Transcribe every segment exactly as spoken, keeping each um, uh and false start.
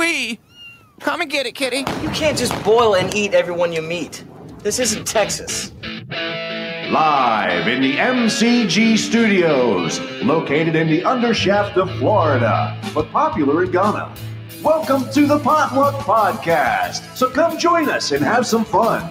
Chewie! Come and get it, kitty. You can't just boil and eat everyone you meet. This isn't Texas. Live in the M C G studios, located in the undershaft of Florida, but popular in Ghana. Welcome to the Potluck Podcast. So come join us and have some fun.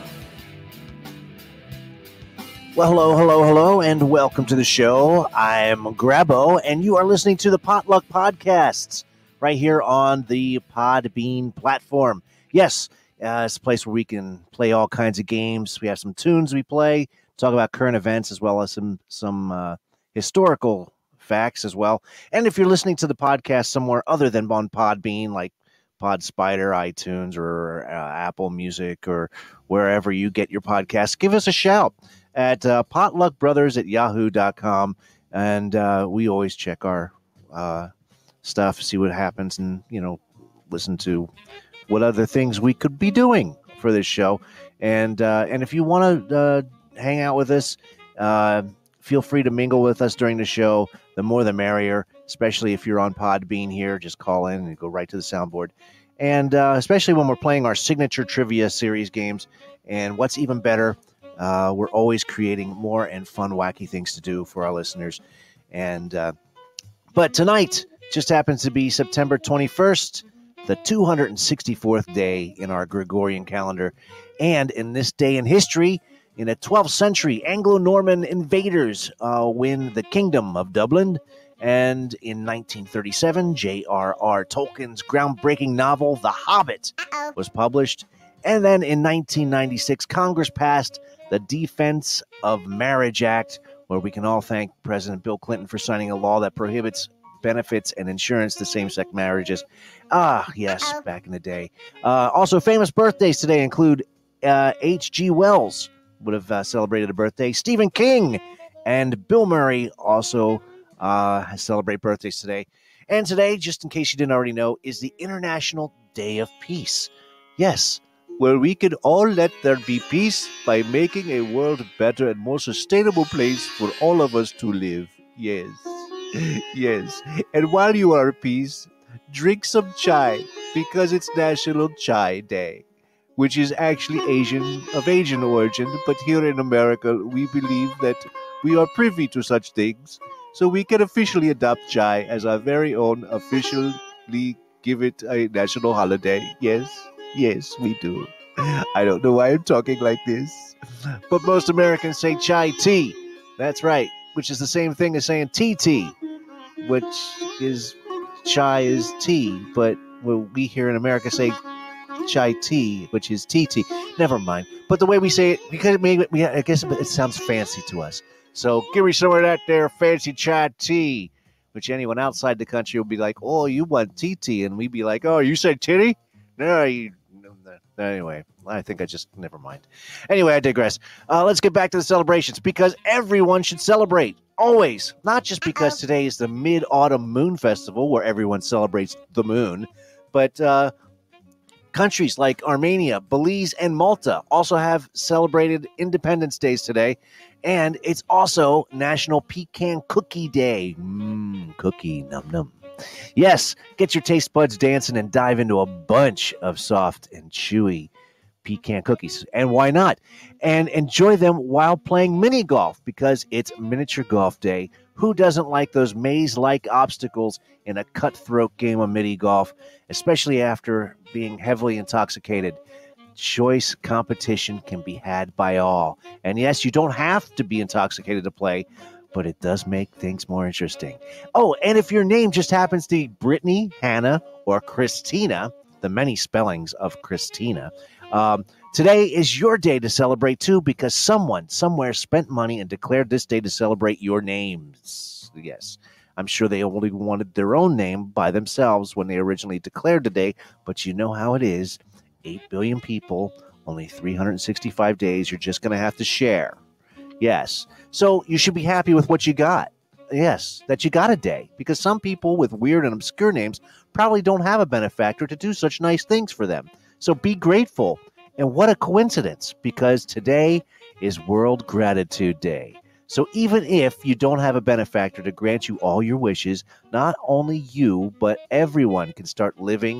Well, hello, hello, hello, and welcome to the show. I'm Grabo, and you are listening to the Potluck Podcasts right here on the Podbean platform. Yes, uh, it's a place where we can play all kinds of games. We have some tunes we play, talk about current events, as well as some some uh, historical facts as well. And if you're listening to the podcast somewhere other than on Podbean, like PodSpider, iTunes, or uh, Apple Music, or wherever you get your podcasts, give us a shout at uh, potluckbrothers at yahoo dot com, and uh, we always check our uh, stuff, see what happens, and, you know, listen to what other things we could be doing for this show. And uh, and if you want to uh, hang out with us, uh, feel free to mingle with us during the show. The more the merrier, especially if you're on Podbean here. Just call in and go right to the soundboard. And uh, especially when we're playing our signature trivia series games. And what's even better, Uh, we're always creating more and fun, wacky things to do for our listeners. And uh, but tonight just happens to be September twenty-first, the two hundred sixty-fourth day in our Gregorian calendar. And in this day in history, in the twelfth century, Anglo-Norman invaders uh, win the Kingdom of Dublin. And in nineteen thirty-seven, J R R Tolkien's groundbreaking novel, The Hobbit, Uh-oh. was published. And then in nineteen ninety-six, Congress passed the Defense of Marriage Act, where we can all thank President Bill Clinton for signing a law that prohibits benefits and insurance to same-sex marriages. Ah, yes, Uh-oh. back in the day. Uh, also, famous birthdays today include uh, H G Wells would have uh, celebrated a birthday. Stephen King and Bill Murray also uh, celebrate birthdays today. And today, just in case you didn't already know, is the International Day of Peace. Yes, where we can all let there be peace by making a world better and more sustainable place for all of us to live. Yes. Yes. And while you are at peace, drink some chai, because it's National Chai Day, which is actually Asian, of Asian origin, but here in America, we believe that we are privy to such things, so we can officially adopt chai as our very own, officially give it a national holiday. Yes. Yes, we do. I don't know why I'm talking like this, but most Americans say chai tea. That's right, which is the same thing as saying tea tea, which is chai is tea, but well, we here in America say chai tea, which is tea tea. Never mind. But the way we say it, because maybe we, I guess it sounds fancy to us. So give me some of that there fancy chai tea, which anyone outside the country will be like, oh, you want tea tea, and we'd be like, oh, you said titty? No, you. Anyway, I think I just, never mind. Anyway, I digress. Uh, let's get back to the celebrations, because everyone should celebrate, always. Not just because today is the Mid-Autumn Moon Festival, where everyone celebrates the moon, but uh, countries like Armenia, Belize, and Malta also have celebrated Independence Days today, and it's also National Pecan Cookie Day. Mmm, cookie, num num. Yes, get your taste buds dancing and dive into a bunch of soft and chewy pecan cookies. And why not? And enjoy them while playing mini golf, because it's miniature golf day. Who doesn't like those maze-like obstacles in a cutthroat game of mini golf, especially after being heavily intoxicated? Choice competition can be had by all. And yes, you don't have to be intoxicated to play, but it does make things more interesting. Oh, and if your name just happens to be Brittany, Hannah, or Christina, the many spellings of Christina, um, today is your day to celebrate too, because someone somewhere spent money and declared this day to celebrate your names. Yes, I'm sure they only wanted their own name by themselves when they originally declared the day, but you know how it is. eight billion people, only three hundred sixty-five days, you're just going to have to share. Yes. So you should be happy with what you got. Yes, that you got a day, because some people with weird and obscure names probably don't have a benefactor to do such nice things for them. So be grateful. And what a coincidence, because today is World Gratitude Day. So even if you don't have a benefactor to grant you all your wishes, not only you, but everyone can start living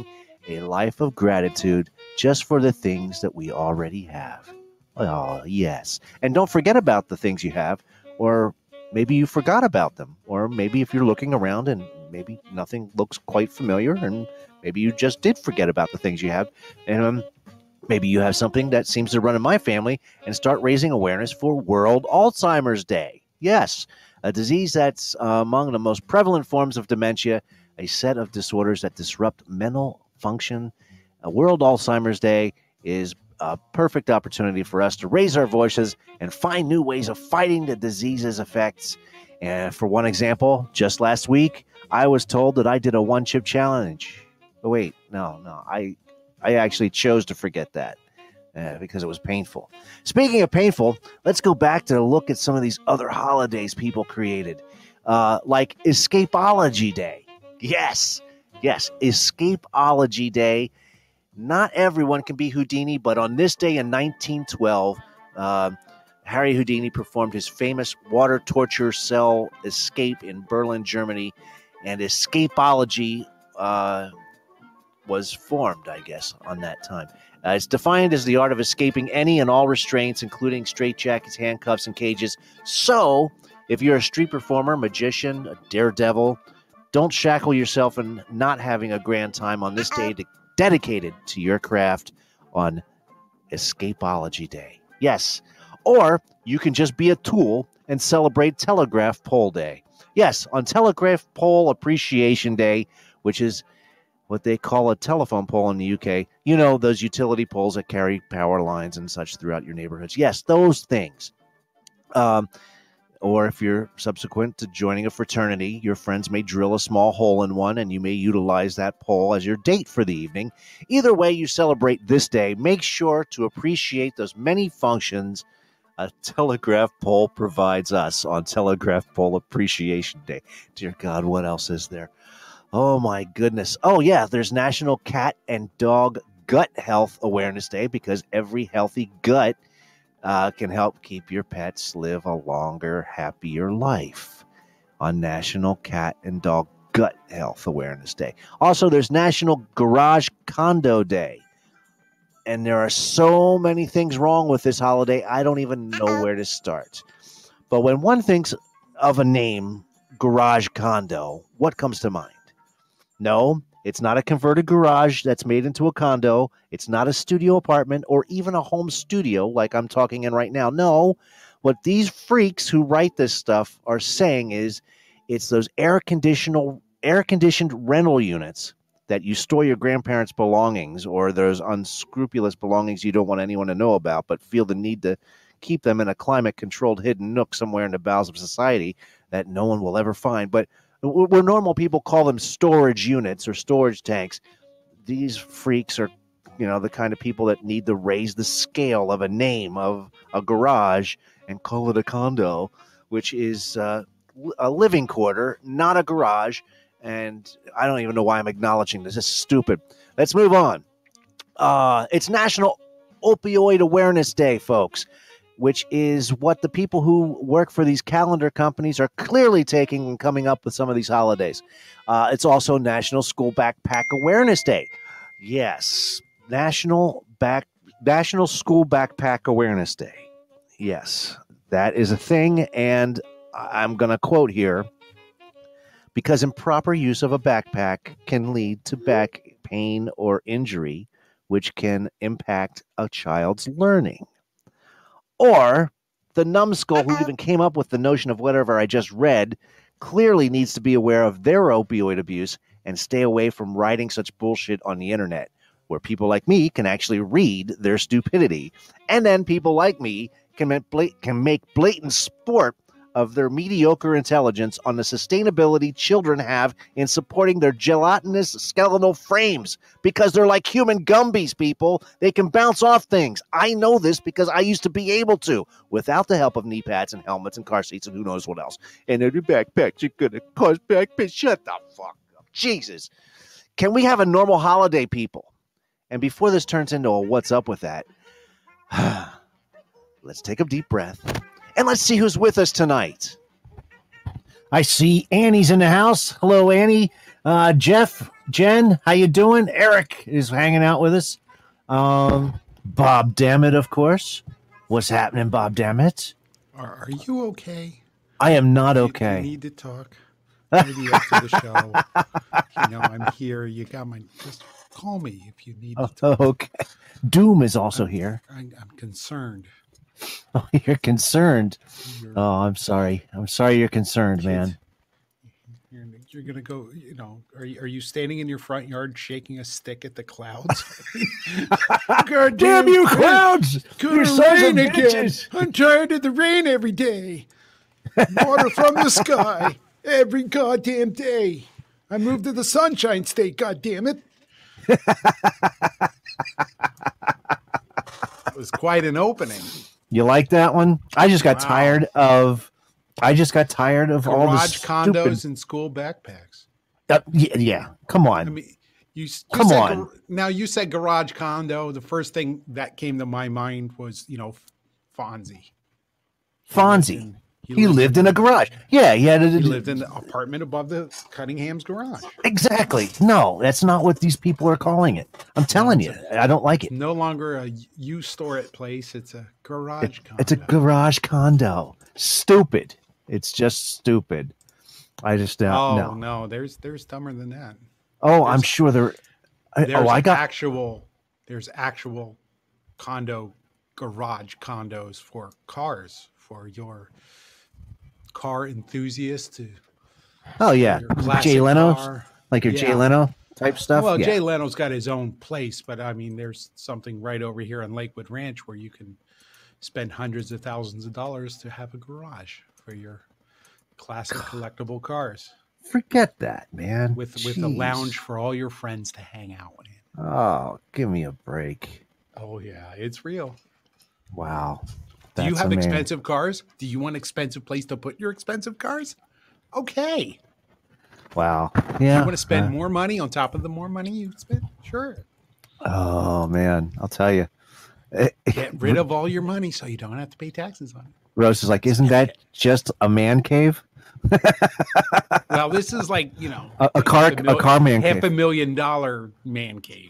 a life of gratitude just for the things that we already have. Oh, yes. And don't forget about the things you have, or maybe you forgot about them, or maybe if you're looking around and maybe nothing looks quite familiar, and maybe you just did forget about the things you have, and um, maybe you have something that seems to run in my family, and start raising awareness for World Alzheimer's Day. Yes, a disease that's uh, among the most prevalent forms of dementia, a set of disorders that disrupt mental function. A World Alzheimer's Day is a perfect opportunity for us to raise our voices and find new ways of fighting the disease's effects. And for one example, just last week, I was told that I did a one-chip challenge. Oh, wait, no, no, I, I actually chose to forget that uh, because it was painful. Speaking of painful, let's go back to look at some of these other holidays people created, uh, like Escapology Day. Yes, yes, Escapology Day. Not everyone can be Houdini, but on this day in nineteen twelve, uh, Harry Houdini performed his famous water torture cell escape in Berlin, Germany, and Escapology uh, was formed, I guess, on that time. Uh, it's defined as the art of escaping any and all restraints, including straitjackets, handcuffs, and cages. So, if you're a street performer, magician, a daredevil, don't shackle yourself in not having a grand time on this day to dedicated to your craft on Escapology Day. Yes. Or you can just be a tool and celebrate Telegraph Pole Day. Yes, on Telegraph Pole Appreciation Day, which is what they call a telephone pole in the U K. You know, those utility poles that carry power lines and such throughout your neighborhoods. Yes, those things. Um, Or if you're subsequent to joining a fraternity, your friends may drill a small hole in one, and you may utilize that pole as your date for the evening. Either way you celebrate this day, make sure to appreciate those many functions a telegraph pole provides us on Telegraph Pole Appreciation Day. Dear God, what else is there? Oh, my goodness. Oh, yeah, there's National Cat and Dog Gut Health Awareness Day, because every healthy gut Uh, can help keep your pets live a longer, happier life on National Cat and Dog Gut Health Awareness Day. Also, there's National Garage Condo Day. And there are so many things wrong with this holiday, I don't even know where to start. But when one thinks of a name, Garage Condo, what comes to mind? No, it's not a converted garage that's made into a condo. It's not a studio apartment or even a home studio like I'm talking in right now. No, what these freaks who write this stuff are saying is it's those air-conditioned air-conditioned rental units that you store your grandparents' belongings, or those unscrupulous belongings you don't want anyone to know about but feel the need to keep them in a climate-controlled hidden nook somewhere in the bowels of society that no one will ever find. But where normal people call them storage units or storage tanks, these freaks are, you know, the kind of people that need to raise the scale of a name of a garage and call it a condo, which is uh, a living quarter, not a garage. And I don't even know why I'm acknowledging this. This is stupid. Let's move on. Uh, it's National Opioid Awareness Day, folks, which is what the people who work for these calendar companies are clearly taking and coming up with some of these holidays. Uh, it's also National School Backpack Awareness Day. Yes, National Back National School Backpack Awareness Day. Yes, that is a thing, and I'm going to quote here, because improper use of a backpack can lead to back pain or injury, which can impact a child's learning. Or the numbskull who even came up with the notion of whatever I just read clearly needs to be aware of their opioid abuse and stay away from writing such bullshit on the internet, where people like me can actually read their stupidity. And then people like me can make, bla- can make blatant sport of their mediocre intelligence on the sustainability children have in supporting their gelatinous skeletal frames, because they're like human Gumbies, people. They can bounce off things. I know this because I used to be able to, without the help of knee pads and helmets and car seats and who knows what else. And then your backpacks are going to cause back pain. Shut the fuck up. Jesus. Can we have a normal holiday, people? And before this turns into a what's up with that, let's take a deep breath. And let's see who's with us tonight. I see Annie's in the house. Hello, Annie. Uh, Jeff, Jen, how you doing? Eric is hanging out with us. Um, Bob Dammit, of course. What's happening, Bob Dammit? Are, are you okay? I am not Do you- okay. Do you need to talk? Maybe after the show. You know, I'm here. You got my. Just call me if you need to talk. Oh, okay. Doom is also here. I'm, I'm concerned. Oh, you're concerned. You're, Oh, I'm sorry. I'm sorry you're concerned, man. you're, you're gonna go. You know, are you, are you standing in your front yard shaking a stick at the clouds? God Damn you, clouds! Gonna You sons of rain again. bitches! I'm tired of the rain every day. Water from the sky every goddamn day. I moved to the Sunshine State. God damn it! It was quite an opening. You like that one? I just got Wow. tired of. I just got tired of all the Garage condos stupid- and school backpacks. Uh, yeah, yeah, come on. I mean, you, you Come said on. gar- now you said garage condo. The first thing that came to my mind was, you know, Fonzie. Fonzie. He, He lived in a garage. Yeah, he had a, He lived in the apartment above the Cunningham's garage. exactly. No, that's not what these people are calling it. I'm telling you, I don't like it. No longer a you store it place. It's a garage condo. It's a garage condo. Stupid. It's just stupid. I just don't Oh know. no, there's there's dumber than that. Oh, I'm sure there. I, There's oh, I got. actual there's actual condo garage condos for cars for your car enthusiast to Oh yeah, your classic Jay Leno, car. like your Yeah. Jay Leno type stuff. Well, yeah. Jay Leno's got his own place, but I mean, there's something right over here on Lakewood Ranch where you can spend hundreds of thousands of dollars to have a garage for your classic collectible cars Forget that, man. with with a Jeez. lounge for all your friends to hang out in. Oh, give me a break. Oh yeah, it's real. Wow. Do you That's have amazing. expensive cars? Do you want an expensive place to put your expensive cars? Okay. Wow. Yeah. You want to spend uh, more money on top of the more money you spend? Sure. Oh man, I'll tell you. Get rid of all your money so you don't have to pay taxes on it. Rose is like, isn't that just a man cave? Well, this is like, you know, A, a car, half a mil- car man half cave. a million dollar man cave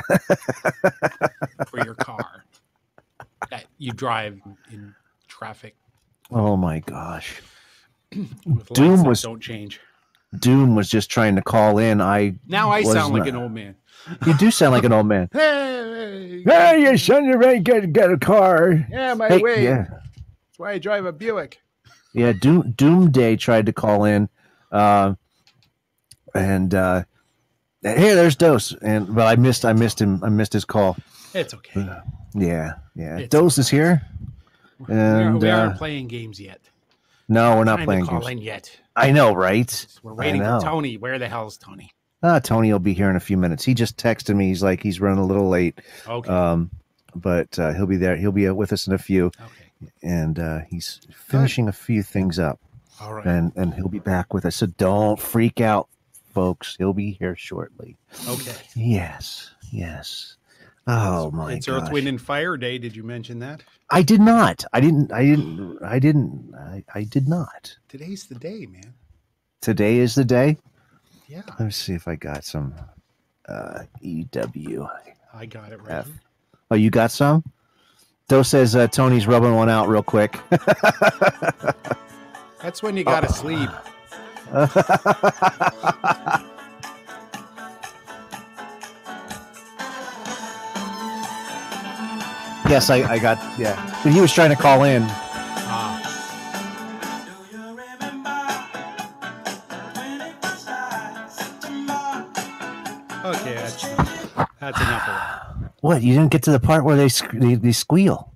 for your car that you drive in traffic Oh my gosh. with Doom lights that was- don't change. Doom was just trying to call in. I Now I was sound like not- an old man. You do sound like an old man. Hey, Hey, your son, you ain't get get a car. yeah, my Hey, way. yeah, That's why I drive a Buick. yeah. Doom Doomday tried to call in, uh, and uh, hey, there's Dose, and but I missed I missed him. I missed his call. It's okay. Yeah, yeah. It's Dose is here, We aren't- and we aren't uh, playing games yet. no, we're not Time to playing call games. in yet. I know, right? We're I waiting know. for Tony. Where the hell is Tony? Uh, Tony will be here in a few minutes. He just texted me. He's like he's running a little late, Okay. um, but uh, he'll be there. He'll be with us in a few, okay. and uh, he's finishing a few things up, All right. and and he'll be back with us. So don't freak out, folks. He'll be here shortly. Okay. Yes, yes. Oh my It's gosh. Earth, Wind, and Fire Day. Did you mention that? I did not. I didn't. I didn't. I didn't. I, I did not. Today's the day, man. Today is the day. Yeah, Let me see if I got some uh, E W. I got it right. F. here. Oh, you got some? Doe says uh, Tony's rubbing one out real quick. That's when you gotta sleep. Yes, I, I got, yeah. But he was trying to call in. Ah, okay, that's, that's enough of that. What? You didn't get to the part where they sc- they, they squeal.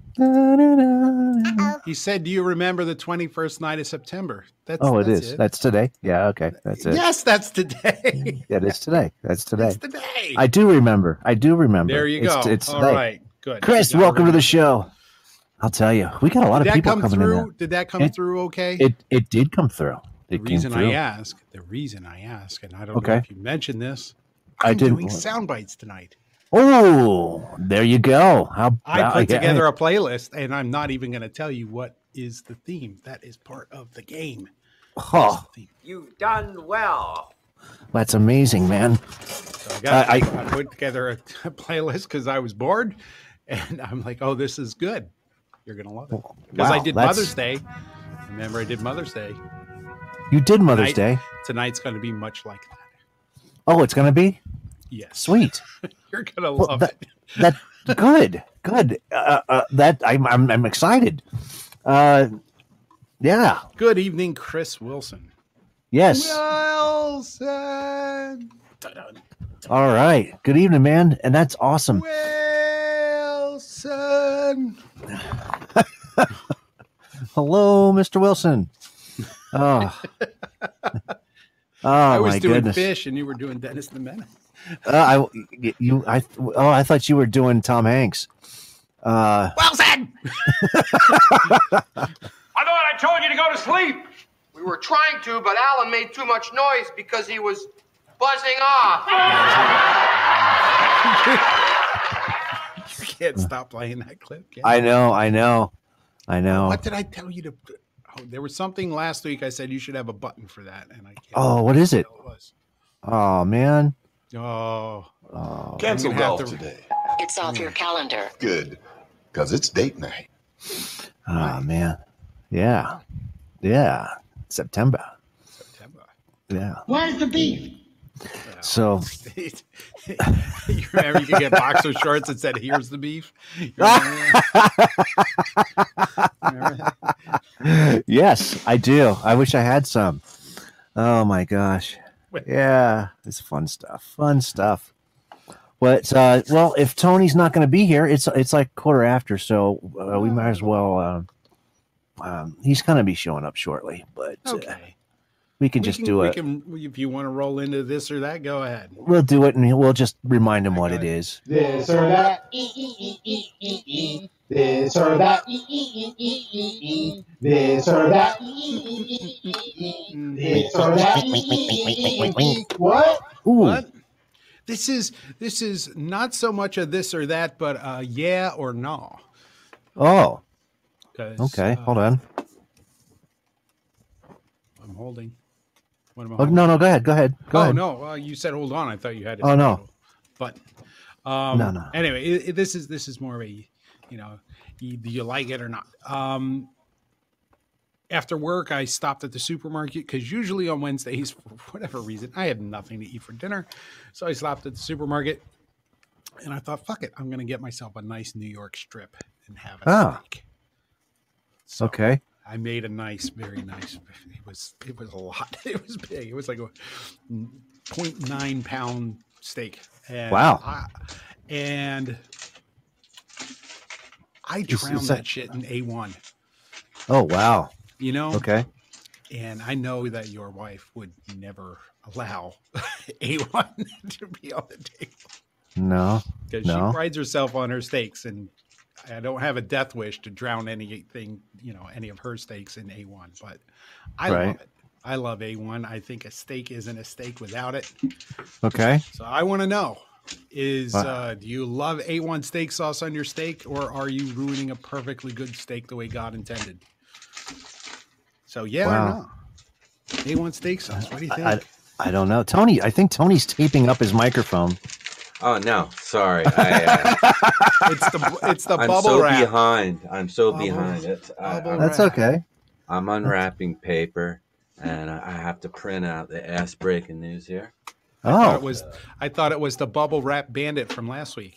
He said, "Do you remember the twenty-first night of September?" That's Oh, it that's is. That's today. Yeah, okay. That's it. Yes, that's today. Yeah, it is today. That's today. That's today. I do remember. I do remember. there you It's- go. It's, All today. right, good. Chris, You gotta welcome to the remember. show. I'll tell you, we got a lot Did of that people come coming in. through? Now. Did that come It- through? Okay. It it did come through. The It came reason through. I ask, the reason I ask, and I don't Okay. know if you mentioned this, I I'm didn't. doing sound bites tonight. Oh, there you go. How I about- put yeah. together a playlist, and I'm not even going to tell you what is the theme. That is part of the game. Oh, Theme. You've done well. That's amazing, man. So I, got, I- I, I put together a, a playlist because I was bored, and I'm like, "Oh, this is good. You're gonna love it." Because Wow, I did that's- Mother's Day. Remember, I did Mother's Day. You did Mother's Tonight- Day. Tonight's going to be much like that. Oh, it's going to be Yes, sweet. you're gonna Well, love that, it. that good, good. Uh, uh, that I'm, I'm, I'm excited. Uh, yeah. Good evening, Chris Wilson. Yes. Wilson. Dun-dun. All right. Good evening, man. And that's awesome. Wilson. Hello, Mister Wilson. Oh. Oh I was my doing goodness. fish, and you were doing Dennis the Menace. Uh, I you I oh I thought you were doing Tom Hanks. Uh, Wilson! I thought I told you to go to sleep. We were trying to, but Alan made too much noise because he was buzzing off. You can't stop playing that clip. Can you? I know, I know, I know. What did I tell you to? Oh, there was something last week. I said you should have a button for that, and I can't. Oh, what is it? remember what it was. Oh man. Oh, Oh, Cancel I'm gonna have golf to- today. It's off your calendar. Good. Because it's date night. oh man. Yeah. Yeah. September. September. Yeah. Where's the beef? So you remember you could get boxer shorts that said "Here's the beef." You remember that? Remember that? yes, I do. I wish I had some. Oh my gosh. Yeah, it's fun stuff. Fun stuff. But uh, well, if Tony's not going to be here, it's it's like quarter after, so uh, we might as well. Uh, um, he's going to be showing up shortly, but uh, Okay, we can we just can, do we it. Can, if you want to roll into this or that, go ahead. We'll do it, and we'll just remind him what it is. This or that. This or that. This or that. This or that. What? Ooh, What? This is this is not so much a this or that, but a yeah or no. oh, 'Cause, okay. uh, Hold on. I'm holding. What am I Oh holding? no, no, go ahead, go ahead, go oh ahead. no! Well, you said hold on. I thought you had. It Oh, no. But um, No, no. Anyway, it, it- this is this is more of a, you know, you, do you like it or not? Um, after work, I stopped at the supermarket because usually on Wednesdays, for whatever reason, I had nothing to eat for dinner, so I stopped at the supermarket, and I thought, fuck it, I'm going to get myself a nice New York strip and have a Ah. steak. So Okay. I made a nice, very nice. It was it was a lot. It was big. It was like a zero point nine pound steak. And Wow. I, and I Is- is drowned that- that shit in A one. Oh wow. You know. Okay. And I know that your wife would never allow A one to be on the table No. because No. she prides herself on her steaks, and I don't have a death wish to drown anything, you know, any of her steaks in A one, but I Right. love it. I love A one. I think a steak isn't a steak without it. Okay. So I want to know is, Wow. uh, do you love A one steak sauce on your steak, or are you ruining a perfectly good steak the way God intended? So yeah Wow. or no? A one steak sauce. What do you think? I, I don't know. Tony, I think Tony's taping up his microphone. Oh no, sorry. I, uh, it's the it's the I'm bubble so wrap. behind. I'm so Bubble- behind it. I, bubble I'm, That's wrap. okay. I'm unwrapping paper, and I I have to print out the ass breaking news here. I thought it Oh. was I thought it was the bubble wrap bandit from last week.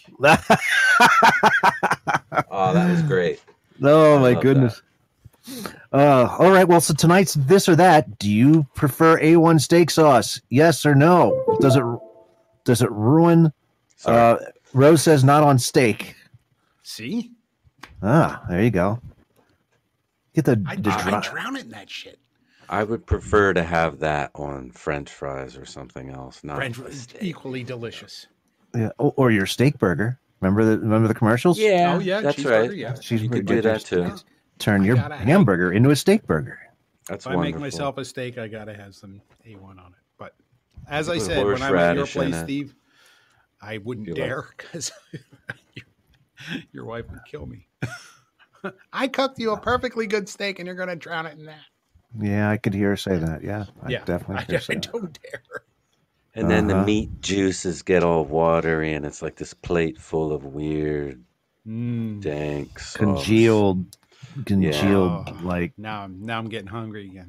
Oh, that was great. Oh I my love goodness. Uh, all right. Well, so tonight's this or that. Do you prefer A one steak sauce? Yes or no? Does it does it ruin? Sorry. Uh, Rose says not on steak. See? Ah, there you go. Get the, I, the I dry- drown it in that shit. I would prefer to have that on French fries or something else. Not French a is steak. equally delicious. yeah, or, or your steak burger. Remember the remember the commercials? Yeah, Oh, yeah, that's cheeseburger, right. yeah. She's You could do that too. Turn I your gotta have- hamburger into a steak burger. That's If I wonderful. make myself a steak, I gotta have some A one on it. But as I Put said, when I'm at your horseradish in place, it. Steve, I wouldn't You like- dare because your, your wife would kill me. I cooked you a perfectly good steak, and you're gonna drown it in that. Yeah, I could hear her say that. Yeah, I yeah, definitely I, hear her I say that. don't dare. And then Uh-huh. the meat juices get all watery, and it's like this plate full of weird, Mm. dank sauce. Congealed, congealed, Oh, like. now I'm now I'm getting hungry again.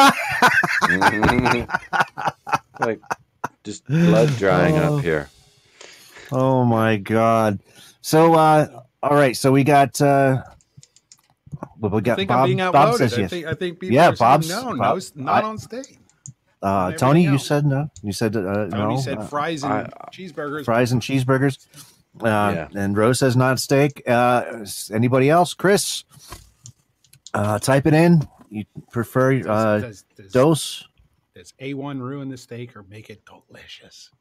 Like just blood drying Oh. up here. Oh my god! So, uh, all right. So we got. Uh, well, we I got think Bob. I'm being Bob outvoted. says I yes. think I think people Yeah, are saying Bob's- no, Bob- no, not I- on stage. Uh, and Tony, everything you else. said no. You said uh, no. Tony said Uh, fries and I- cheeseburgers. fries and cheeseburgers. Uh, Yeah. And Rose says not steak. Uh, anybody else? Chris, uh, type it in. You prefer Does, uh, does, does, dose? does A one ruin the steak or make it delicious?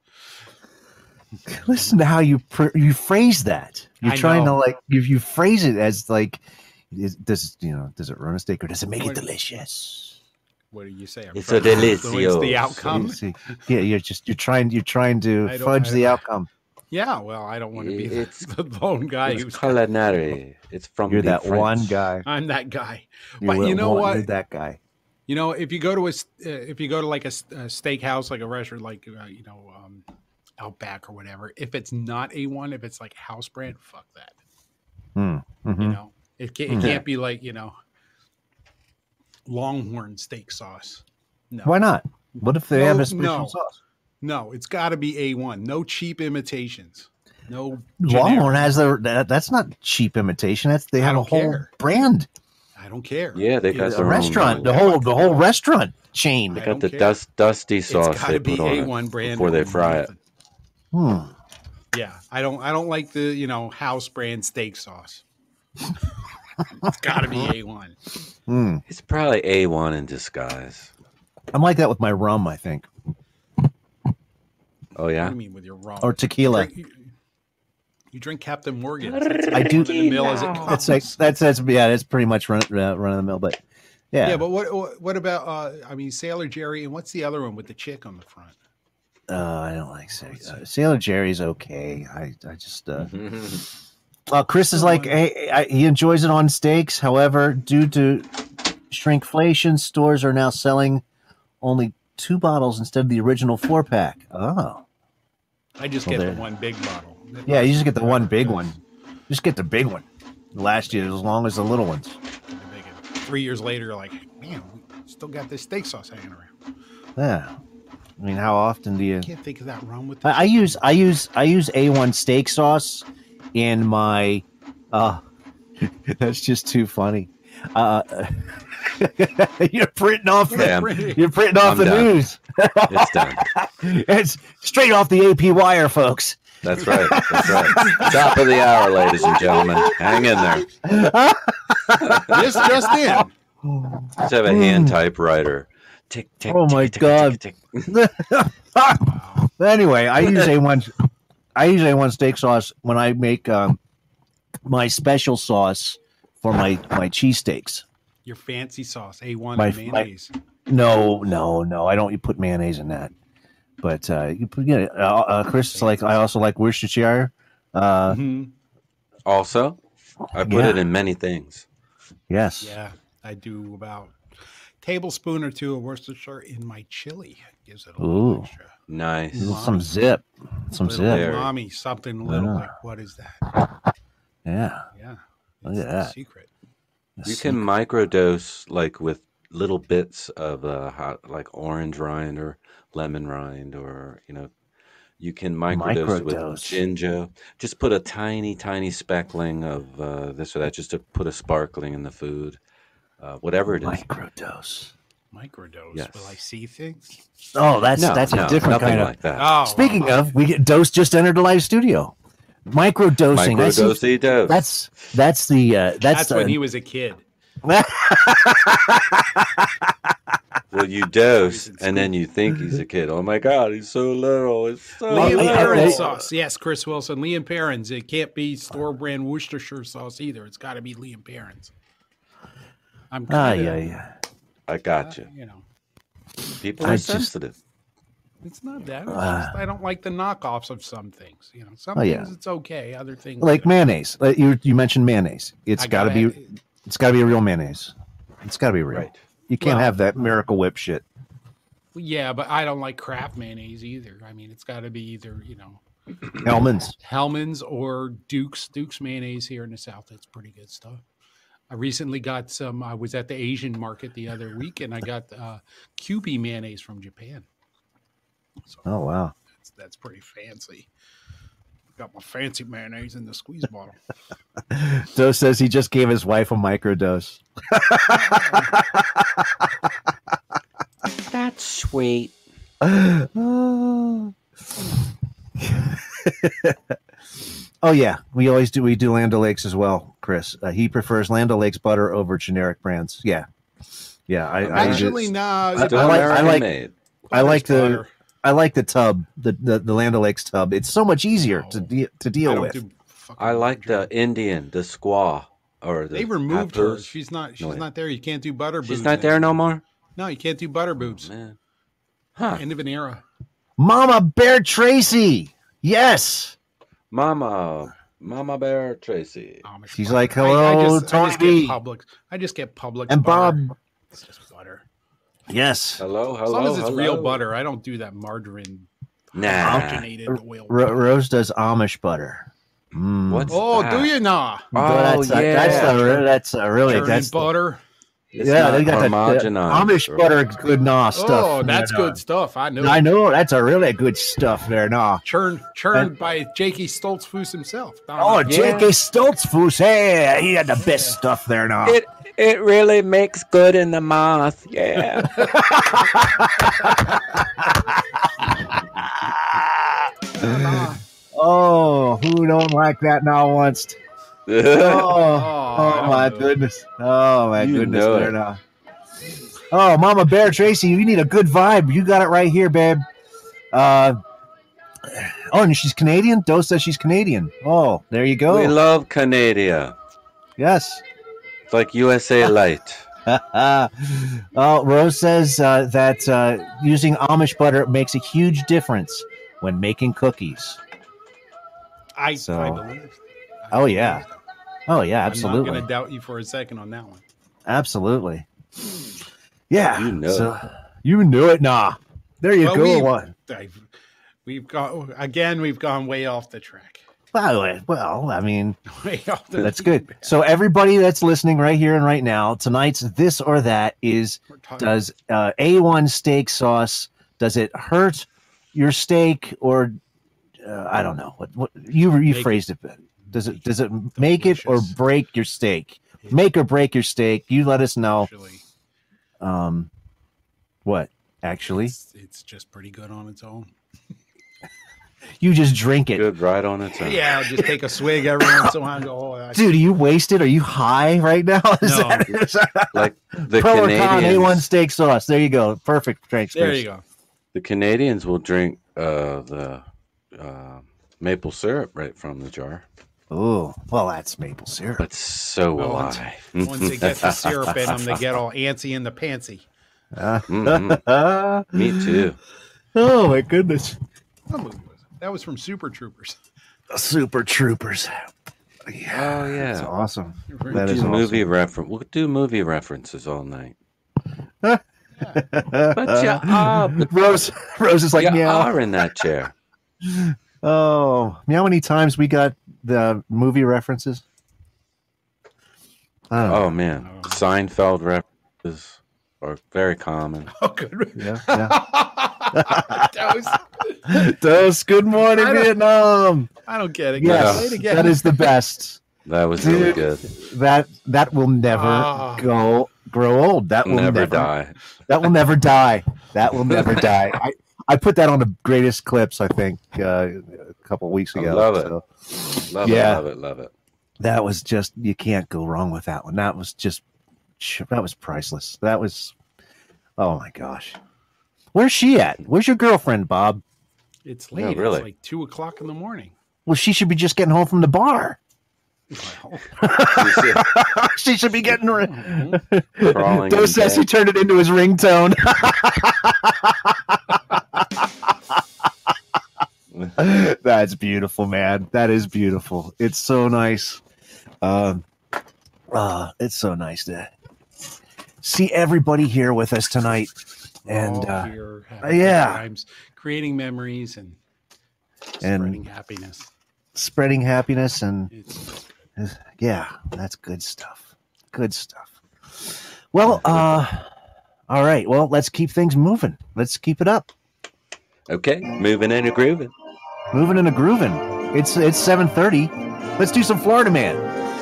Listen to how you pr- you phrase that. You're I trying know. to like you you phrase it as like is, does you know does it run a steak or does it make What- it delicious? What do you say? I'm It's trying a to influence delicioso. the outcome. You see, yeah, you're just you're trying you're trying to I don't- fudge I- the outcome. Yeah, well, I don't want to be the, It's- the lone guy It's who's. culinary. It's from You're the that French. one guy. I'm that guy. You're But you know one- what? You're that guy. You know, if you go to a s- uh, if you go to like a, s- a steakhouse, like a restaurant, like uh, you know, um, Outback or whatever, if it's not A one, if it's like house brand, fuck that. Hmm. Mhm. You know, it can't, it Mhm. can't be like you know, Longhorn steak sauce. No, Why not? What if they have No, a special no. sauce? no, it's got to be A one. No cheap imitations. No Longhorn generic. has their that, that's not cheap imitation. That's they I have a don't whole care. brand, I don't care. Yeah, they got a their own restaurant, line. the whole the whole restaurant chain. They I got don't the care. dust, dusty It's sauce got they to be put on A it one brand before they or fry it. nothing. Hmm. Yeah, I don't. I don't like the you know house brand steak sauce. It's got to be A one. Hmm. It's probably A one in disguise. I'm like that with my rum, I think, Oh What do yeah, you mean with your rum? or tequila. Drink- you, you drink Captain Morgan. It's I do- run of the mill as it That's like comes. that's that's yeah, that's pretty much run uh, run of the mill. But yeah, Yeah, but what what- what about? Uh, I mean, Sailor Jerry, and what's the other one with the chick on the front? uh, I don't like Sailor, uh, Sailor Jerry's okay. I I just uh, uh Chris is like hey, I, he enjoys it on steaks. However, due to shrinkflation, stores are now selling only two bottles instead of the original four pack. Oh, I just Well, get there- the one big bottle. yeah, you just get the one big one. Just get the big one. Last year, as long as the little ones. Make it- Three years later, you're like, man, we still got this steak sauce hanging around. Yeah, I mean, how often do you? I can't think of that rum with the I, I use I use I use A one steak sauce in my. Uh, that's just too funny. Uh, you're printing off the Ma'am, you're printing off I'm the done. news. it's done. It's straight off the A P wire, folks. That's right. That's right. Top of the hour, ladies and gentlemen. Hang in there. this just in. Let's have a hand typewriter. Tick, tick, Oh, tick, my tick, God. tick, tick. But anyway, I use A one. I use A one steak sauce when I make um, my special sauce for my my cheesesteaks. Your fancy sauce, A one My- mayonnaise. No, no, no. I don't. You put mayonnaise in that, but uh, you put you know, uh, uh, Chris is like I also like Worcestershire. Uh, Mhm. Also, I put Yeah. it in many things. yes. Yeah, I do about tablespoon or two of Worcestershire in my chili. Gives it a little Ooh. extra. Nice. Some zip, some Little zip. Very. umami, something little Yeah. like what is that? Yeah. Yeah, Look it's at the that. secret. You can microdose like with little bits of uh, hot, like orange rind or lemon rind, or you know, you can microdose, with Microdose. ginger. Just put a tiny, tiny speckling of uh, this or that, just to put a sparkling in the food, uh, whatever it is. Microdose. Microdose. Yes. Will I see things? Oh, that's no, that's no, a different nothing kind of. like that. Oh, Speaking of, we get Dose just entered the live studio. Microdosing. That's Microdosey dose. that's that's the uh, that's, that's the, when he was a kid. Well, you dose, and then you think he's a kid. Oh my God, he's so little. It's so Liam I- I- little. Perrin I- sauce. Yes, Chris Wilson. Liam Perrins. It can't be store brand Worcestershire sauce either. It's got to be Liam Perrins. I'm Ah, kind yeah, of, yeah. I got you. you know, People I are just- sensitive. it's not that. It's Ah. just, I don't like the knockoffs of some things. You know, some Oh, yeah. things it's okay. Other things Like you know, mayonnaise. Like you you mentioned mayonnaise. It's I got to gotta- be it's got to be a real mayonnaise. It's got to be real. Right. You can't Well- have that Miracle Whip shit. Yeah, but I don't like Kraft mayonnaise either. I mean, it's got to be either, you know, Hellman's. Hellman's or Duke's. Duke's mayonnaise here in the South. That's pretty good stuff. I recently got some. I was at the Asian market the other week, and I got uh, Kewpie mayonnaise from Japan. So Oh, wow. that's, that's pretty fancy. Got my fancy mayonnaise in the squeeze bottle. Dose says he just gave his wife a microdose. That's sweet. Oh yeah, we always do. We do Land O'Lakes as well, Chris. Uh, he prefers Land O'Lakes butter over generic brands. Yeah, yeah. I, I Actually, just- no. I, I Still like. I American like. made. I like the. butter. I like the tub, the the, the Land O'Lakes tub. It's so much easier to No. de- to I deal don't with. do fucking I like the margarine. Indian, the squaw, or the They removed her. Papoose. She's not. She's No, wait. not there. You can't do butter boobs. She's not there no more. No, you can't do butter boobs. Man, huh? End of an era. Mama Bear Tracy. Yes, Mama, Mama Bear Tracy. Amish she's butter. like, I- I hello, just, I just Tony. get Publix. I just get Publix And butter. Bob. It's just butter. Yes, Hello, hello. As long as it's real hello. butter, I don't do that margarine Nah. hydrogenated oil. Ro- Rose does Amish butter. Mm. What's Oh, that? do you not? Oh, that's, a- yeah. that's a, that's a really Churning that's the- butter. It's yeah, not they got that, that homogenized, Amish or- butter, good nah stuff. Oh, that's you know. good stuff. I know. I know that's a really good stuff there, nah. Churned, churned by Jakey Stoltzfus himself. Oh, Yeah. J K Stoltzfus, hey, he had the best stuff there, nah. It it really makes good in the mouth. Yeah. Oh, who don't like that now once? Oh, oh, I don't my know. goodness. Oh, my You goodness know there it. now. Oh, Mama Bear Tracy, you need a good vibe. You got it right here, babe. Uh, oh, and she's Canadian? Dose says she's Canadian. Oh, there you go. We love Canada. Yes. It's like U S A Light. Oh, Rose says uh, that uh, using Amish butter makes a huge difference when making cookies. I, So- I believe. I Oh, believe yeah. that. Oh, yeah, I'm not absolutely. going to doubt you for a second on that one. Absolutely. Yeah. You know so, you knew it, nah. There you Well, go. we- What? I've, we've gone again. We've gone way off the track. Well, well, I mean, Way off the that's good. So everybody that's listening right here and right now, tonight's This or That is, We're talking- does uh, A one steak sauce, does it hurt your steak or, uh, I don't know, what, what you, you Make phrased it. Does it, does it make it or delicious. break your steak? Make or break your steak. You let us know. Actually, Um, what? Actually, it's, it's just pretty good on its own. you just drink it. Good right on its own. Yeah, I'll just take a swig every once in a while and go, oh, I, Dude, are you wasted? Are you high right now? Is No. that, is that Like the Pro or con A one Canadians. steak sauce? There you go. Perfect transcription. there you go. The Canadians will drink uh, the uh, maple syrup right from the jar. Oh, well, that's maple syrup. But so will Well, once, I. once they get the syrup in them, they get all antsy in the pantsy. Mhm. Me too. Oh my goodness. What movie was it? That was from Super Troopers. Super Troopers. Oh That's yeah. awesome. Very That Do is cool. awesome. movie reference. We'll do movie references all night. But you are, Rose, Rose is like, you meow. are in that chair. Oh, you know how many times we got the movie references? I don't know. Oh man, Seinfeld references are very common. Oh, good. Yeah, yeah. that was, Those good morning, I don't- Vietnam. I don't get it. Yes, Say it again. that is the best. That was really Dude. good. That that will never Ah. go grow old. That will Never, never, die. That will never die. That will never die. I, I put that on the greatest clips, I think, uh, a couple weeks I ago. love it. So Love Yeah. it. Love it. Love it. that was just, you can't go wrong with that one. That was just, that was priceless. That was, oh my gosh. Where's she at? Where's your girlfriend, Bob? It's Yeah, late. really. It's like two o'clock in the morning. Well, she should be just getting home from the bar. Well, You see- She should be getting. Crawling in Dose says bed. he turned it into his ringtone. That's beautiful, man. That is beautiful. It's so nice. Um, uh, it's so nice to see everybody here with us tonight. and uh, here, yeah, times, creating memories and and spreading happiness. Spreading happiness and It's, yeah, that's good stuff. Good stuff. Well, uh, all right. Well, let's keep things moving. Let's keep it up. Okay, moving and a grooving. Moving and a grooving. It's it's seven thirty. Let's do some Florida Man.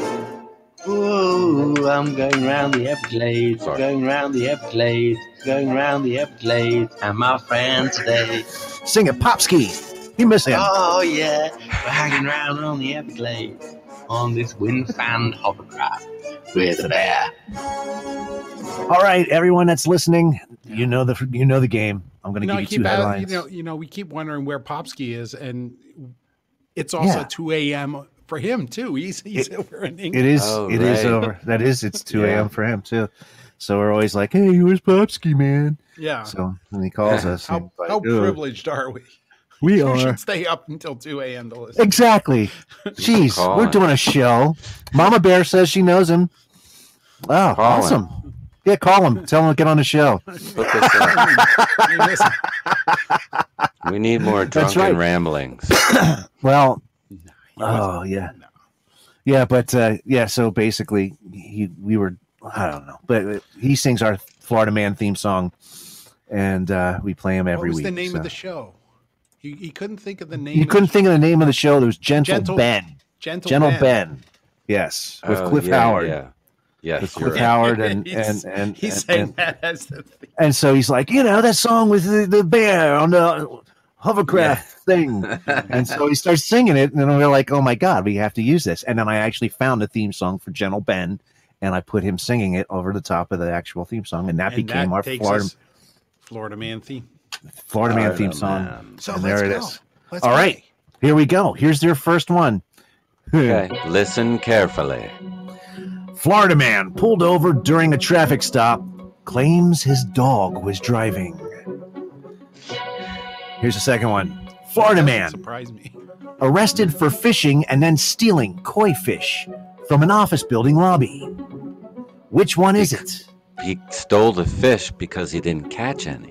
Ooh, I'm going round the Everglades, Sorry. going round the Everglades, going round the Everglades, and my friend today. Sing it, Popski. You miss him. Oh yeah, we're hanging round on the Everglades on this wind-fanned hovercraft with a bear. All right, everyone that's listening, you know the you know the game. I'm going to you know, give I you keep two out, headlines. you know, you know, we keep wondering where Popski is, and it's also Yeah. two a.m. for him too. He's he's It- over in It England. is. Oh, It is right. over. That is. It's two a.m. Yeah. for him too. So we're always like, "Hey, where's Popski, man?" Yeah. So when he calls us, How, he's like, how "Oh, privileged are we? we We are should stay up until two a.m. to listen. exactly." Jeez, Call we're him. doing a show. Mama Bear says she knows him. Oh, Call him. awesome! Yeah, call him. Tell him to get on the show. Put this up. You miss it. We need more That's drunken right. ramblings. Well, He oh wasn't- yeah, no. yeah, but uh, yeah. So basically, he we were I don't know, but he sings our Florida Man theme song, and uh, we play him What every was week. the name so. of the show? He, he couldn't think of the name. You of couldn't the think of the name of the show. There was Gentle, Gentle- Ben. Gentle, Gentle Ben. Ben. Yes, with Oh, Cliff yeah, Howard. Yeah. Yes, With you're Cliff right. Howard and He's- and and He's and, saying and, that as the thing. and so he's like, you know, that song with the, the bear on the hovercraft thing. And so he starts singing it, and then we're like, oh my God, we have to use this. And then I actually found a theme song for Gentle Ben, and I put him singing it over the top of the actual theme song, and that And became that our takes Florida, us Florida Man theme. Florida Man Florida theme song. Man. So And let's there it go. is. Let's All play. right. Here we go. Here's their first one. Okay, listen carefully. Florida man pulled over during a traffic stop, claims his dog was driving. Here's the second one. Florida Doesn't man surprise me. arrested for fishing and then stealing koi fish from an office building lobby. Which one is it? He stole the fish because he didn't catch any.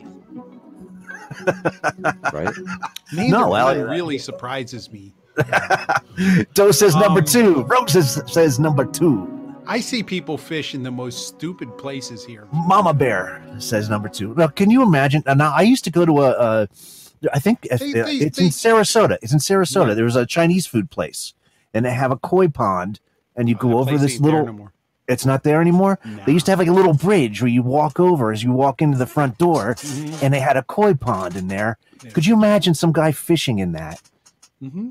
Right? Neither No, well, one I- really surprises me. Doe says number Um, two. Rose says, says number two. I see people fish in the most stupid places here. Mama Bear says number two. Now, can you imagine? Now, I used to go to a, a I think uh, They- they- it's they- in Sarasota. It's in Sarasota. Yeah. There was a Chinese food place, and they have a koi pond, and you Oh, go that over place this ain't there little. no more. It's not there anymore. No. They used to have like a little bridge where you walk over as you walk into the front door, Mhm. and they had a koi pond in there. Yeah. Could you imagine some guy fishing in that? Mhm.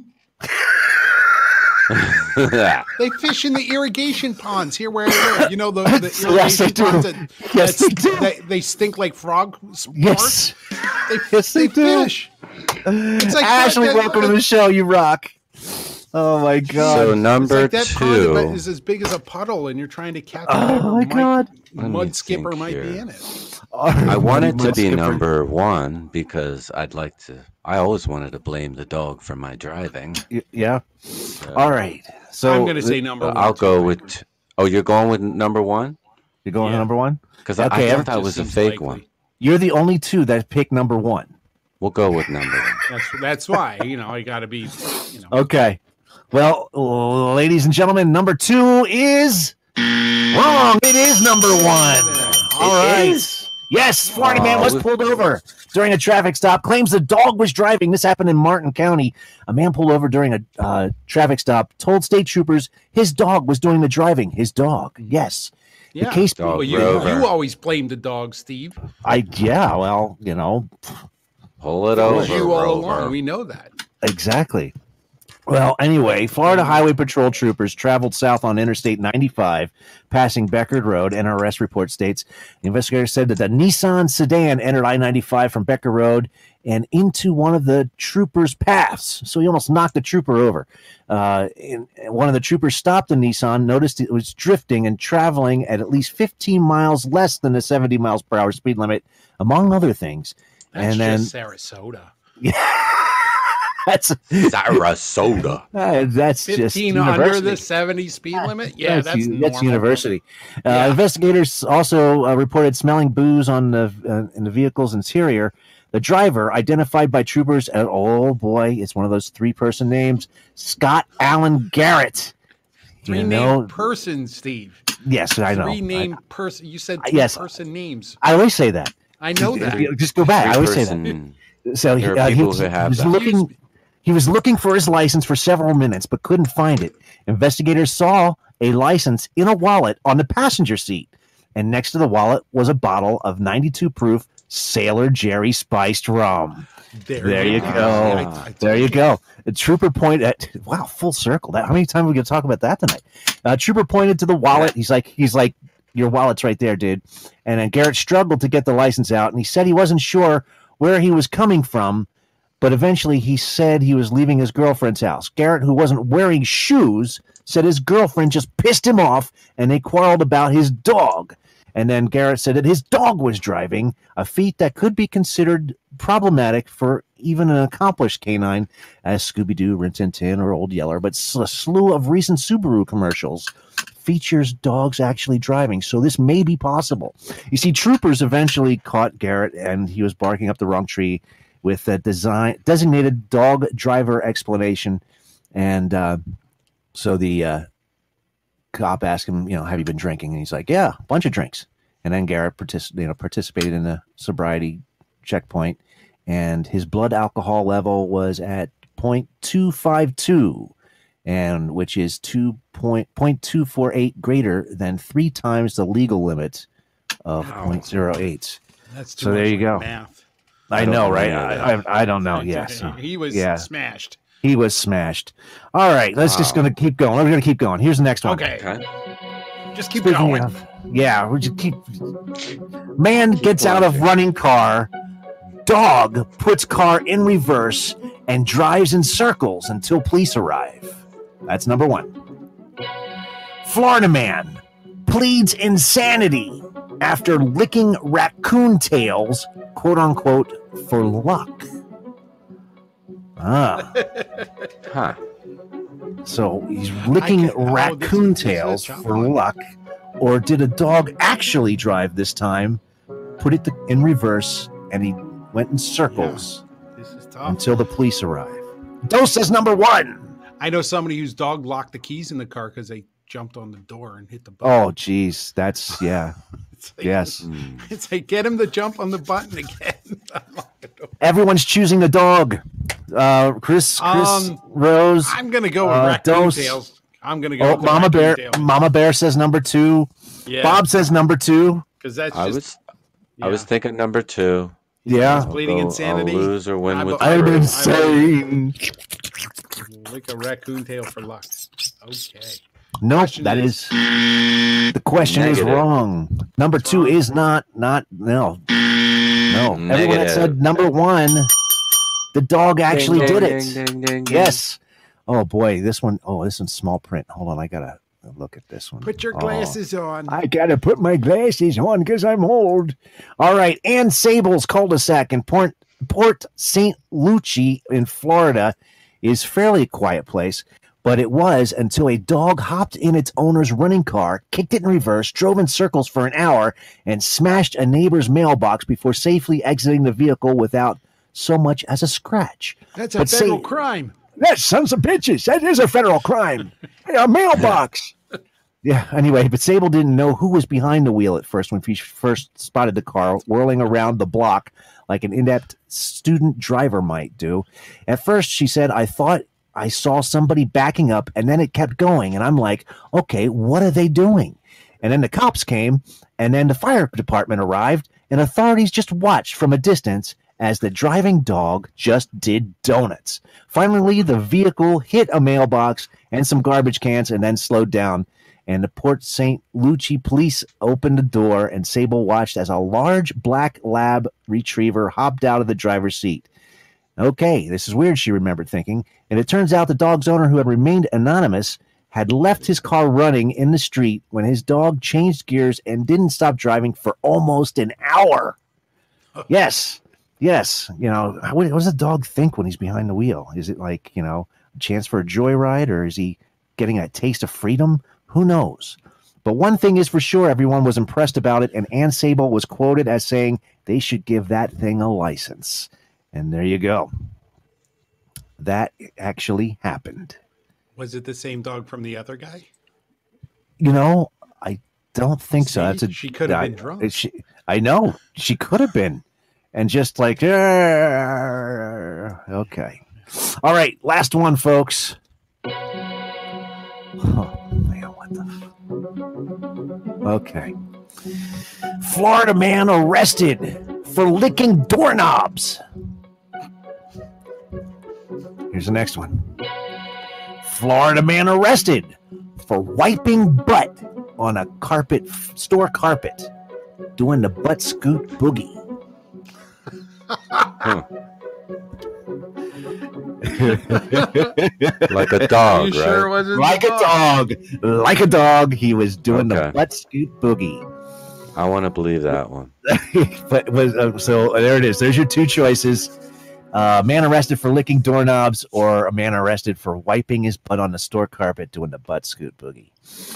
They fish in the irrigation ponds here where I live. You know the, the irrigation Yes, they do. ponds that, Yes, they that's- do. They, they stink like frog sparks. Yes. They, Yes, they they do. fish. It's like Ashley, that- welcome to the show. You rock. Oh my god. So It's number like that pond two. is as big as a puddle, and you're trying to catch. Oh, whatever my might- God. Let me Mud skipper think might be here. in it. I wanted to Mud be skipper. number one because I'd like to. I always wanted to blame the dog for my driving. Y- Yeah. So, All right. So I'm going to say number uh, one. I'll too, go I with. agree. t- Oh, you're going with number one? you're going to Yeah. number one. Because Okay, I every- thought that was a Just fake seems one. likely. You're the only two that pick number one. We'll go with number one. That's that's why you know I got to be. You know, Okay. Well, ladies and gentlemen, number two is wrong. It is number one. All It right. is? Yes, Florida man Oh, was we- pulled over during a traffic stop. Claims the dog was driving. This happened in Martin County. A man pulled over during a uh, traffic stop. Told state troopers his dog was doing the driving. His dog. Yes. yeah. The case. Dog Well, you, Rover. you always blame the dog, Steve. I yeah. Well, you know Pull it It was over, you all Rover. along. We know that. exactly. Well, anyway, Florida Highway Patrol troopers traveled south on Interstate ninety-five, passing Beckard Road. An arrest report states the investigator said that the Nissan sedan entered I ninety-five from Becker Road and into one of the troopers' paths. So he almost knocked the trooper over. Uh, and and one of the troopers stopped the Nissan, noticed it was drifting and traveling at at least fifteen miles less than the seventy miles per hour speed limit, among other things. That's and then just Sarasota. that's Sarasota. Uh, that's just fifteen under the seventy speed limit. Yeah, that's that's u- that's normal. university. Uh, Yeah. Investigators also uh, reported smelling booze on the uh, in the vehicle's interior. The driver, identified by troopers as, oh boy, it's one of those three-person names, Scott Allen Garrett. Three You named know, person, Steve. yes, I know. Three named I, person. You said I- three yes. person names. I always say that. I know that. Just go back. I always say Three-person- that. So he, There are uh, he people was, who he have was that. looking. He was looking for his license for several minutes, but couldn't find it. Investigators saw a license in a wallet on the passenger seat, and next to the wallet was a bottle of ninety-two proof Sailor Jerry spiced rum. There, There you go. go. I- I told There you go. A trooper pointed at wow, full circle. That how many times are we gonna talk about that tonight? Uh, trooper pointed to the wallet. He's like, he's like, your wallet's right there, dude. And then Garrett struggled to get the license out, and he said he wasn't sure where he was coming from, but eventually he said he was leaving his girlfriend's house. Garrett, who wasn't wearing shoes, said his girlfriend just pissed him off, and they quarreled about his dog. And then Garrett said that his dog was driving, a feat that could be considered problematic for even an accomplished canine as Scooby-Doo, Rin Tin Tin, or Old Yeller. But a slew of recent Subaru commercials features dogs actually driving, so this may be possible. You see, troopers eventually caught Garrett, and he was barking up the wrong tree with a design designated dog driver explanation. And uh, so the uh, cop asked him, you know, have you been drinking? And he's like, yeah, a bunch of drinks. And then Garrett partic- you know, participated in the sobriety checkpoint, and his blood alcohol level was at point two five two, and which is two point point two four eight greater than three times the legal limit of Wow. point zero eight. That's too So there much you like go. Math. I, I don't know, know right? any of I, that. I, I don't know. Yes, He was Yeah. smashed. he was smashed. All right, let's just Wow. gonna keep going. We're gonna keep going. Here's the next one. Okay. Okay. Just keep Speaking going. of, yeah, we just keep. Man gets out of running car. Dog puts car in reverse and drives in circles until police arrive. That's number one. Florida man pleads insanity after licking raccoon tails, quote unquote, for luck. Ah. Huh. So he's licking I can- oh, raccoon this is- this is tails tough for one. luck, or did a dog actually drive this time, put it in reverse, and he went in circles This is tough. until the police arrive? Dose says number one. I know somebody whose dog locked the keys in the car because they jumped on the door and hit the button. Oh, geez, that's yeah, It's like, yes. Hmm. It's like get him to jump on the button again. Unlock the door. Everyone's choosing the dog. Uh, Chris, Chris Um, Rose. I'm gonna go with Uh, raccoon Dose. tails. I'm gonna go. Oh, with the Mama raccoon Bear. tail. Mama Bear says number two. Yeah, Bob says number two. because that's I just. was yeah. I was thinking number two. Yeah, He's pleading I'll go- insanity. I'll lose or win I'm with a- I'm the truth. insane. Like a raccoon tail for luck. Okay. Nope, Question that is- is the question Negative. is wrong. Number two wrong. is not not no no. Everyone that Negative. said number one, the dog actually Ding, did ding, it. ding, ding, ding, ding. Yes. Oh boy, this one. Oh, this one's small print. Hold on, I gotta look at this one. Put your Oh. glasses on. I gotta put my glasses on because I'm old. All right, Ann Sable's cul-de-sac in Port Port Saint Lucie in Florida is fairly a quiet place, but it was until a dog hopped in its owner's running car, kicked it in reverse, drove in circles for an hour, and smashed a neighbor's mailbox before safely exiting the vehicle without so much as a scratch. That's a But say- federal crime. That sons of bitches. That is a federal crime. A mailbox. Yeah, anyway, but Sable didn't know who was behind the wheel at first when he first spotted the car whirling around the block like an inept student driver might do. At first, she said, I thought I saw somebody backing up, and then it kept going. And I'm like, okay, what are they doing? And then the cops came, and then the fire department arrived, and authorities just watched from a distance as the driving dog just did donuts. Finally, the vehicle hit a mailbox and some garbage cans and then slowed down. And the Port Saint Lucie police opened the door, and Sable watched as a large black lab retriever hopped out of the driver's seat. Okay, this is weird, she remembered thinking. And it turns out the dog's owner, who had remained anonymous, had left his car running in the street when his dog changed gears and didn't stop driving for almost an hour. Yes, Yes, you know, what, what does a dog think when he's behind the wheel? Is it like, you know, a chance for a joyride, or is he getting a taste of freedom? Who knows? But one thing is for sure, everyone was impressed about it, and Ann Sable was quoted as saying they should give that thing a license. And there you go. That actually happened. Was it the same dog from the other guy? You know, I don't think See, so. That's a, she could have I, been drunk. She, I know. She could have been. And just like, okay. All right, last one, folks. Oh, man, what the... Okay. Florida man arrested for licking doorknobs. Here's the next one. Florida man arrested for wiping butt on a carpet, store carpet, doing the butt scoot boogie. Huh. Like a dog, you right? sure wasn't Like a dog. Like a dog. He was doing Okay. the butt scoot boogie. I want to believe that one. But was uh, so uh, there it is. There's your two choices. Uh, man arrested for licking doorknobs, or a man arrested for wiping his butt on the store carpet doing the butt scoot boogie.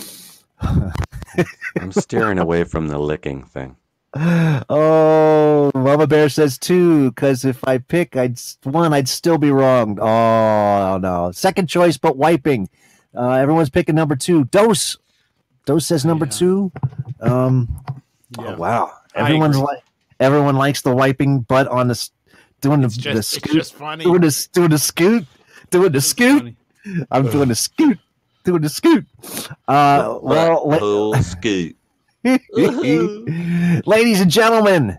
I'm steering away from the licking thing. Oh, Mama Bear says two, because if I pick I'd one, I'd still be wrong. Oh no. Second choice, but wiping. Uh, everyone's picking number two. Dose. Dose says number Yeah. two. Um Yeah. Oh wow. I Everyone's agree. like everyone likes the wiping butt on the s- doing the, It's just, the it's scoot. just funny. Doing the doing the scoot. Doing the It's scoot. funny. I'm doing the scoot. Doing the scoot. Uh well let- Cool scoot. ladies and gentlemen.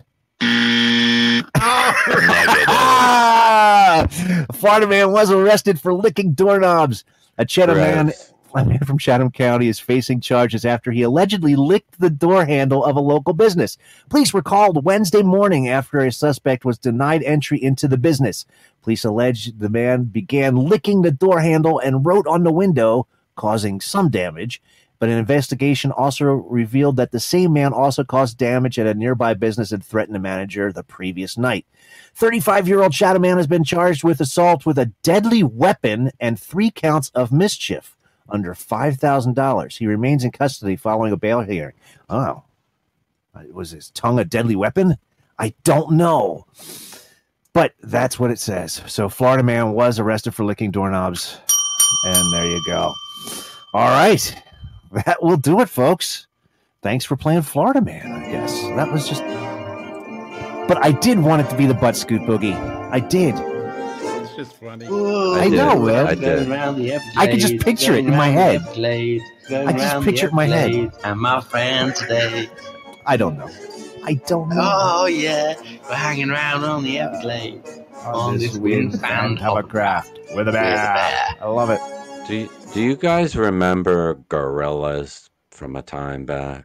Florida man was arrested for licking doorknobs. A Chatham man, Gross. a man from Chatham County is facing charges after he allegedly licked the door handle of a local business. Police were called Wednesday morning after a suspect was denied entry into the business. Police allege the man began licking the door handle and wrote on the window, causing some damage. But an investigation also revealed that the same man also caused damage at a nearby business and threatened the manager the previous night. thirty-five-year-old Chatham man has been charged with assault with a deadly weapon and three counts of mischief under five thousand dollars. He remains in custody following a bail hearing. Oh, was his tongue a deadly weapon? I don't know. But that's what it says. So Florida man was arrested for licking doorknobs. And there you go. All right. That will do it, folks. Thanks for playing Florida Man, I guess. That was just... But I did want it to be the butt scoot boogie. I did. It's just funny. Ooh, I know, man. I did. Going round the Everglades, I could just picture it in going my round the head. Everglades, going I just round picture it in my the head. Everglades, and my friend today. I don't know. I don't know. Oh yeah, we're hanging around on the Everglades on this wind-bound hovercraft with a with a bear. I love it. Do you, do you guys remember Gorillas from a time back?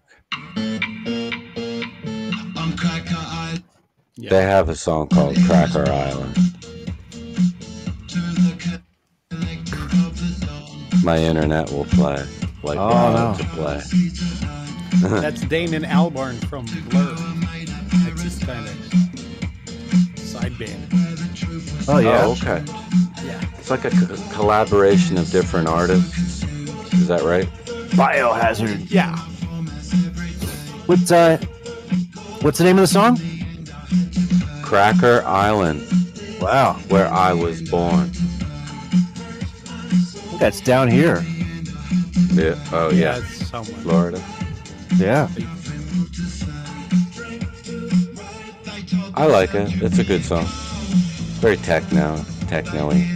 Yeah. They have a song called Cracker Island. My internet will play like Oh, they want no. it to play. That's Damon Albarn from Blur. That's his kind of side band. Oh, yeah. Oh, okay. Yeah. It's like a co- collaboration of different artists. Is that right? Biohazard. Yeah. What, uh, what's the name of the song? Cracker Island, Wow. where I was born. That's down here. Yeah. Oh, yeah. it's somewhere. Florida. Yeah. I like it. It's a good song. Very techno, techno-y.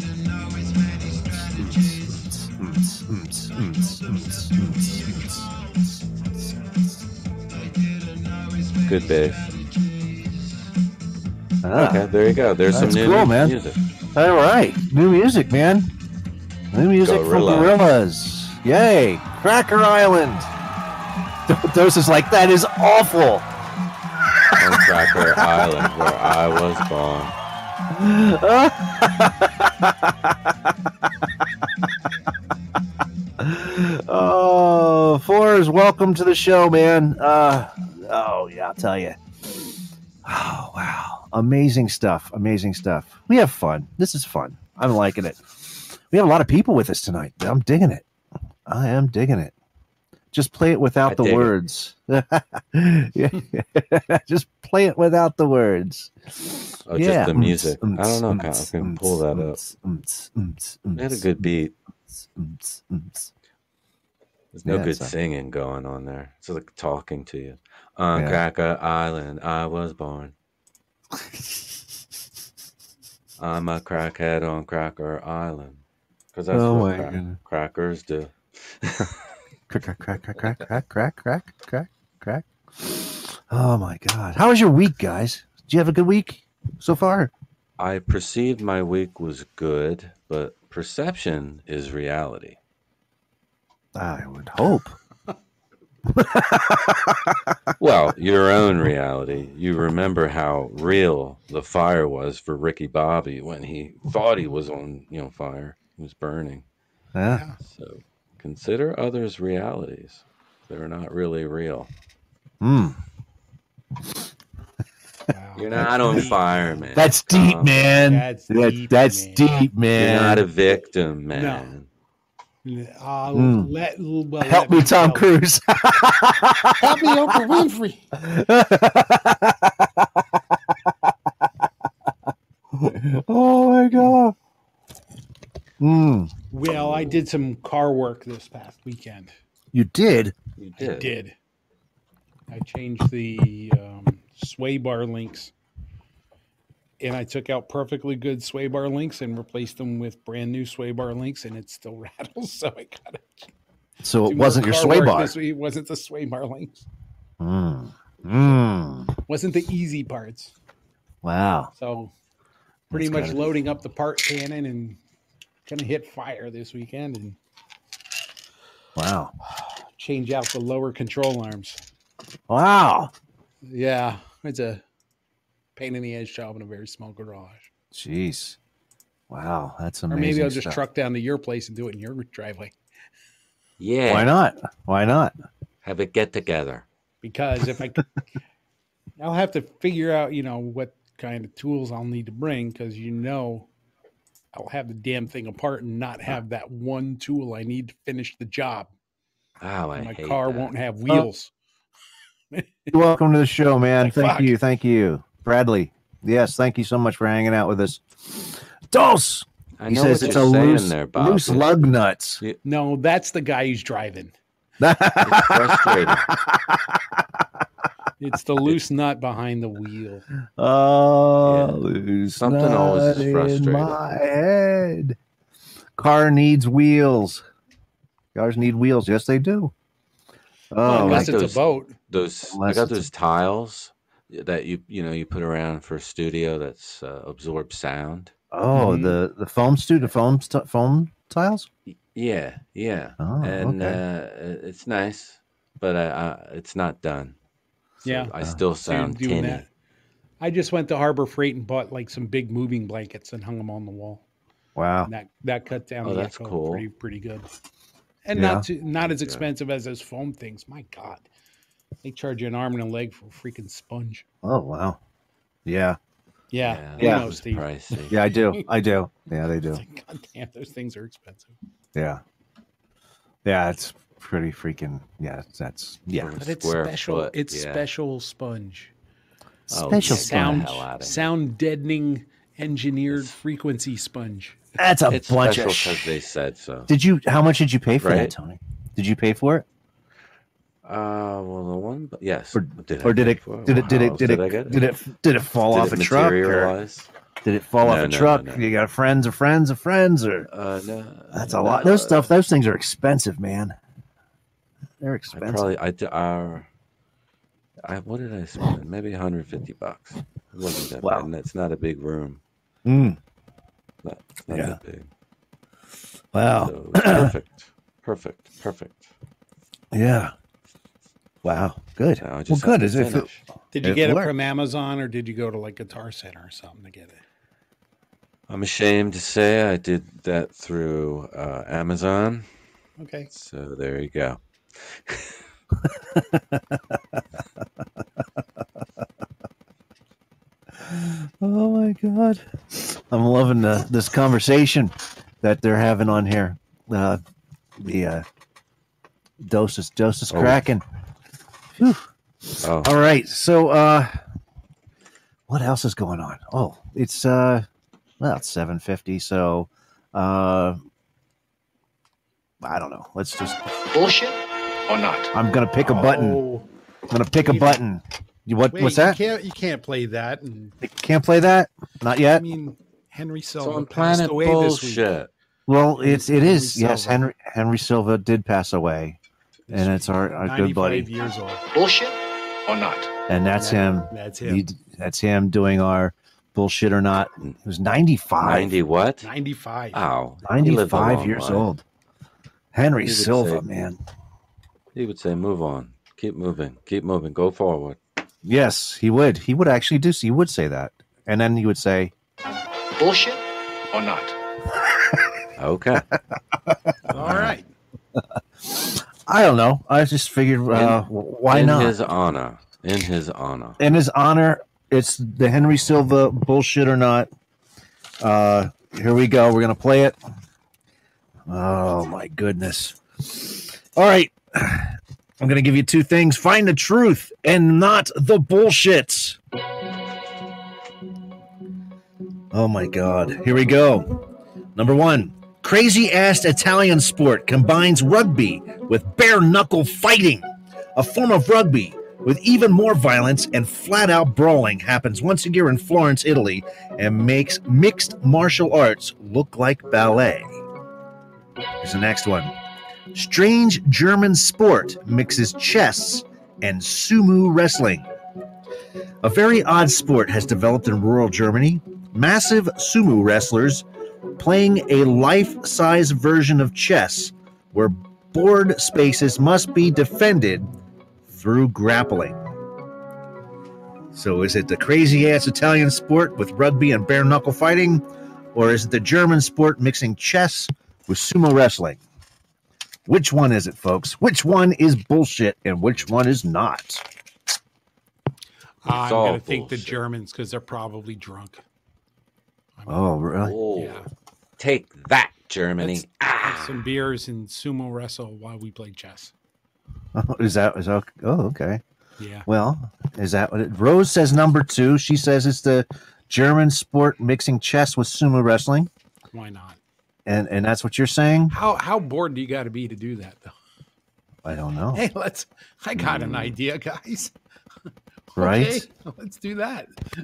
Good bass. Ah, Okay, there you go. There's That's some new cool, man. music. All right. New music, man. New music Gorilla. from Gorillas. Yay. Cracker Island. Dose is like, that is awful. On Cracker Island, where I was born. Oh, Fours, welcome to the show, man. Uh, oh, yeah, I'll tell you. Oh, wow. amazing stuff. Amazing stuff. We have fun. This is fun. I'm liking it. We have a lot of people with us tonight. I'm digging it. I am digging it. Just play it without I the words. Just play it without the words. Oh, yeah. just the music. Ums, I don't know. ums, I ums, can pull that ums, up. ums, ums, They had a ums, good beat. ums, ums. There's no Yeah, good so- singing going on there. It's like talking to you. On Yeah. Cracker Island, I was born. I'm a crackhead on Cracker Island. Because that's Oh what my crack- goodness. crackers do. Crack, crack, crack, crack, crack, crack, crack, crack, crack, crack. Oh my God! How was your week, guys? Did you have a good week so far? I perceived my week was good, but perception is reality. I would hope. Well, your own reality. You remember how real the fire was for Ricky Bobby when he thought he was on, you know, fire. He was burning. Yeah. So consider others' realities. They're not really real. Hmm. Wow. You're not on fire, man. That's deep, Calm. man. That's That- deep, that's man. deep, man. You're not a victim, man. Uh, Mm. let, well, Help let me, Tom tell- Cruise. Help me, Oprah Winfrey. Oh my God. Mm. Well, I did some car work this past weekend. You did? You I did. did. I changed the um, sway bar links, and I took out perfectly good sway bar links and replaced them with brand new sway bar links, and it still rattles. So I got it. So it wasn't your sway bar. It wasn't the sway bar links. Mm. Mm. Wasn't the easy parts. Wow. So pretty That's much gotta- loading up the part cannon and gonna hit fire this weekend and Wow. change out the lower control arms. Wow. Yeah, it's a pain in the ass job in a very small garage. Jeez. Wow. That's Or amazing. maybe I'll just stuff. truck down to your place and do it in your driveway. Yeah. Why not? Why not? Have a get together. Because if I, I'll have to figure out, you know, what kind of tools I'll need to bring because you know, I'll have the damn thing apart and not have that one tool I need to finish the job. Oh, I And my hate car that. won't have wheels. Welcome to the show, man. Like, thank fuck. you. Thank you. Bradley. Yes, thank you so much for hanging out with us. Dos. I He know says what it's you're a saying loose, there, Bob. loose lug nuts. No, that's the guy who's driving. It's frustrating. It's the loose nut behind the wheel. Oh, Yeah. loose Something nut always is in frustrating. my head. Car needs wheels. Cars need wheels. Yes, they do. Oh, Unless like it's those- a boat. Those Unless I got it's a- those tiles that you you know you put around for a studio that's uh, absorb sound. oh, Mhm. the the foam stu the foam st- foam tiles. Y- Yeah, yeah, Oh, and okay. uh, it's nice, but I, I, it's not done. So Yeah. I still So you're sound doing tinny. that. I just went to Harbor Freight and bought like some big moving blankets and hung them on the wall. Wow. And that that cut down Oh, the that's echo cool. pretty pretty good. And Yeah. not too, not as Yeah. expensive as those foam things. My God, they charge you an arm and a leg for a freaking sponge. Oh, wow. Yeah. Yeah, Yeah, you Yeah. know, it's Steve. pricey. Yeah, I do. I do. Yeah, they do. It's like, God damn, those things are expensive. Yeah. Yeah, it's pretty freaking. Yeah, that's yeah. For a But it's square special. foot, it's yeah. special sponge. Oh, Special get the sound hell outta here. sound deadening engineered frequency sponge. That's a It's bunch special of. because Sh- they said so. did you? How much did you pay for that, Right. Tony? Did you pay for it, Uh, well, the one, but yes. or did, I or did pay it? for Did it? Did How it? else Did I it? get Did it? Did it fall Did off it a truck? Or materialize? did it fall off No, a no, truck? no, no. You got friends of friends of friends, or Uh, no. that's a no, lot. Those stuff. Those things are expensive, man. They're I expensive. probably I d- uh, I what did I spend? Maybe one hundred fifty bucks. It wasn't that Wow. bad, and that's not a big room. Mm. Not, not Yeah. that big. Wow. So it's perfect, perfect, perfect. Yeah. Wow. Good. Now I Well, just good. have As to if it, finish. Did you It get it worked. from Amazon or did you go to like Guitar Center or something to get it? I'm ashamed to say I did that through uh, Amazon. Okay. So there you go. Oh my god, I'm loving the, this conversation that they're having on here. Uh, the uh, dose is dose is Oh. cracking. Whew. Oh, All right, so uh, what else is going on? Oh, it's uh, well, it's seven fifty. So, uh, I don't know. Let's just. Bullshit or not? I'm gonna pick a button. Oh, I'm gonna pick a Wait. button. You what? wait, what's that? You can't, you can't play that. And You can't play that. Not I yet. mean, Henry it's Silva on passed Planet away this week. Bullshit. Well, it's it Henry is. Yes, Silva. Henry Henry Silva did pass away, This and it's week. our, our good buddy, ninety-five years old. Bullshit or not? and that's him. That's him. He, that's him doing our bullshit or not. He was ninety-five. Ninety what? ninety-five. Ow. He lived a ninety-five long years life. old. Henry He would Silva, say- man. He would say, "Move on, keep moving, keep moving, go forward." Yes, he would. He would actually do. He would say that, and then he would say, Bullshit or not? Okay. All right. "I don't know. I just figured, uh, why in not?" his honor. In his honor. In his honor, it's the Henry Silva bullshit or not. Uh, here we go. We're gonna play it. Oh my goodness! All right, I'm gonna give you two things: find the truth and not the bullshit. Oh my God! Here we go. Number one: crazy ass Italian sport combines rugby with bare knuckle fighting. A form of rugby with even more violence and flat-out brawling happens once a year in Florence, Italy, and makes mixed martial arts look like ballet. Here's the next one. Strange German sport mixes chess and sumo wrestling. A very odd sport has developed in rural Germany. Massive sumo wrestlers playing a life-size version of chess where board spaces must be defended through grappling. So is it the crazy-ass Italian sport with rugby and bare-knuckle fighting, or is it the German sport mixing chess with sumo wrestling? Which one is it, folks? Which one is bullshit and which one is not? I'm all going to think the bullshit. Germans because they're probably drunk. I mean, Oh, really? Oh, yeah. take that, Germany. Let's have some beers and sumo wrestle while we play chess. Is that is that, oh, okay. Yeah. Well, is that what it, Rose says number two. She says it's the German sport mixing chess with sumo wrestling. Why not? And and that's what you're saying? How how bored do you got to be to do that, though? I don't know. Hey, let's. I got an idea, guys. Right? Okay, let's do that.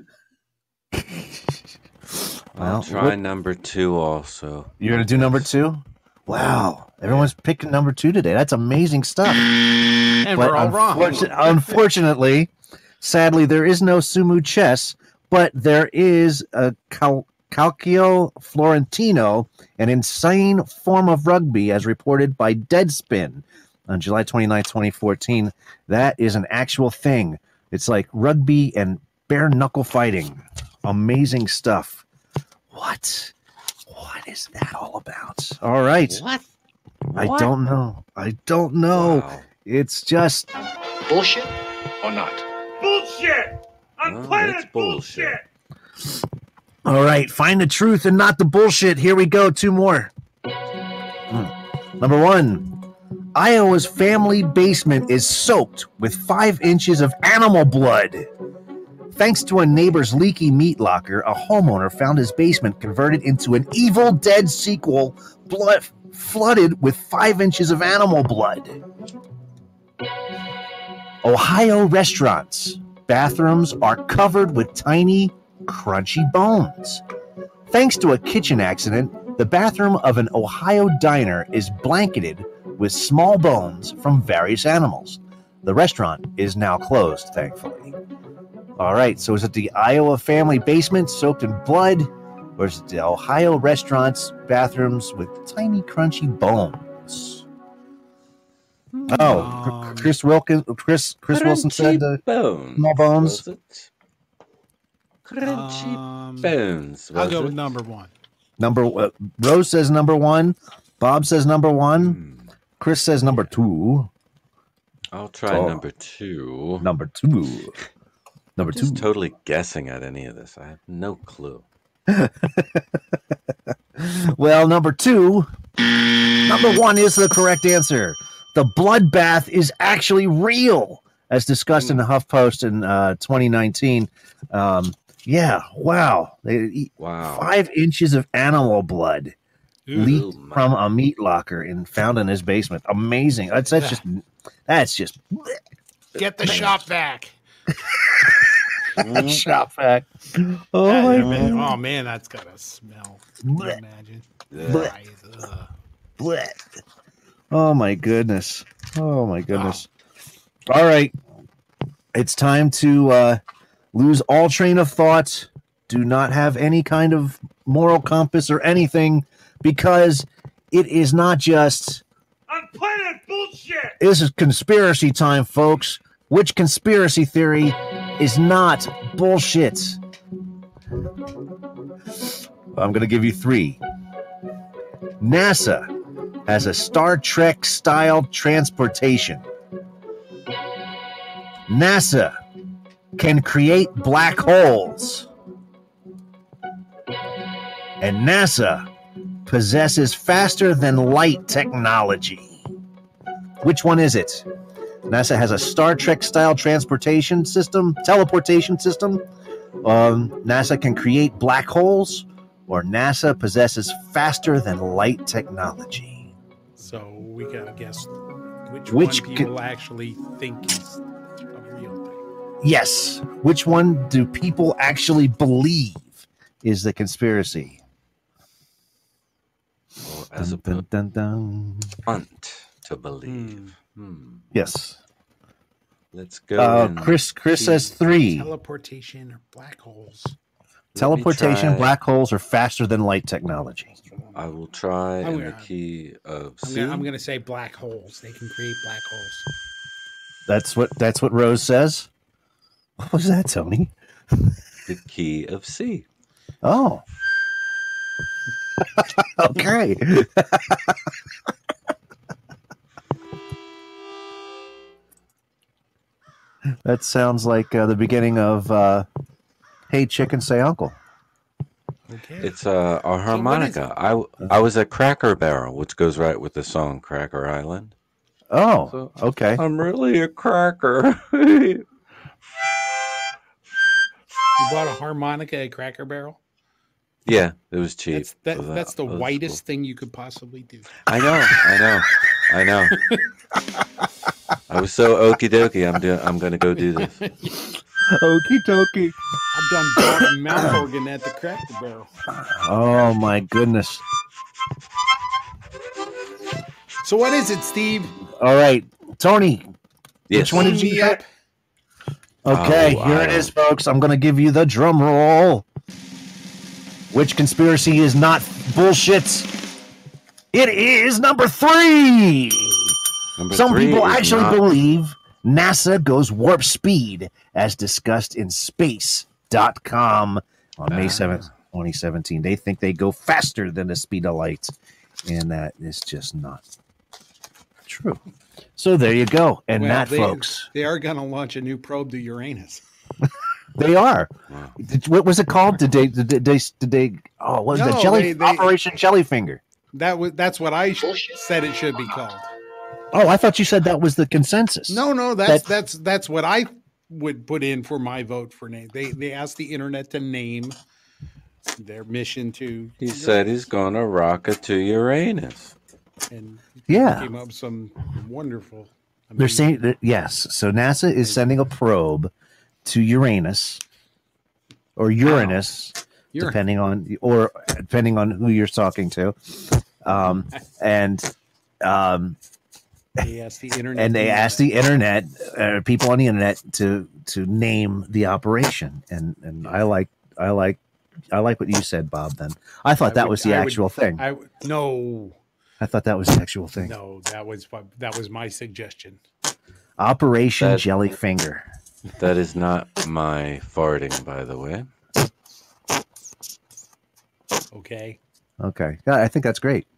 I'll Well, try what- number two also. You're gonna do number two? Wow. Everyone's picking number two today. That's amazing stuff. And But we're all wrong. unfortun- unfortunately, sadly, there is no sumo chess, but there is a cal- calcio florentino, an insane form of rugby, as reported by Deadspin on July twenty-ninth, twenty fourteen. That is an actual thing. It's like rugby and bare knuckle fighting. Amazing stuff. What? What is that all about? All right. What? I What? don't know. I don't know. Wow. It's just Bullshit or not? Bullshit! On Well, planet it's bullshit. bullshit! all right. Find the truth and not the bullshit. Here we go. Two more. Hmm. Number one. Iowa's family basement is soaked with five inches of animal blood. Thanks to a neighbor's leaky meat locker, a homeowner found his basement converted into an Evil Dead sequel, blood flooded with five inches of animal blood. Ohio restaurants' bathrooms are covered with tiny, crunchy bones. Thanks to a kitchen accident, the bathroom of an Ohio diner is blanketed with small bones from various animals. The restaurant is now closed, thankfully. All right, so is it the Iowa family basement soaked in blood, or is it the Ohio restaurants' bathrooms with tiny, crunchy bones? Oh, Um, Chris Wilkins, Chris Chris Wilson said the bones. small bones. Was it? Crunchy Um, bones. I'll was go it? with number one. number. Uh, Rose says number one. Bob says number one. Hmm. Chris says number two. I'll try Oh. number two. Number two. Number I'm two. just totally guessing at any of this. I have no clue. Well, number two. Number one is the correct answer. The bloodbath is actually real, as discussed in the HuffPost in uh, twenty nineteen. Um, yeah, wow. They eat Wow. Five inches of animal blood Ooh, leaked my. from a meat locker and found in his basement. Amazing. That's, that's just, that's just Get the shop vac. shop vac. Oh, Yeah, my yeah, man. God. Oh man, that's gotta smell. Can you Blech. imagine? Blech. Ugh. Blech. Oh my goodness. Oh my goodness. All right. It's time to uh, lose all train of thought. Do not have any kind of moral compass or anything, because it is not just. I'm playing bullshit. This is conspiracy time, folks. Which conspiracy theory is not bullshit? I'm going to give you three. NASA has a Star Trek style transportation. NASA can create black holes. And NASA possesses faster than light technology. Which one is it? NASA has a Star Trek style transportation system, teleportation system. Um, NASA can create black holes, or NASA possesses faster than light technology. So we gotta guess which, Which one people could- actually think is a real thing. Yes. Which one do people actually believe is the conspiracy? Or as a Dun, dun, dun, dun. punt to believe. Hmm. Yes. Let's go. Uh, and Chris Chris see. says three. Teleportation or black holes. Let me Teleportation, try- black holes are faster than light technology. I will try I'm in the gonna- key of I'm C. gonna, I'm gonna say black holes. They can create black holes. That's what that's what Rose says. What was that, Tony? The key of C. Oh. Okay. That sounds like uh, the beginning of uh, Hey Chicken Say Uncle. Okay. It's uh, a what is harmonica. I, w- I was at Cracker Barrel, which goes right with the song Cracker Island. Oh, So- okay. I'm really a cracker. You You bought a harmonica at Cracker Barrel? yeah, it was cheap. That's that, so that that's the was whitest thing you could possibly do. cool. I know, I know, I know. I was so okie dokie. I'm doing. I'm gonna go do this. Okie dokie. I've done bought a mouth organ at the Cracker Barrel. Oh my goodness. So what is it, Steve? All right, Tony. Yes. Which one did Sign you me get? up. Okay, Oh, here it I- is, folks. I'm going to give you the drum roll. Which conspiracy is not bullshit? It is number three. Number Some three people is actually not- believe NASA goes warp speed, as discussed in space dot com on May seventh, twenty seventeen. They think they go faster than the speed of light, and that is just not true. So there you go. And Well, that, they, folks, they are going to launch a new probe to Uranus. they are. Wow. Did- What was it called? Did they? Did they? Did they? Oh, what was No, that? Jelly they- they- Operation Jellyfinger. That was that's what I sh- said it should be called. Oh, I thought you said that was the consensus. No, no, that's That- that's that's what I would put in for my vote for name. They they asked the internet to name their mission to. He said he's gonna rocket to Uranus. and Yeah. came up with some wonderful. They're saying that, yes. So NASA is sending a probe to Uranus or Uranus, Uranus. depending on or depending on who you're talking to, um, and um, They asked the internet. and they to- asked the internet, uh, people on the internet, to to name the operation. And and I like I like I like what you said, Bob. Then I thought I that would- was the I would- actual thing. I w- no, I thought that was the actual thing. no, that was what- that was my suggestion. Operation That- Jellyfinger. That is not my farting, by the way. Okay. Okay, yeah, I think that's great.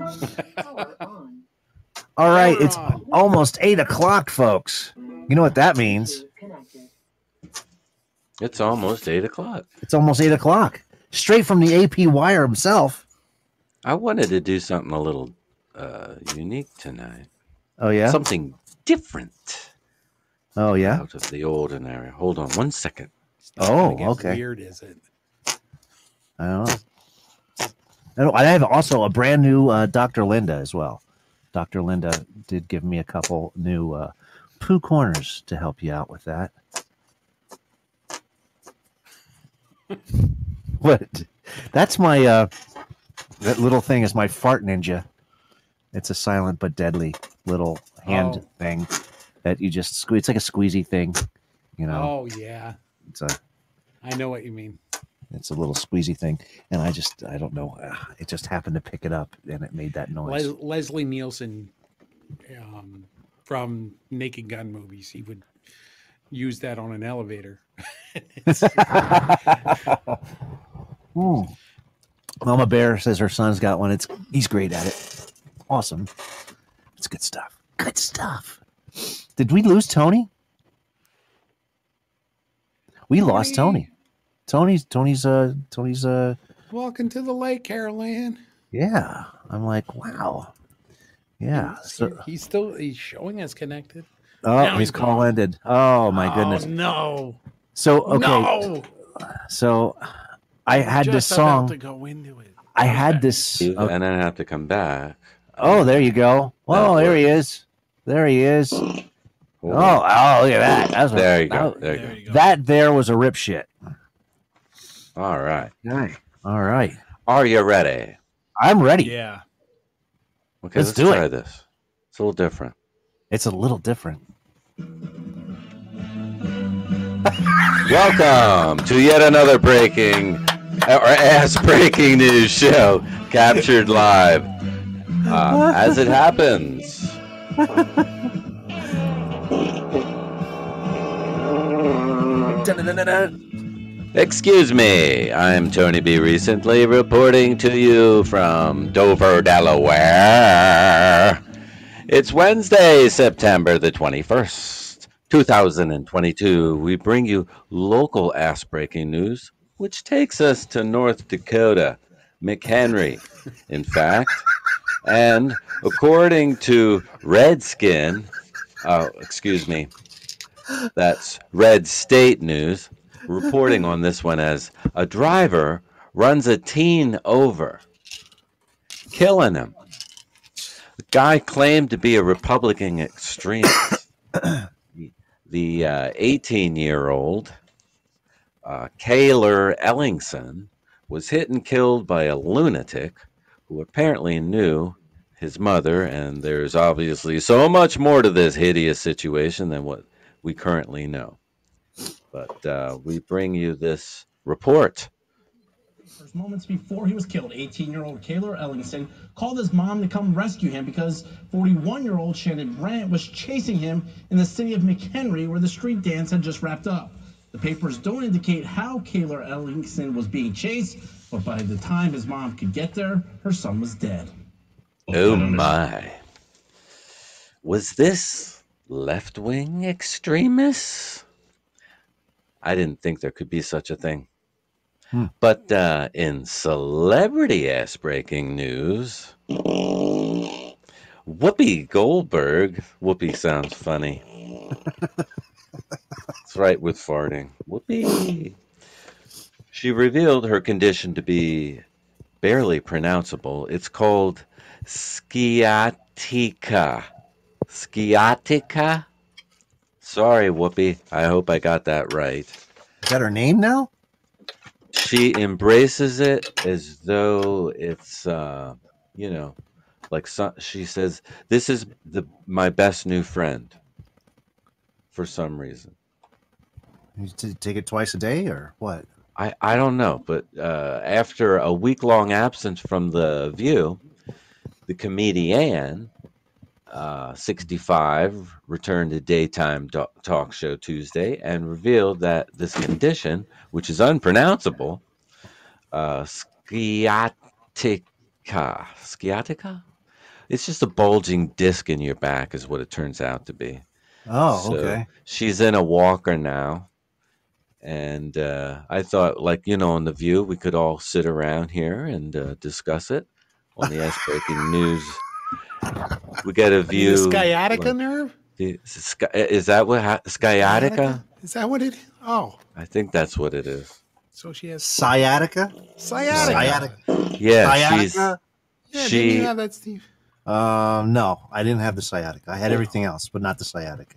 All right, it's almost eight o'clock, folks. You know what that means? It's almost eight o'clock. It's almost eight o'clock. Straight from the A P Wire himself. I wanted to do something a little uh, unique tonight. Oh, yeah? Something different. Oh, yeah? Out of the ordinary. Hold on one second. Oh, okay. Weird, is it? I don't know. I don't- I have also a brand new uh, Doctor Linda as well. Doctor Linda did give me a couple new uh, poo corners to help you out with that. What? That's my uh, that little thing is my fart ninja. It's a silent but deadly little hand Oh. thing that you just squeeze. It's like a squeezy thing, you know. Oh yeah, It's a I know what you mean. it's a little squeezy thing, and I just I don't know. uh, It just happened to pick it up, and it made that noise. Les- Leslie Nielsen um, from Naked Gun movies. He would use that on an elevator. Ooh. Mama Bear says her son's got one. It's he's great at it. Awesome. It's good stuff. Good stuff. Did we lose Tony? We lost Tony. Tony's Tony's uh Tony's uh Welcome to the lake, Carol Ann. yeah. I'm like, wow. Yeah. So, He's still he's showing us connected. oh, Now his he's call gone. ended. Oh my goodness. Oh, no. So okay. No. So I had Just this about song. to go into it. I had this. And okay. then I have to come back. Oh, there you go. Oh, there he is. There he is. Oh, Hold on. oh, look at that. That's There you go. that- There you There go. you go. That there was a rip shit. All right. All right. Are you ready? I'm ready. Yeah. Okay, Let's let's, do try it. this. It's a little different. It's a little different. Welcome to yet another breaking or ass breaking news show captured live uh, as it happens. Excuse me, I'm Tony B. Recently reporting to you from Dover, Delaware. It's Wednesday, September the twenty-first, two thousand twenty-two. We bring you local ass breaking news, which takes us to North Dakota, McHenry, in fact. And according to Redskin, uh, excuse me, that's Red State News, reporting on this one as a driver runs a teen over, killing him. The guy claimed to be a Republican extremist. The uh, eighteen-year-old uh, Kaylor Ellingson was hit and killed by a lunatic who apparently knew his mother, and there's obviously so much more to this hideous situation than what we currently know. But uh, we bring you this report. First moments before he was killed, eighteen-year-old Kaylor Ellingson called his mom to come rescue him because forty-one-year-old Shannon Brandt was chasing him in the city of McHenry, where the street dance had just wrapped up. The papers don't indicate how Kaylor Ellingson was being chased, but by the time his mom could get there, her son was dead. Oh my. Was this left-wing extremists? I didn't think there could be such a thing. Hmm. But uh, in celebrity ass breaking news, Whoopi Goldberg, Whoopi sounds funny. That's right with farting. Whoopi. She revealed her condition to be barely pronounceable. It's called sciatica. Sciatica? Sorry, Whoopi. I hope I got that right. Is that her name now? She embraces it as though it's, uh, you know, like so, she says, "This is the my best new friend." For some reason, You t- take it twice a day or what? I I don't know, but uh, after a week long absence from the View, the comedian, uh, sixty-five, returned to daytime do- talk show Tuesday and revealed that this condition, which is unpronounceable, uh, sciatica, sciatica, it's just a bulging disc in your back, is what it turns out to be. Oh, So okay. she's in a walker now, And uh, I thought, like, you know, on The View, we could all sit around here and uh, discuss it on the Ice Breaking News. We get a view. The sciatica like, nerve? the, sky, is that what? Ha- sciatica? Is that what it? Oh, I think that's what it is. so she has Sciatica? sciatica. Sciatica. Yeah, Sciatica? she's. Yeah, she. didn't you have that, Steve? Um, no, I didn't have the sciatica. I had everything else, but not the sciatica.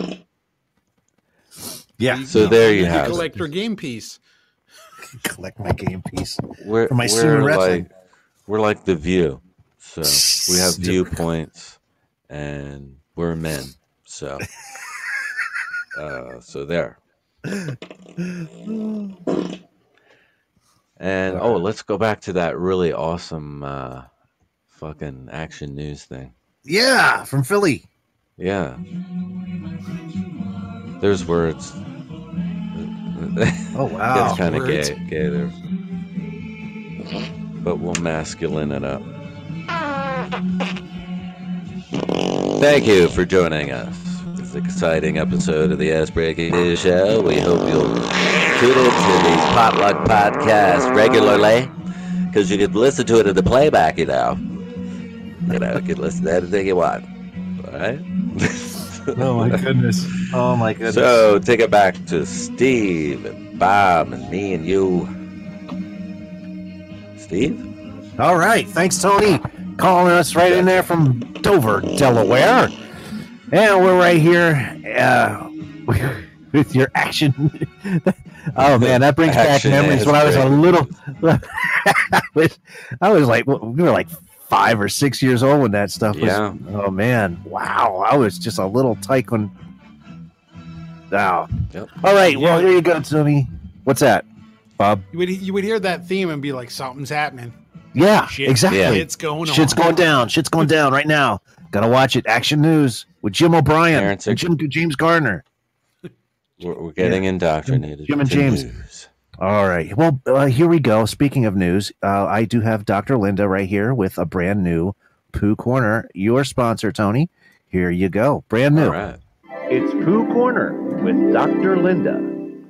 Yeah. So there you You have collect it. your game piece. Collect my game piece. We're, for my we're student wrestling. like we're like The View, so we have Stupid. viewpoints, and we're men. So, uh, so there. And oh, let's go back to that really awesome uh, fucking Action News thing. Yeah, from Philly. Yeah. There's words. Oh, wow. It's kind of Words. gay, gay there. But we'll masculine it up. Thank you for joining us. This exciting episode of the Ice Breaking News Show. We hope you'll tune into the Potluck Podcast regularly, because you can listen to it in the playback, you know. You know, you can listen to anything you want. All right? Oh, my goodness. Oh, my goodness. So, take it back to Steve and Bob and me and you. Steve? All right. Thanks, Tony. Calling us right in there from Dover, Delaware. And we're right here uh, with your action. Oh, man, that brings Action back memories is when I was a great. little. I, was, I was like, we were like five or six years old when that stuff was. Yeah. Oh, man. Wow. I was just a little tyke when. Wow. Yep. All right. Well, here you go, Tony. What's that, Bob? You would you would hear that theme and be like, something's happening. Yeah, Shit, exactly. Yeah. Shit's going on. Shit's going down. Shit's going down right now. Gotta watch it. Action News with Jim O'Brien Parents are- and Jim, James Gardner. We're, we're getting indoctrinated. Jim and to James. news. All right. Well, uh, here we go. Speaking of news, uh, I do have Doctor Linda right here with a brand new Pooh Corner. Your sponsor, Tony. Here you go. Brand new. All right. It's Pooh Corner with Doctor Linda.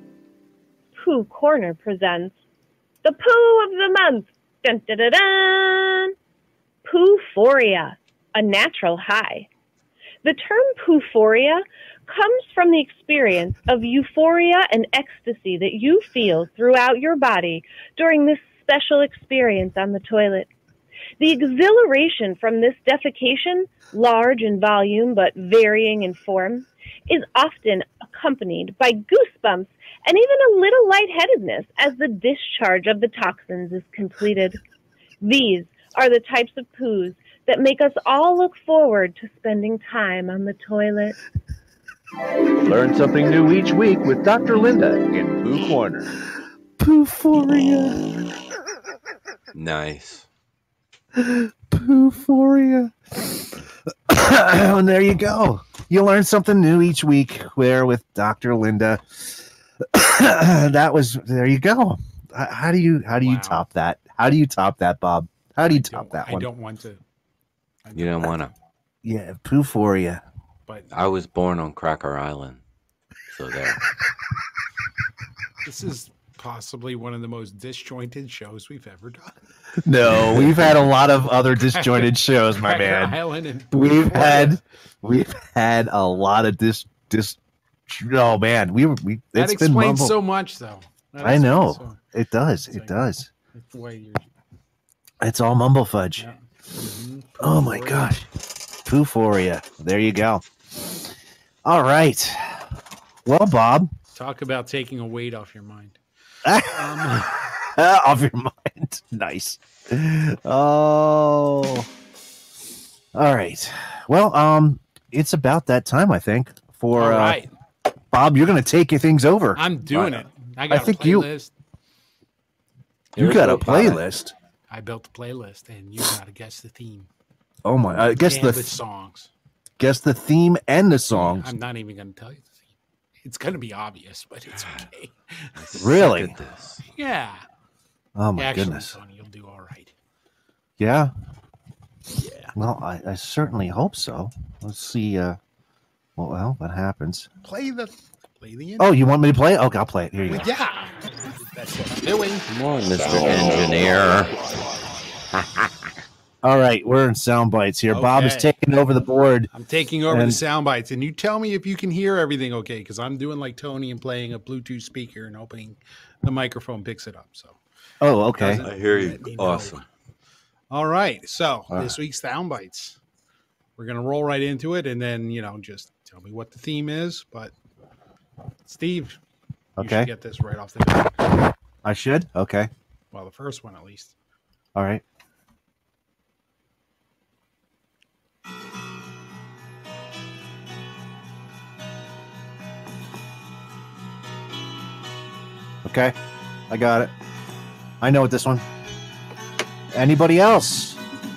Pooh Corner presents the Pooh of the Month. Dun, dun, dun, dun. Poohphoria, a natural high. The term Poohphoria comes from the experience of euphoria and ecstasy that you feel throughout your body during this special experience on the toilet. The exhilaration from this defecation, large in volume but varying in form, is often accompanied by goosebumps and even a little lightheadedness as the discharge of the toxins is completed. These are the types of poos that make us all look forward to spending time on the toilet. Learn something new each week with Doctor Linda in Pooh Corner. Poohphoria. Nice. Poohphoria. And there you go. You learn something new each week there with Doctor Linda. That was there you go. H- How do you how do you Wow. top that? How do you top that, Bob? How do you I top don't- that I one? don't want to. I You don't want to. Yeah, Poohphoria. But I was born on Cracker Island. So there. this is possibly one of the most disjointed shows we've ever done. No, we've had a lot of other disjointed shows, my Cracker man. Island and We've Poohphoria. had we've had a lot of dis dis. Oh man, we were we. That It's been explains mumble. so much, though. That I know explains so- it does. It's It like- does. it's the way you're- It's all mumble fudge. yeah. Mhm. Oh my Poohphoria. gosh. Poohphoria. There you go. All right. Well, Bob, Talk about taking a weight off your mind. off your mind. Nice. Oh. All right. Well, um, it's about that time, I think. For All uh, right. Bob, you're going to take things over. I'm doing Uh, it. I got I think a you- playlist. You Here got we a go, Bob. playlist. I built a playlist, and you got to guess the theme. Oh my! I guess and the the songs. guess the theme and the songs. I'm not even going to tell you the theme. It's going to be obvious, but it's okay. Really? Look at this. Yeah. Oh my Actually, goodness! Tony, you'll do all right. Yeah. Yeah. Well, I, I certainly hope so. Let's see. Uh, well, well, what happens? Play the Play the intro. Oh, you want me to play it? Okay, I'll play it. Here you go. Yeah. That's what I'm doing. Come on, Mister Engineer. All right, we're in sound bites here. Okay. Bob is taking over the board. I'm taking over And- the sound bites, and you tell me if you can hear everything okay, because I'm doing like Tony and playing a Bluetooth speaker and opening the microphone picks it up. So Oh, okay. Doesn't- I hear you. Let me know. Awesome. All right. So All this week's sound bites. We're gonna roll right into it, and then you know just tell me what the theme is. But Steve, you Okay. should get this right off the top. I should? Okay. Well, the first one at least. All right. Okay. I got it. I know it this one. Anybody else?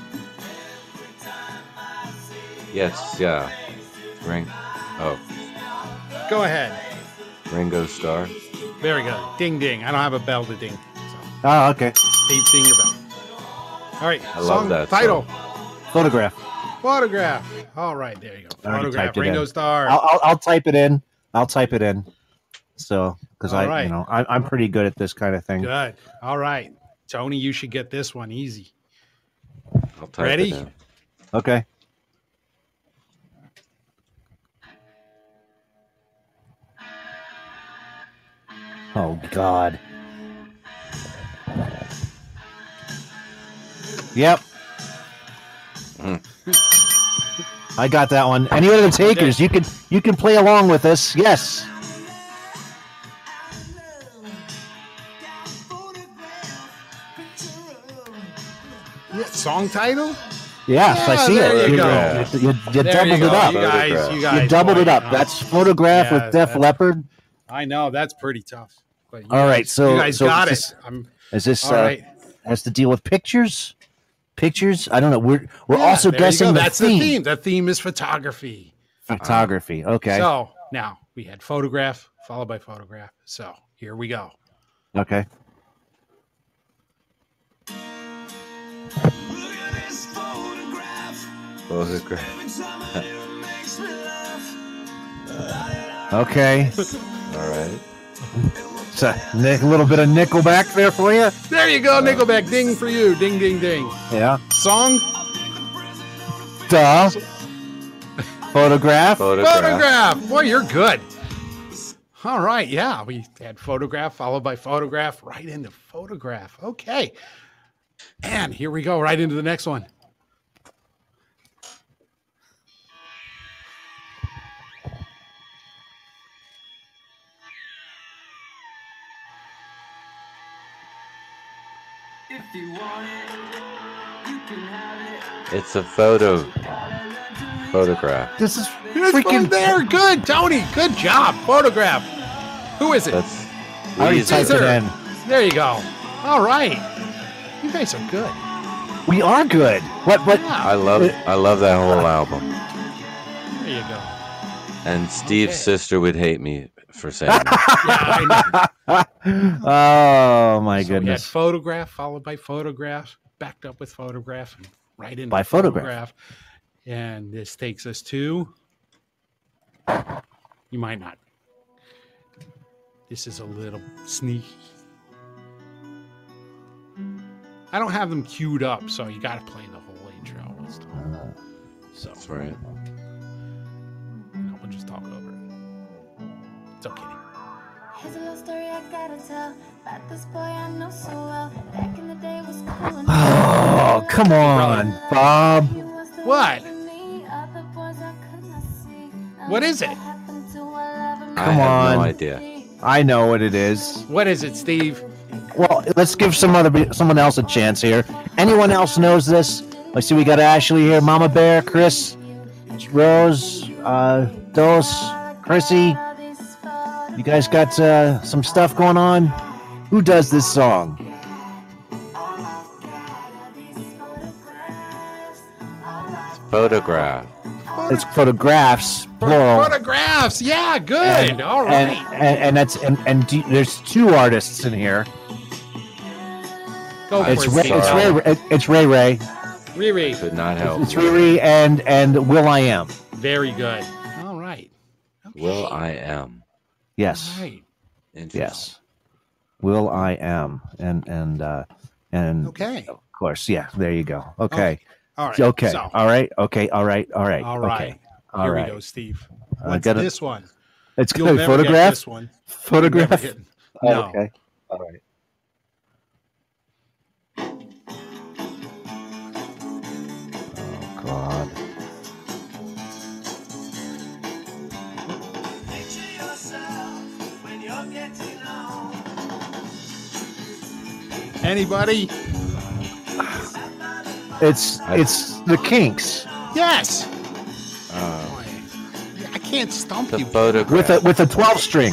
Yes, yeah. Ring. Oh, Go ahead. Ringo Starr. Very good. Ding ding. I don't have a bell to ding. So Oh, okay. ding, ding your bell. All right. I love song that title. Photograph. Photograph. All right. There you go. I already Photograph. typed it Ringo in. Starr. I'll, I'll, I'll type it in. I'll type it in. So, because I, All right. you know, I, I'm pretty good at this kind of thing. Good. All right. Tony, you should get this one easy. I'll type Ready? it in. Okay. Oh God. Yep. Mm. I got that one. Any other takers? You can you can play along with us. Yes. Yeah, song title? Yes, I Yeah, see there it. you You, go. you, you, you There doubled you it go. up. You guys, you guys You doubled it boy, up. uh, That's Photograph yeah, with Def that's- Leppard. I know that's pretty tough. But you All right, guys- so you guys so got is it. this, I'm, is this all uh, right. has to deal with pictures? Pictures? I don't know. We're we're Yeah, also there you guessing go. the That's theme. the theme. The theme is photography. Photography. Okay. So now we had photograph followed by photograph. So here we go. Okay. Photograph. Okay. All right. So, Nick, a little bit of Nickelback there for you. There you go, Nickelback. Ding for you. Ding, ding, ding. Yeah. Song? Duh. Photograph. Photograph. Photograph. Boy, you're good. All right. Yeah. We had photograph followed by photograph right into photograph. Okay. And here we go right into the next one. If you want it, you can have it. It's a photo. Photograph. This is It's freaking there. Good, Tony. Good job. Photograph. Who is it? That's. I already Weezer. typed it in. There you go. All right. You guys are good. We are good. What? What? I love. I love that whole album. There you go. And Steve's Okay. sister would hate me for saying that. Yeah, I know. Oh my So we had goodness. photograph followed by photograph, backed up with photograph, and right into By photograph. And this takes us to. You might not. This is a little sneaky. I don't have them queued up, so you got to play the whole intro. Let's talk. So That's right. no, we'll just talk over it. It's okay. Here's a little story I gotta tell about this boy I know so well. Back in the day was cool and Oh, come on, Bob. What? What is it? I Come have on. no idea. I know what it is. What is it, Steve? Well, let's give some other someone else a chance here. Anyone else knows this? I see we got Ashley here, Mama Bear, Chris, Rose, uh, Dos, Chrissy. You guys got uh, some stuff going on? Who does this song? Photograph. It's photographs, plural. Photographs. Yeah, good. And, All right. and, and, and that's and, and do, there's two artists in here. Go for It's it, Ray, Steve. it's Ray. It's Ray Ray. Riri. Could not help. It's Ray Ray and and Will I Am. Very good. All right. Will I am. Yes. Right. Yes. Will I am and and uh, and Okay. Of course, yeah. There you go. Okay. All right. Okay. So, All right. Okay. All right. All right. all right. Okay. All Here right. we go, Steve. I What's gotta- this one? It's You'll good. never get Photograph. this one. Photograph. You'll never get- No. Oh, okay. All right. Oh God. Anybody? It's it's the Kinks Yes. Uh, I can't stump the you. photograph. with a with a twelve string.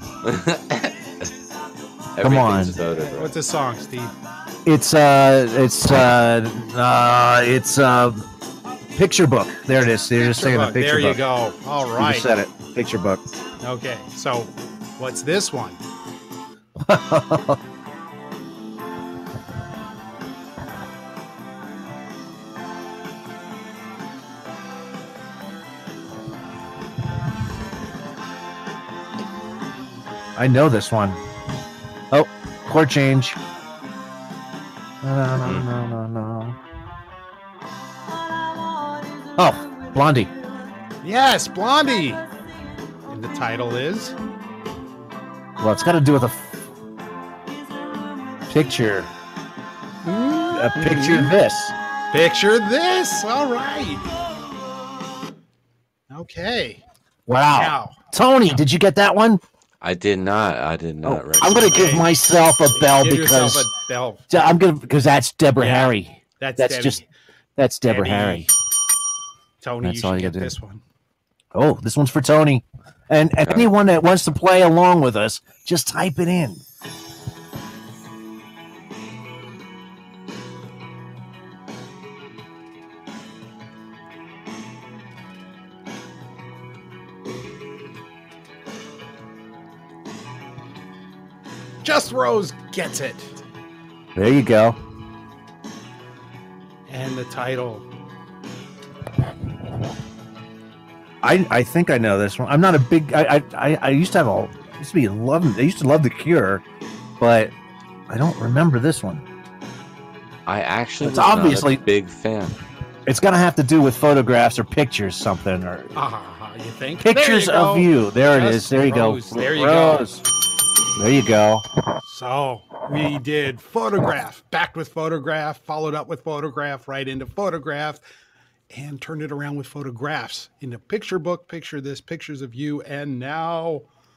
Come on. Everything's photograph. What's the song, Steve? It's uh it's uh uh it's uh picture book. There it is. You're just saying a Book. picture There you book. go. All You right. just said it. Picture book. Okay. So, what's this one? I know this one. Oh, chord change. No, no, no, no, no. Oh, Blondie. Yes, Blondie. And the title is Well, it's got to do with a f- picture. A picture of this. Picture This. All right. Okay. Wow. Now, Tony, did you get that one? I did not. I did not. Oh, I'm going to give myself a bell give yourself because a bell. I'm going to because that's Deborah Yeah, Harry. That's, That's Debbie. just that's Deborah Debbie. Harry. Tony, That's you all should you get gotta do. this one. Oh, this one's for Tony. And, and Okay. anyone that wants to play along with us, just type it in. Just Rose gets it. There you go. And the title. I I think I know this one. I'm not a big. I I I, I used to have a. I used to be loving. I used to love The Cure, but I don't remember this one. I actually It's was not a obviously- big fan. It's gonna have to do with photographs or pictures, something or Ah, you think? pictures There you of go. you. There it Just is. There you go. Rose. There you Rose. There you go. go. So we did photograph, backed with photograph, followed up with photograph, right into photograph, and turned it around with photographs into picture book, picture this, pictures of you, and now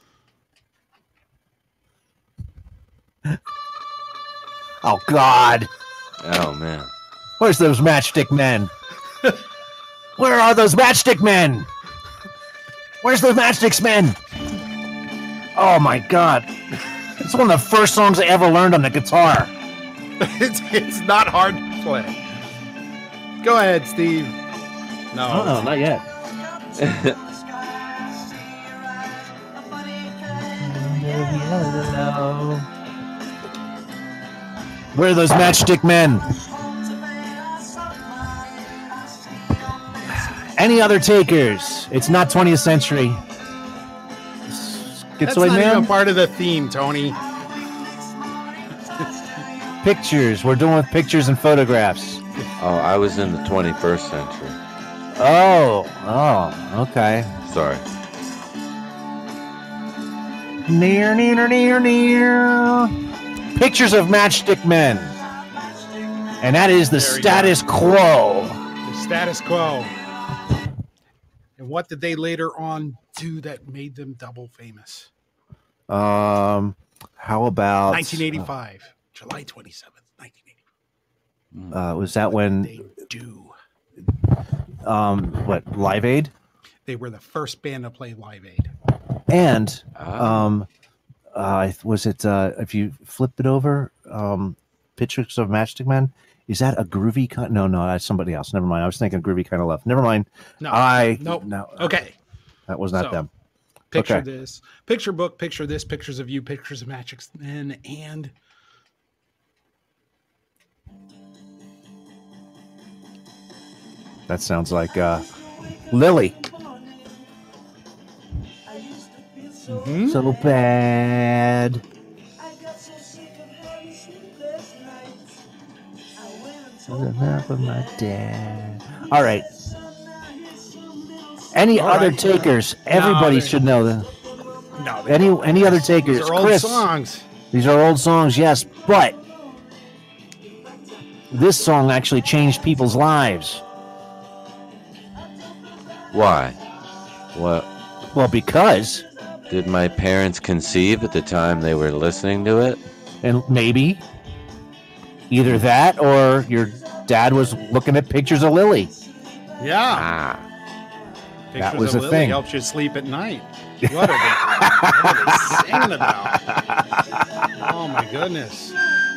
Oh God. Oh man. Where's those matchstick men? Where are those matchstick men? Where's those matchsticks men? Oh my God. It's one of the first songs I ever learned on the guitar. it's it's not hard to play. Go ahead, Steve. No, Oh, not yet. Where are those matchstick men? Any other takers? It's not twentieth century. that's Schizoid not man? even part of the theme, Tony. Pictures. We're doing with pictures and photographs. Oh, I was in the twenty-first century. Oh, oh, okay. Sorry. Near, near, near, near. Pictures of matchstick men. And that is the There you status quo. The status quo. And what did they later on do that made them double famous? Um, how about nineteen eighty-five, July twenty-seventh, nineteen eighty. Uh, was that when? They do. Um, what Live Aid? They were the first band to play Live Aid. And Ah. um, uh, was it? Uh, if you flip it over, um, pictures of Matchstick Men. Is that a groovy kind? No, no, that's somebody else. Never mind. I was thinking groovy kind of love. Never mind. No, I nope. no. Okay. That was not So, them. Picture Okay. this. Picture book, picture this, pictures of you, pictures of Matchstick Men, and That sounds like uh, Lily. Mm-hmm. So bad. Enough of my dad. All right. Any All other right. takers? Everybody they- should know them. No, they Any don't. any other takers? These are old Chris, songs. These are old songs, yes, but this song actually changed people's lives. Why? What? Well, because. Did my parents conceive at the time they were listening to it? And maybe. Either that or your dad was looking at pictures of Lily. Yeah. Ah. Pictures That was of a Lily thing. helps you sleep at night. What are they, what are they singing about? Oh, my goodness.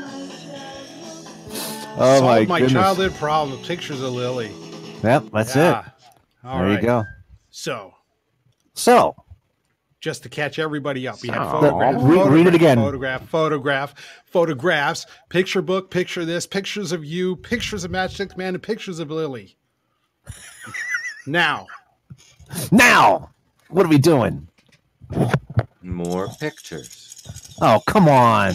Oh, Solved my my goodness. childhood problem. Pictures of Lily. Yep, that's Yeah. it. All there right. you go. So, So, just to catch everybody up, we have So- photograph, Re- read photograph, it again. Photograph, photograph, photographs, picture book, picture this, pictures of you, pictures of Matchstick Man, and pictures of Lily. Now, now, what are we doing? More pictures. Oh, come on.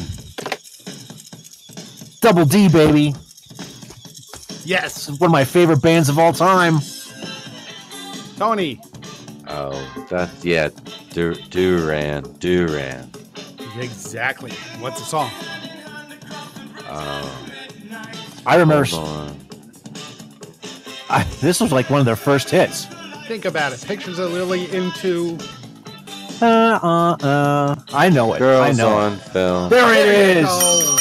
Double D, baby. yes, One of my favorite bands of all time. Tony. Oh, that's yeah. Du- Duran, Duran. Exactly. What's the song? Oh, I remember hold on. I, this was like one of their first hits. Think about it. Pictures of Lily into. Uh, uh, uh. I know it. Girls I know on it. film. There it There you is. go.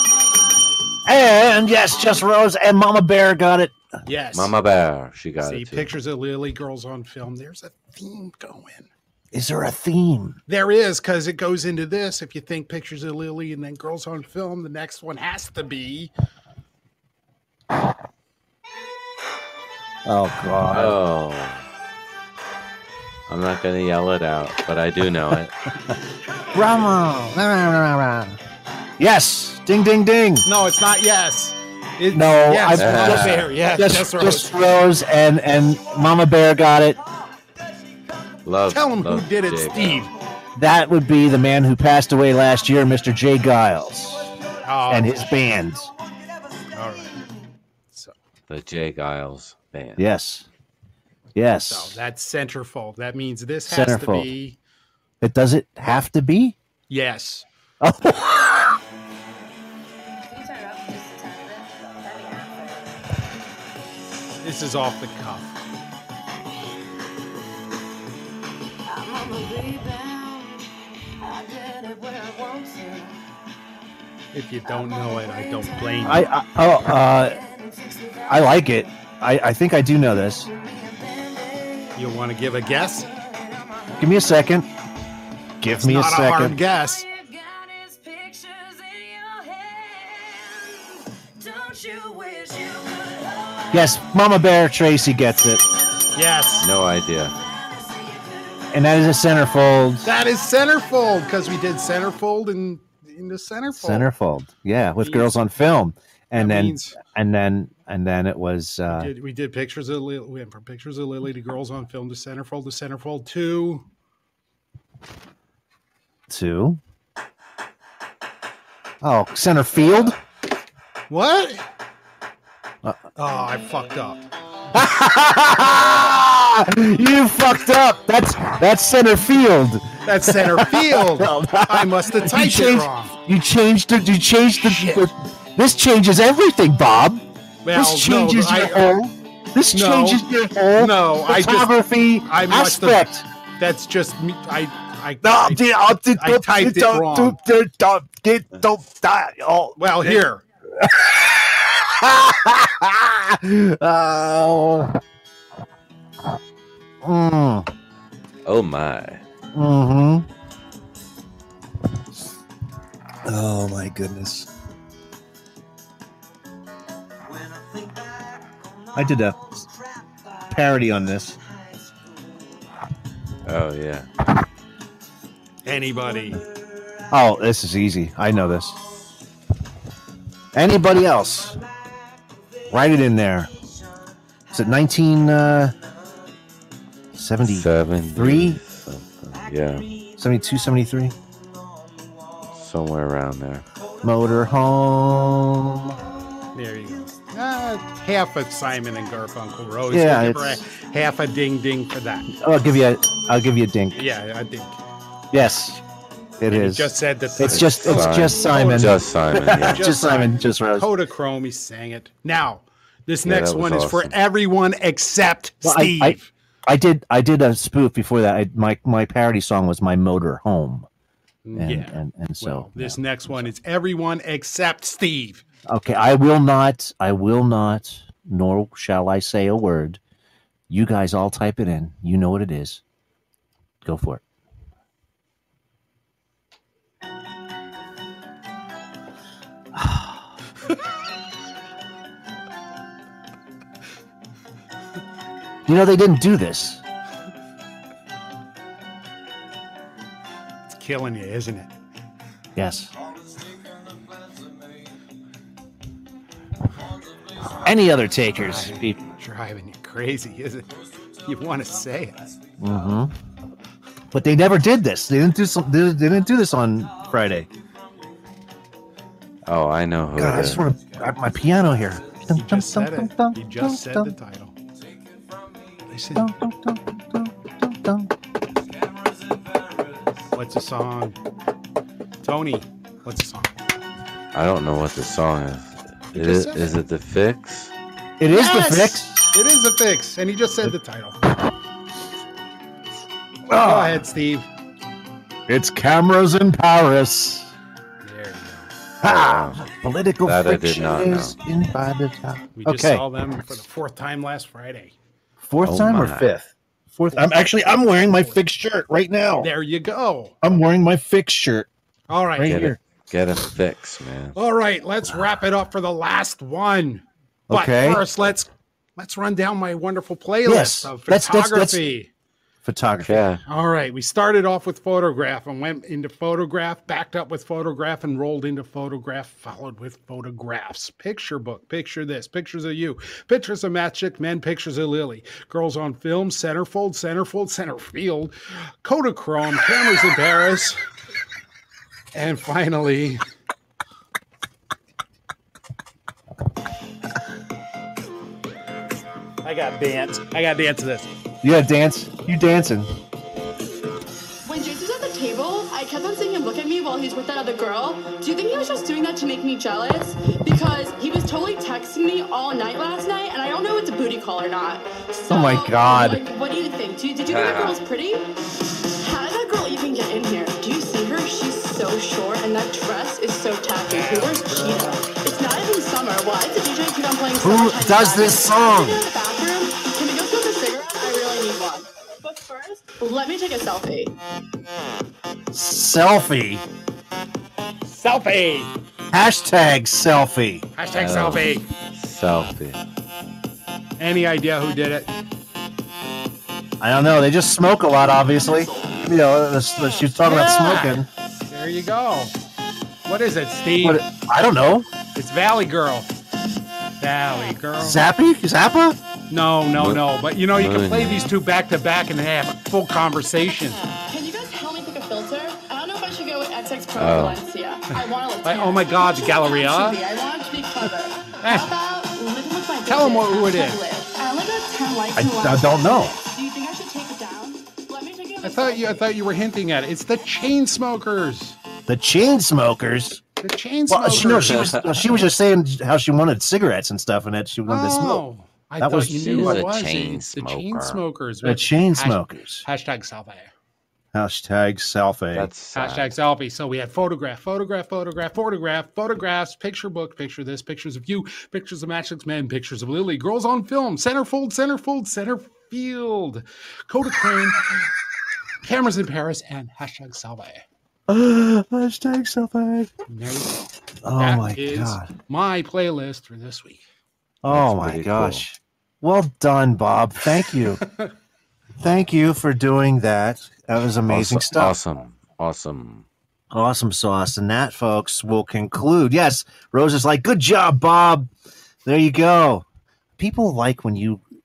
And yes, Just Rose and Mama Bear got it. Yes. Mama Bear, she got See, it too. pictures of Lily, girls on film. There's a theme going. Is there a theme? There is, because it goes into this. If you think pictures of Lily and then girls on film, the next one has to be. Oh, God. Oh. I'm not going to yell it out, but I do know it. Bravo. Yes. Ding, ding, ding. No, it's not yes. It's, No, yes, I- Mama just- Bear. Yes, Just, Just Rose. Just Rose and, and Mama Bear got it. Love. Tell him who love did it, Jake. Steve. That would be the man who passed away last year, Mister Jay Giles, Oh, and his band. all right. So, The Jay Giles band. Yes. Yes. so that's centerfold. That means this has to Centerfold. be It does it have to be? yes. Oh. This is off the cuff. If you don't know it, I don't blame you. I, I oh uh, I like it. I, I think I do know this. You want to give a guess? Give me a second. Give It's me a not a hard second. guess. Yes, Mama Bear Tracy gets it, Yes. No idea. and that is a centerfold. That is centerfold because we did centerfold and in the centerfold. Centerfold, yeah, with Means- girls on film, and that then means- and then and then it was uh, We did, we did pictures of Lily, we went from pictures of Lily to girls on film to centerfold to centerfold two. two. Oh, center field. What? Uh, Oh, I fucked up. You fucked up. That's that's center field. That's center field. I must have You typed it changed, wrong. you changed the. You changed the, Shit. the. This changes everything, Bob. Well, this changes no, your I- whole. This No. changes your whole No, I just- photography I must have- aspect. That's just me. I I, No, I, did- uh, did- I typed it don't- wrong. don't- don't- don't- get- don't die. Oh, well, here. oh. Mm. Oh my. Mm-hmm. Oh my goodness. I did a parody on this. Oh yeah. Anybody. Oh, this is easy. I know this. Anybody else? Write it in there. Is it nineteen seventy-three? Yeah, seventy-two, seventy-three somewhere around there. Motor Home. There you go. Uh, half a Simon and Garfunkel, Rose. Yeah, We'll give her a half a ding ding for that. Oh, I'll give you a, I'll give you a dink. Yeah, I think. Yes, it And he is. just said that. It's just, it's Simon. just Simon. Just Simon, yeah. just Simon, just Rose. Kodachrome, he sang it. Now, this Yeah, next that was one is for awesome. everyone except Well, I- Steve. I, I did, I did a spoof before that. I, my my parody song was My Motor Home, and yeah. and, and so Well, this next one is everyone except Steve. okay, I will not, I will not, nor shall I say a word. You guys all type it in. You know what it is. Go for it. You know, they didn't do this. It's killing you, isn't it? Yes. Any other takers? people? Driving you crazy, is it? You want to say it. Mm-hmm. But they never did this. They didn't do some. They they didn't do this on Friday. Oh, I know who God, it I is. just want to. I have my piano here. You just said it. You just said the title. Listen. What's the song? Tony, what's the song? I don't know what the song is. You It just is, said is it the fix? It is Yes! the fix. It is the fix, and he just said the title. Oh. Go ahead, Steve. It's cameras in Paris. There you go. Ha! Political That I did fiction not know. is in Paris. We just Okay, saw them for the fourth time last Friday. fourth Oh time or my. fifth? Fourth. I'm actually. I'm wearing my fixed shirt right now. There you go. I'm wearing my fixed shirt All right. right Get here. it. Get a fix, man. All right, let's wrap it up for the last one. But Okay. first, let's let's run down my wonderful playlist Yes, of that's- that's- that's- photography. Photography. Yeah. All right, we started off with photograph and went into photograph, backed up with photograph and rolled into photograph, followed with photographs. Picture book, picture this, pictures of you, pictures of Magic Men, pictures of Lily, girls on film, centerfold, centerfold, center field, Kodachrome, cameras in Paris, and finally, I got dance. I got dance to this. You gotta dance. You dancing. When Jason was at the table, I kept on seeing him look at me while he's with that other girl. Do you think he was just doing that to make me jealous? Because he was totally texting me all night last night, and I don't know if it's a booty call or not. So, Oh my God. Like, what do you think? Do you, did you think that girl's pretty? How did that girl even get in here? Do you see her? She's so short, and that dress is so tacky. Who wears Cheetah? It's not even summer. Why does the D J keep on playing Who Summertime does this Sadness? song? Can we go to the bathroom? Can we go smoke a cigarette? I really need one. But first, let me take a selfie. Selfie. Selfie. Hashtag selfie. Hashtag Oh. selfie. Selfie. Any idea who did it? I don't know. They just smoke a lot, obviously. You know, this, this, she's talking Yeah. about smoking. There you go. What is it, Steve? What, I don't know. It's Valley Girl. Valley Girl. Zappy? Zappa? No, no, Moon- no. But you know, you can Moon. play these two back to back and have a full conversation. Can you guys help me pick a filter? I don't know if I should go with X X Pro Oh. Valencia. I want to look Like, tan. oh my God, the Galleria. I want it to be clever. Eh. How about living with my Tell 'em bitches, what- who it hashtag is. live. I only got ten likes I, in the I last don't know. Do you think I should take it down? Let me take it. I thought you I thought you were hinting at it. It's the chain smokers. The chain smokers. The chain Well, smokers. she, no, she was no, she was just saying how she wanted cigarettes and stuff, and that she wanted to smoke. Oh, I That thought was- you She's knew what a it was. chain It's the chain smoker. smokers. The with chain hash- smokers. Hashtag selfie. Hashtag selfie. That's sad. Hashtag selfie. So we had photograph, photograph, photograph, photograph, photographs, picture book, picture this, pictures of you, pictures of Matchbox Men, pictures of Lily, girls on film, centerfold, centerfold, center field, Kodachrome, cameras in Paris, and hashtag selfie. Hashtag selfie. There you go. Oh That my is god. my playlist for this week. Oh That's my pretty gosh. Well done, Bob. Thank you. Thank you for doing that. That was amazing awesome, stuff. Awesome. Awesome. Awesome sauce. And that, folks, will conclude. Yes, Rose is like, good job, Bob. There you go. People like when you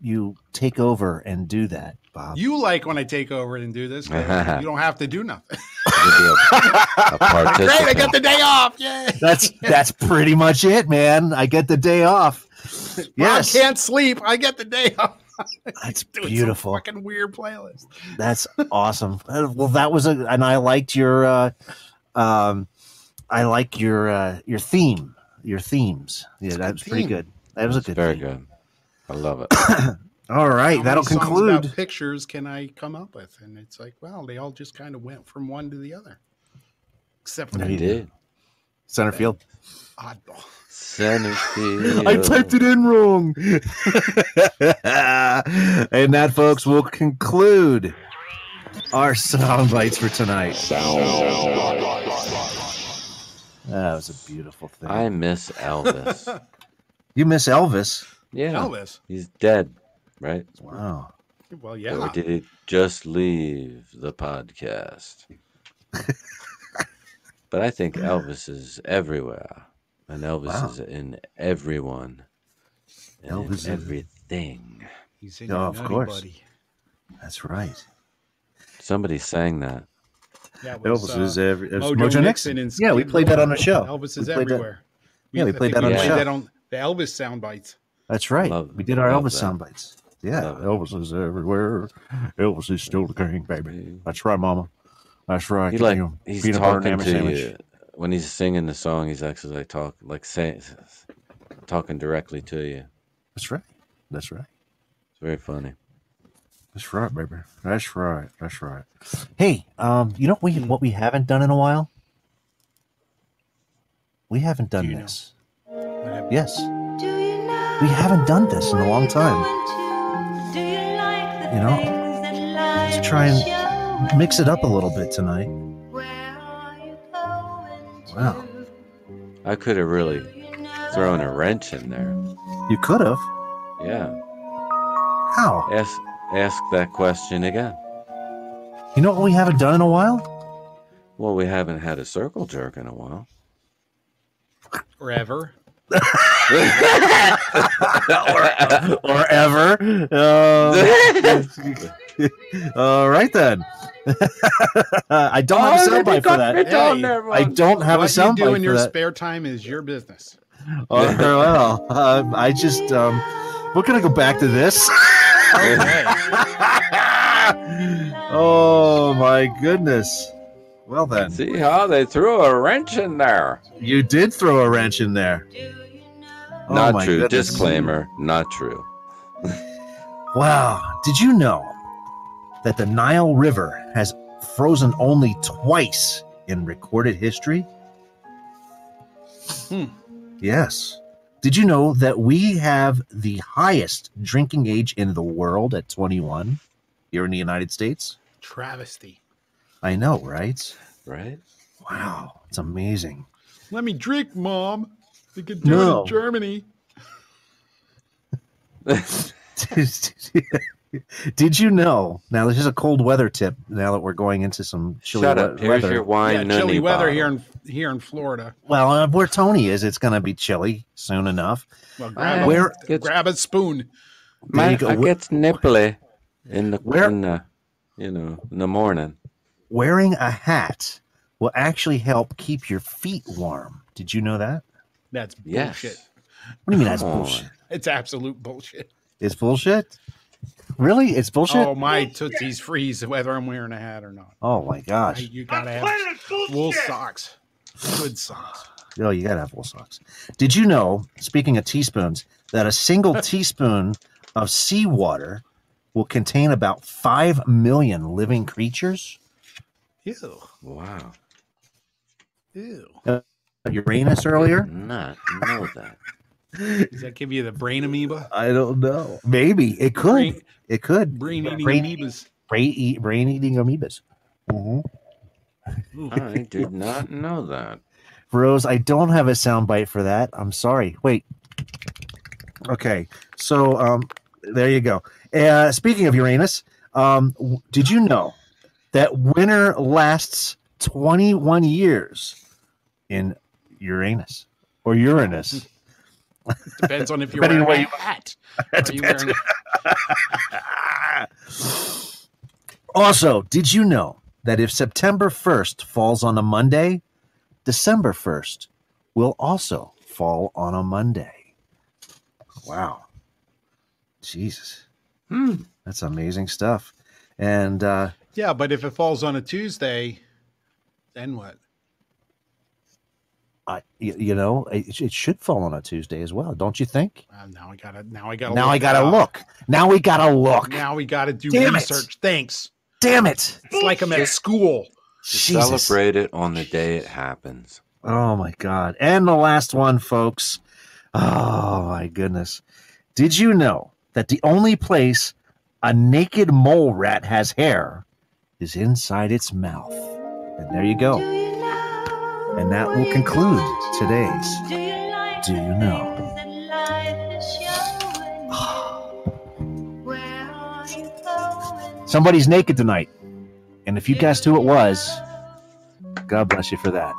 you take over and do that, Bob? You like when I take over and do this. 'Cause you don't have to do nothing. A Great, I got the day off. Yay. That's that's pretty much it, man. I get the day off. Yes, I can't sleep. I get the day off. That's Doing beautiful. Some fucking weird playlist. That's awesome. Uh, Well, that was a, and I liked your, uh, um, I like your uh, your theme, your themes. Yeah, that was pretty theme. good. That was a good. Very theme. good. I love it. All right, How that'll many songs conclude. about pictures can I come up with? And it's like, well, they all just kind of went from one to the other, except for There the you did. Center field. oddball. Center field. I typed it in wrong. And that, folks, will conclude our sound bites for tonight. That was a beautiful thing. I miss Elvis. You miss Elvis? Yeah. Elvis. He's dead, right? Wow. Well, Or yeah. did he just leave the podcast? But I think Elvis is everywhere. And Elvis Wow. is in everyone. And Elvis in is- everything. He's in Oh, your of nutty course. buddy. That's right. Somebody sang that. That was, Elvis is uh, every. it's Mojo, Mojo Nixon Nixon. and Yeah, we Skid played that Row. on the show. Elvis We is played that- everywhere. Yeah, we I played think that on the played show. that on the Elvis sound bites. That's right. Love- we did our love Elvis that. sound bites. Yeah, Love it. Elvis is everywhere. Elvis is still the king, baby. That's right, Mama. That's right. He Give like me a he's peanut butter talking and to ham sandwich. you when he's singing the song. He's actually like talk like saying talking directly to you. That's right. That's right. It's very funny. That's right, baby. That's right. That's right. Hey, um, you know what we what we haven't done in a while? We haven't done Do you know? this. What happened? Yes. We haven't done this in a long time. You know, let's try and mix it up a little bit tonight. Wow. I could have really thrown a wrench in there. You could have. Yeah. How? Ask ask that question again. You know what we haven't done in a while? Well, we haven't had a circle jerk in a while. Or ever. or, or ever. Uh, all right then. I don't have a soundbite for that. Hey, I don't have what a soundbite you do in for your that. spare time is your business. Oh, well, uh, I just um, we're gonna go back to this. Okay. Oh my goodness. Well then, See how they threw a wrench in there? you did throw a wrench in there. Oh, Not my true. goodness. Disclaimer. Not true. Wow. Did you know that the Nile River has frozen only twice in recorded history? Hmm. Yes. Did you know that we have the highest drinking age in the world at twenty-one here in the United States? Travesty. I know, right? Right? Wow. It's amazing. Let me drink, Mom. You could do No. it in Germany. Did you know? Now, this is a cold weather tip now that we're going into some chilly Shut we- up. Here's weather. your wine. Yeah, chilly nunny weather bottle. here in here in Florida. Well, uh, where Tony is, it's going to be chilly soon enough. Well, grab, a, Where- grab a spoon. There My, you go. I gets nipply in the Where- in the you know in the morning. Wearing a hat will actually help keep your feet warm. Did you know that? That's Yes. bullshit. What do you mean that's Come on. bullshit? It's absolute bullshit. It's bullshit? Really? It's bullshit? Oh, my tootsies freeze whether I'm wearing a hat or not. Oh, my gosh. You gotta have wool socks. Good socks. Oh, you got to have wool socks. Did you know, speaking of teaspoons, that a single teaspoon of seawater will contain about five million living creatures? Ew. Wow. Ew. Uh, Uranus earlier? Not know that. Does that give you the brain amoeba? I don't know. Maybe. It could. Brain- it could. Brain eating brain, amoebas. Brain, eat, brain eating amoebas. Mhm. I did not know that. Rose, I don't have a soundbite for that. I'm sorry. Wait. Okay. So um, there you go. Uh, speaking of Uranus, um, w- did you know that winter lasts twenty-one years in Uranus or Uranus? Depends on if you're Depending wearing on a where you- hat. That Are you depends. wearing Also, did you know that if September first falls on a Monday, December first will also fall on a Monday? Wow. Jesus. Hmm. That's amazing stuff. And uh, Yeah, but if it falls on a Tuesday, then what? I, you, you know, it, it should fall on a Tuesday as well, don't you think? Uh, now I gotta. Now I gotta. Now look I gotta it up. look. Now we gotta look. Now we gotta do Damn it. research. Thanks. Damn it! It's like I'm at school. Jesus. Celebrate it on the day it happens. Oh my God. And the last one, folks. Oh my goodness. Did you know that the only place a naked mole rat has hair is inside its mouth? And there you go. And that will conclude today's Do You Know? Somebody's naked tonight. And if you guessed who it was, God bless you for that.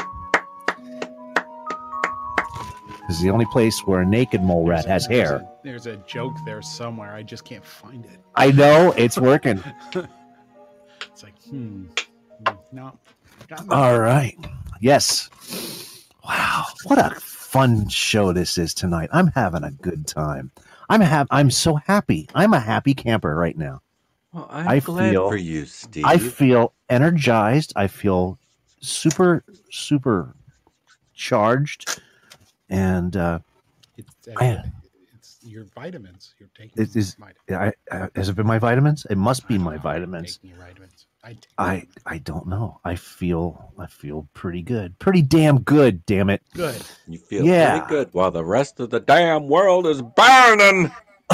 This is the only place where a naked mole rat has hair. There's a joke there somewhere. I just can't find it. I know, it's working. It's like, hmm. hmm, No. Got nothing. All right. Yes. Wow. What a fun show this is tonight. I'm having a good time. I'm have I'm so happy. I'm a happy camper right now. Well, I'm I glad feel for you, Steve. I feel energized. I feel super super charged. And uh It's, uh, man, it's your vitamins. You're taking it is vitamins. I, I, has it been my vitamins? It must be my vitamins. Taking your vitamins. I take I I don't know. I feel I feel pretty good. Pretty damn good, damn it. Good. You feel Yeah. pretty good while the rest of the damn world is burning.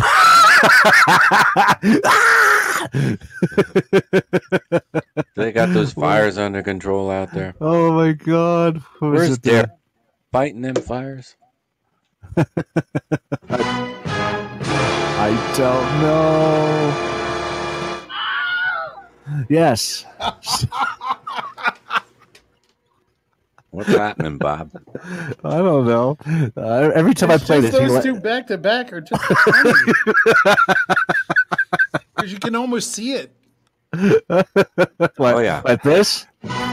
They got those fires under control out there. Oh my God. What was Where's it there? Dare fighting them fires? I don't know. Yes. What's happening, Bob? I don't know. Uh, every time I It's play just this, you those let- two back to back are just because you can almost see it. like, Oh, yeah. like this.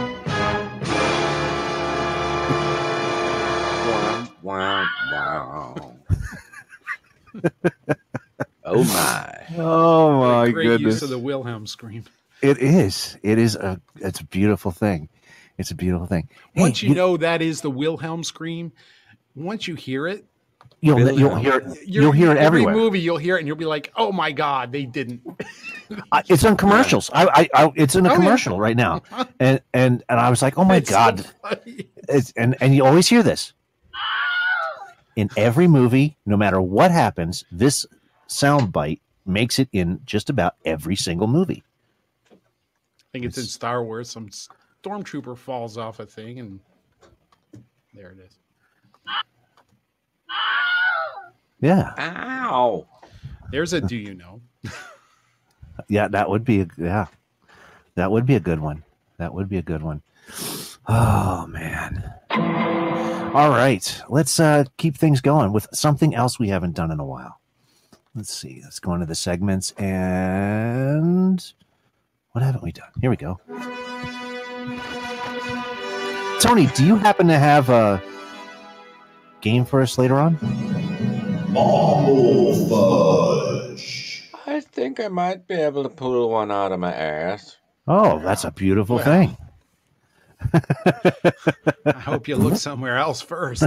Wow, wow. Oh my! Oh my Great goodness! use of the Wilhelm scream. It is. It is a. It's a beautiful thing. It's a beautiful thing. Hey, Once you know that is the Wilhelm scream, once you hear it, you'll you'll hear it. you're- You'll hear it every everywhere. movie you'll hear it and you'll be like, "Oh my God, they didn't." I, it's in commercials. I, I, I it's in a Oh, yeah. commercial right now, and and and I was like, oh my It's so God! funny. It's, and and you always hear this in every movie, no matter what happens. This sound bite makes it in just about every single movie. I think it's in Star Wars. Some stormtrooper falls off a thing, and there it is. Yeah, Ow! There's a do you know? yeah, that would be a, yeah, that would be a good one. That would be a good one. Oh man! All right, let's uh, keep things going with something else we haven't done in a while. Let's see. Let's go into the segments and what haven't we done? Here we go. Tony, do you happen to have a game for us later on? Marble fudge. I think I might be able to pull one out of my ass. Oh, that's a beautiful Well. thing. I hope you look somewhere else first.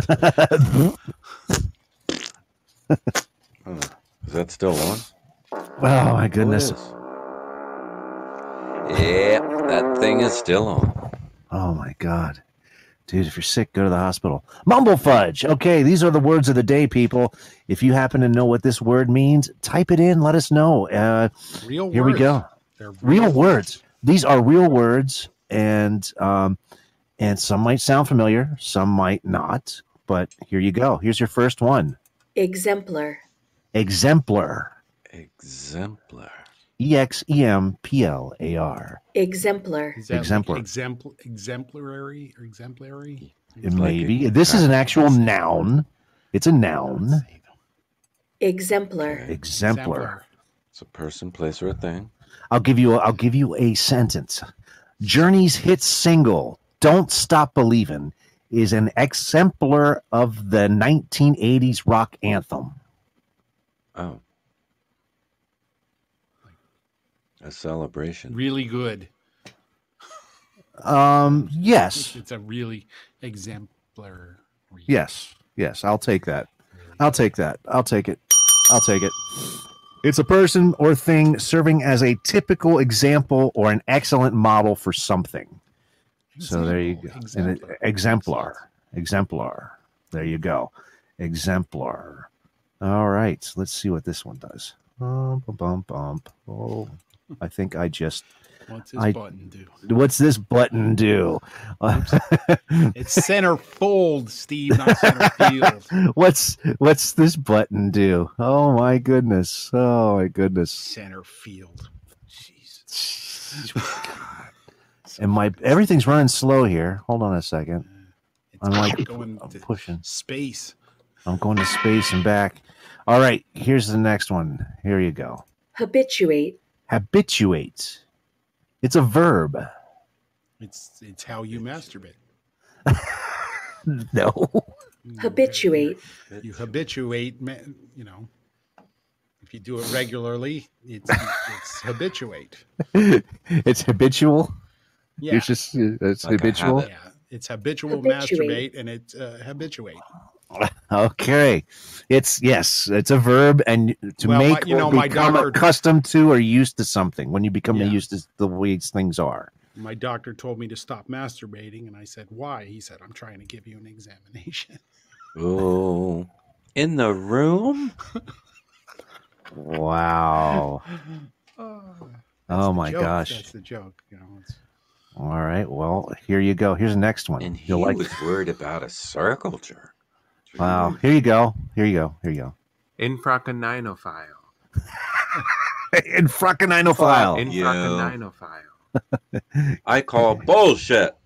Oh, is that still on? Oh my goodness. Yeah, that thing is still on. Oh my God. Dude, if you're sick, go to the hospital. Mumble fudge. Okay, these are the words of the day, people. If you happen to know what this word means, type it in. Let us know. Uh, Real here words. we go. They're Real words. These are real words, and um, and some might sound familiar, some might not. But here you go. Here's your first one. Exemplar. Exemplar. Exemplar. E X E M P L A R. Exemplar. Is that Exemplar. Like exempl- exemplary or exemplary? Maybe. This is an actual noun. It's a noun. Exemplar. Exemplar. It's a person, place, or a thing. I'll give you. A, I'll give you a sentence. Journey's hit single "Don't Stop Believin'" is an exemplar of the nineteen eighties rock anthem. Oh, a celebration. Really good. Um. Yes. It's a really exemplar. Yes. Yes. I'll take that. I'll take that. I'll take it. I'll take it. It's a person or thing serving as a typical example or an excellent model for something. So there you go. Exemplar. An exemplar. Exemplar. There you go. Exemplar. All right. Let's see what this one does. Bump, bump, bump. Oh, I think I just. What's this I, button do? What's this button do? It's center fold, Steve, not center field. What's what's this button do? Oh my goodness! Oh my goodness! Center field. Jesus. And my everything's running slow here. Hold on a second. It's I'm like going I'm to pushing. space. I'm going to space and back. All right, here's the next one. Here you go. Habituate. Habituate. It's a verb. It's it's how you masturbate. No. Habituate. You habituate, ma- you know. If you do it regularly, it's it's habituate. It's habitual. Yeah. It's just it's Like a habitual. habit. Yeah, it's habitual Habituate. masturbate, and it's uh, habituate. Okay, it's yes, it's a verb, and to Well, my- make you know, or my become doctor- accustomed to or used to something. When you become Yeah. used to the way things are. My doctor told me to stop masturbating, and I said, "Why?" He said, "I'm trying to give you an examination." Oh, in the room? Wow. Oh my Joke. gosh. That's the joke. You know, it's, All right. Well, here you go. Here's the next one. And he You'll like. was worried about a circle jerk. Wow. Here you go. Here you go. Here you go. Infracaninophile. Infracaninophile. Infracaninophile. I call bullshit.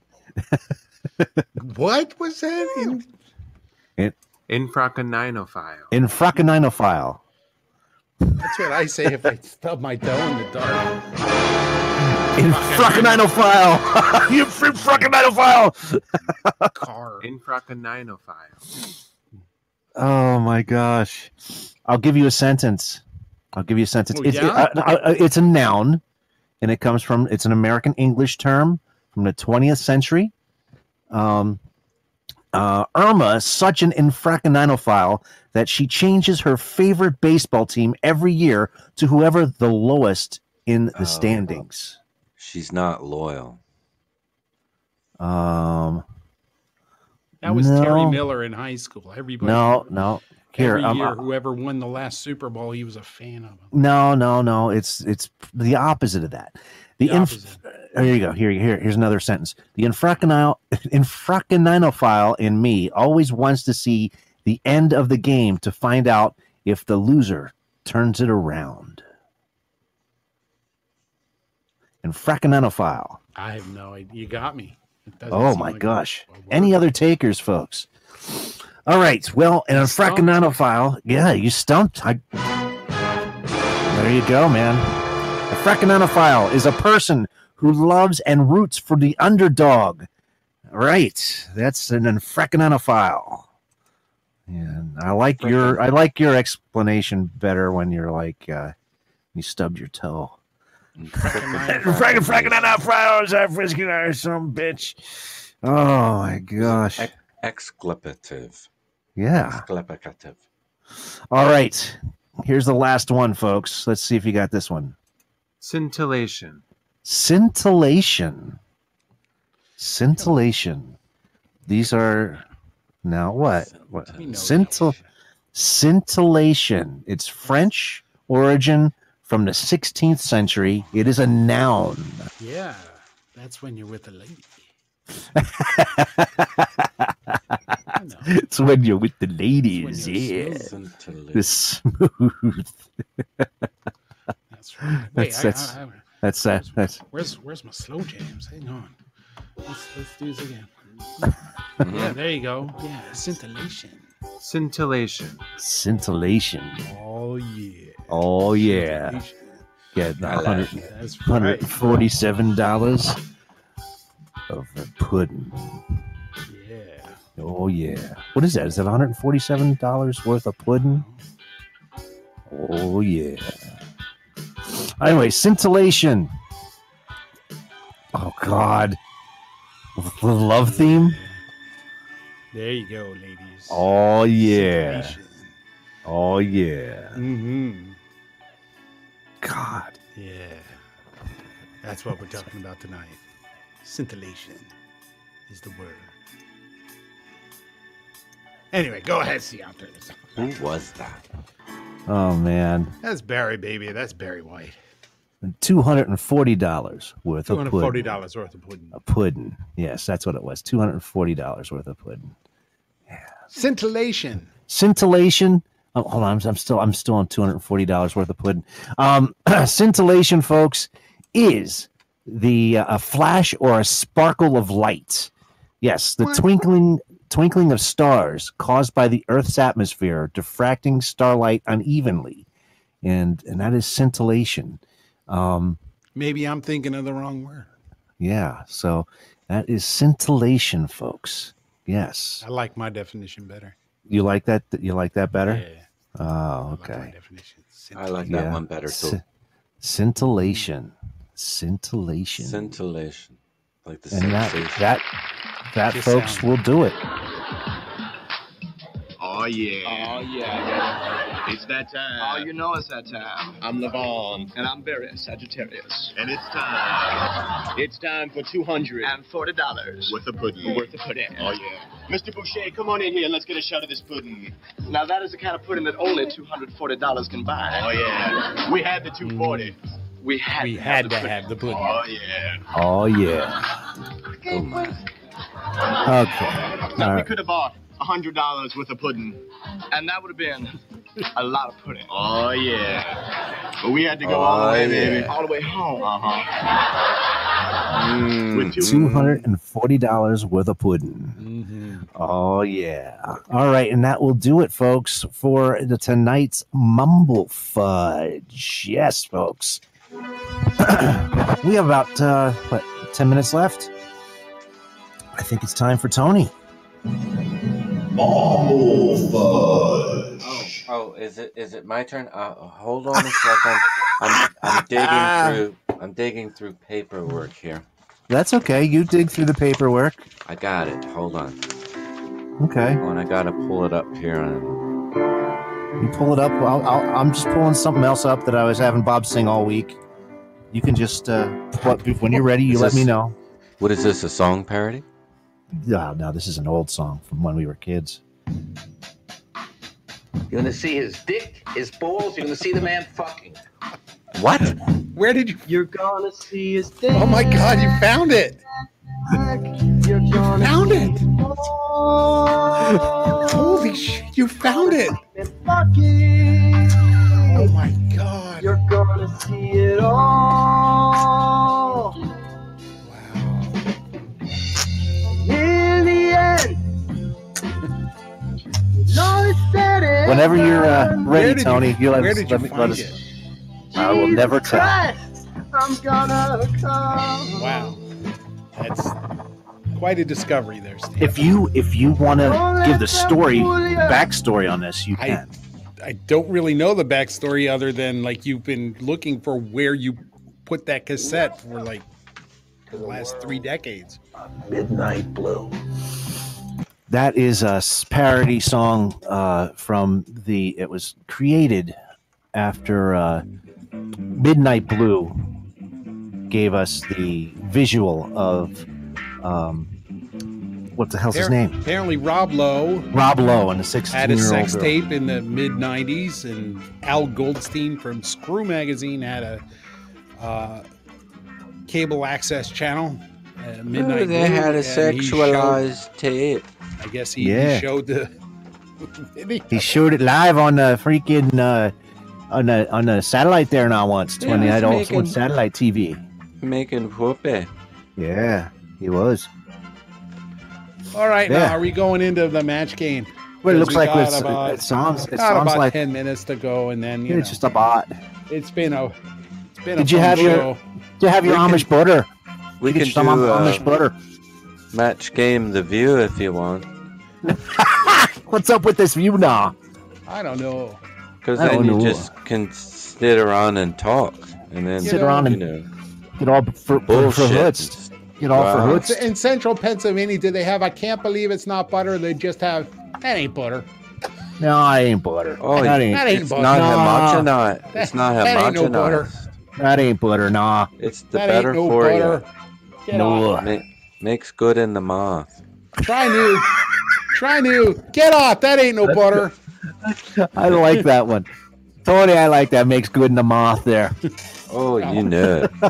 what was that? In- In, Infracaninophile. infracaninophile. That's what I say if I stub my toe in the dark. Infracaninophile. You infracaninophile. Car. Infracaninophile. Oh my gosh. I'll give you a sentence. I'll give you a sentence. Oh, it's, yeah? it, uh, uh, it's a noun, and it comes from, it's an American English term from the twentieth century. Um, uh, Irma is such an infracaninophile that she changes her favorite baseball team every year to whoever the lowest in the Oh. standings. She's not loyal. Um, That was no, Terry Miller in high school. Everybody. No, no. Here, Every um, year, uh, whoever won the last Super Bowl, he was a fan of him. No, no, no. It's it's the opposite of that. The, The inf- opposite. Here you go. Here, here, here's another sentence. The infracanino, infracaninophile in me always wants to see the end of the game to find out if the loser turns it around. Infracaninophile. I have no idea. You got me. It doesn't Oh seem my like gosh. a word. Any other takers, folks? All right. Well, an infracaninophile. Yeah, you stumped. I, there you go, man. A frackaninophile is a person who loves and roots for the underdog. Right. That's an frackaninophile. And I like your I like your explanation better when you're like uh, you stubbed your toe. Frackin' frackaninophile is a frisky some bitch. Oh my gosh. Ex- exclamative. Yeah. Exclamative. All right. Here's the last one, folks. Let's see if you got this one. Scintillation. Scintillation. Scintillation. These are now what? What? Scintill- scintillation. It's French origin from the sixteenth century. It is a noun. Yeah, that's when you're with a lady. It's when you're with the ladies. you're Yeah. smooth. The smooth. That's right. Wait, That's I- that's I- I- that's uh, that's Where's where's my slow jams? Hang on. Let's let's do this again. Yeah, there you go. Yeah, scintillation. Scintillation. Scintillation. Oh yeah. Oh yeah. Get I like hundred that. That's hundred right. forty-seven dollars of a pudding. Yeah. Oh yeah. What is that? Is that one hundred forty-seven dollars worth of pudding? Oh yeah. Anyway, scintillation. Oh God. The love theme. There you go, ladies. Oh yeah. Scintillation. Oh yeah. Mm-hmm. God. Yeah. That's what we're talking about tonight. Scintillation is the word. Anyway, go ahead, see out there. Who was that? Oh man. That's Barry, baby. That's Barry White. Two hundred and forty dollars worth Two of hundred pudding. forty dollars worth of pudding. A pudding. Yes, that's what it was. Two hundred and forty dollars worth of pudding. Scintillation. Scintillation. Oh, hold on, I'm, I'm still I'm still on two hundred and forty dollars worth of pudding. Um, scintillation, folks, is the uh, a flash or a sparkle of light. Yes, the twinkling twinkling of stars caused by the Earth's atmosphere diffracting starlight unevenly, and and that is scintillation. Um, Maybe I'm thinking of the wrong word. yeah, so that is scintillation, folks. Yes, I like my definition better. you like that? You like that better? Yeah. Oh, okay. I like that Yeah. one better too. Sci- Scintillation. Scintillation. Scintillation. Like the And that, sensation. that, that, Just folks, sound- will do it. Oh yeah. Oh yeah. It's that time. Oh, you know it's that time. I'm Levon. And I'm Barry, Sagittarius. And it's time. It's time for two hundred and forty dollars worth of pudding. Worth of pudding. Oh yeah. Mister Boucher, come on in here and let's get a shot of this pudding. Now that is the kind of pudding that only two hundred forty dollars can buy. Oh yeah. We had the two forty. We had. We to had have to the pudding. have the pudding. Oh yeah. Oh, yeah. Oh my. Okay. Now All we right. could have bought a hundred dollars worth of pudding, and that would have been a lot of pudding. Oh yeah, but we had to go all the Oh, way, yeah. baby, all the way home. Uh huh. Mm. two hundred and forty dollars worth of pudding. Mm-hmm. Oh, yeah. All right. And that will do it, folks, for the tonight's Mumble Fudge. Yes, folks. We have about, uh, what, ten minutes left? I think it's time for Tony. Mumble Fudge. Oh, oh, is it is it my turn? Uh, hold on a second. I'm I'm digging through I'm digging through paperwork here. That's okay. You dig through the paperwork. I got it. Hold on. Okay. Oh, and I gotta pull it up here. And You pull it up. I'll, I'll, I'm just pulling something else up that I was having Bob sing all week. You can just, uh, what, when you're ready, you Is let this- me know. what is this? A song parody? No, no, this is an old song from when we were kids. You're gonna see his dick, his balls. You're gonna see the man fucking. What? Where did you? You're gonna see his dick. Oh my God! You found it. You're gonna Found see it. Holy shit! You found it. him fucking. Oh my God! You're gonna see it all. In the end, no, it's said it. Whenever you're uh, Where ready, did Tony, you- you, let where us. did let you me, find let us. it? I will never tell. Christ, I'm gonna come. Wow, that's quite a discovery there, Steve. If you if you want to give the story backstory on this, you I, can. I don't really know the backstory other than like you've been looking for where you put that cassette for like the last three decades. Midnight Blue. That is a s- parody song uh, from the. It was created after uh, Midnight Blue gave us the visual of um, what the hell's his name? Apparently, Rob Lowe Rob Lowe and the had a sixteen-year-old sex girl. tape in the mid nineties, and Al Goldstein from Screw Magazine had a uh, cable access channel. Uh, Midnight Oh, they Blue, had a and he showed- sexualized tape. I guess he, Yeah. he showed the. He showed it live on the freaking uh, on the on the satellite there now once Yeah, when they he's had also making- on satellite T V. Making whoopee. Yeah, he was. All right, Yeah. now are we going into the match game? Well, it looks We like got it's, about- it sounds. It got sounds about like ten minutes to go, and then you it's know, just a bot. it's been a. It's been Did a you fun have your? show. Did you have your We Amish can- butter? We Get can you some do uh, Amish butter. match game The View if you want. What's up with this view now? I don't know. Because I then don't you know. just can sit around and talk, and then Sit around you and know get all for for, for bullshit. hoods. Get all for Wow. hoods. In central Pennsylvania, do they have? I can't believe it's not butter. They just have. That ain't butter. No, I ain't butter. Oh, that ain't. that ain't it's butter. not Nah. homogenized. It's not That ain't no butter. homogenized. That ain't butter. Nah. It's the That better ain't no for butter. Get No. off. you. Ma- makes good in the mouth. Try new. Try new. Get off. That ain't no butter. I like that one. Tony, I like that. Makes good in the mouth there. Oh, you know it.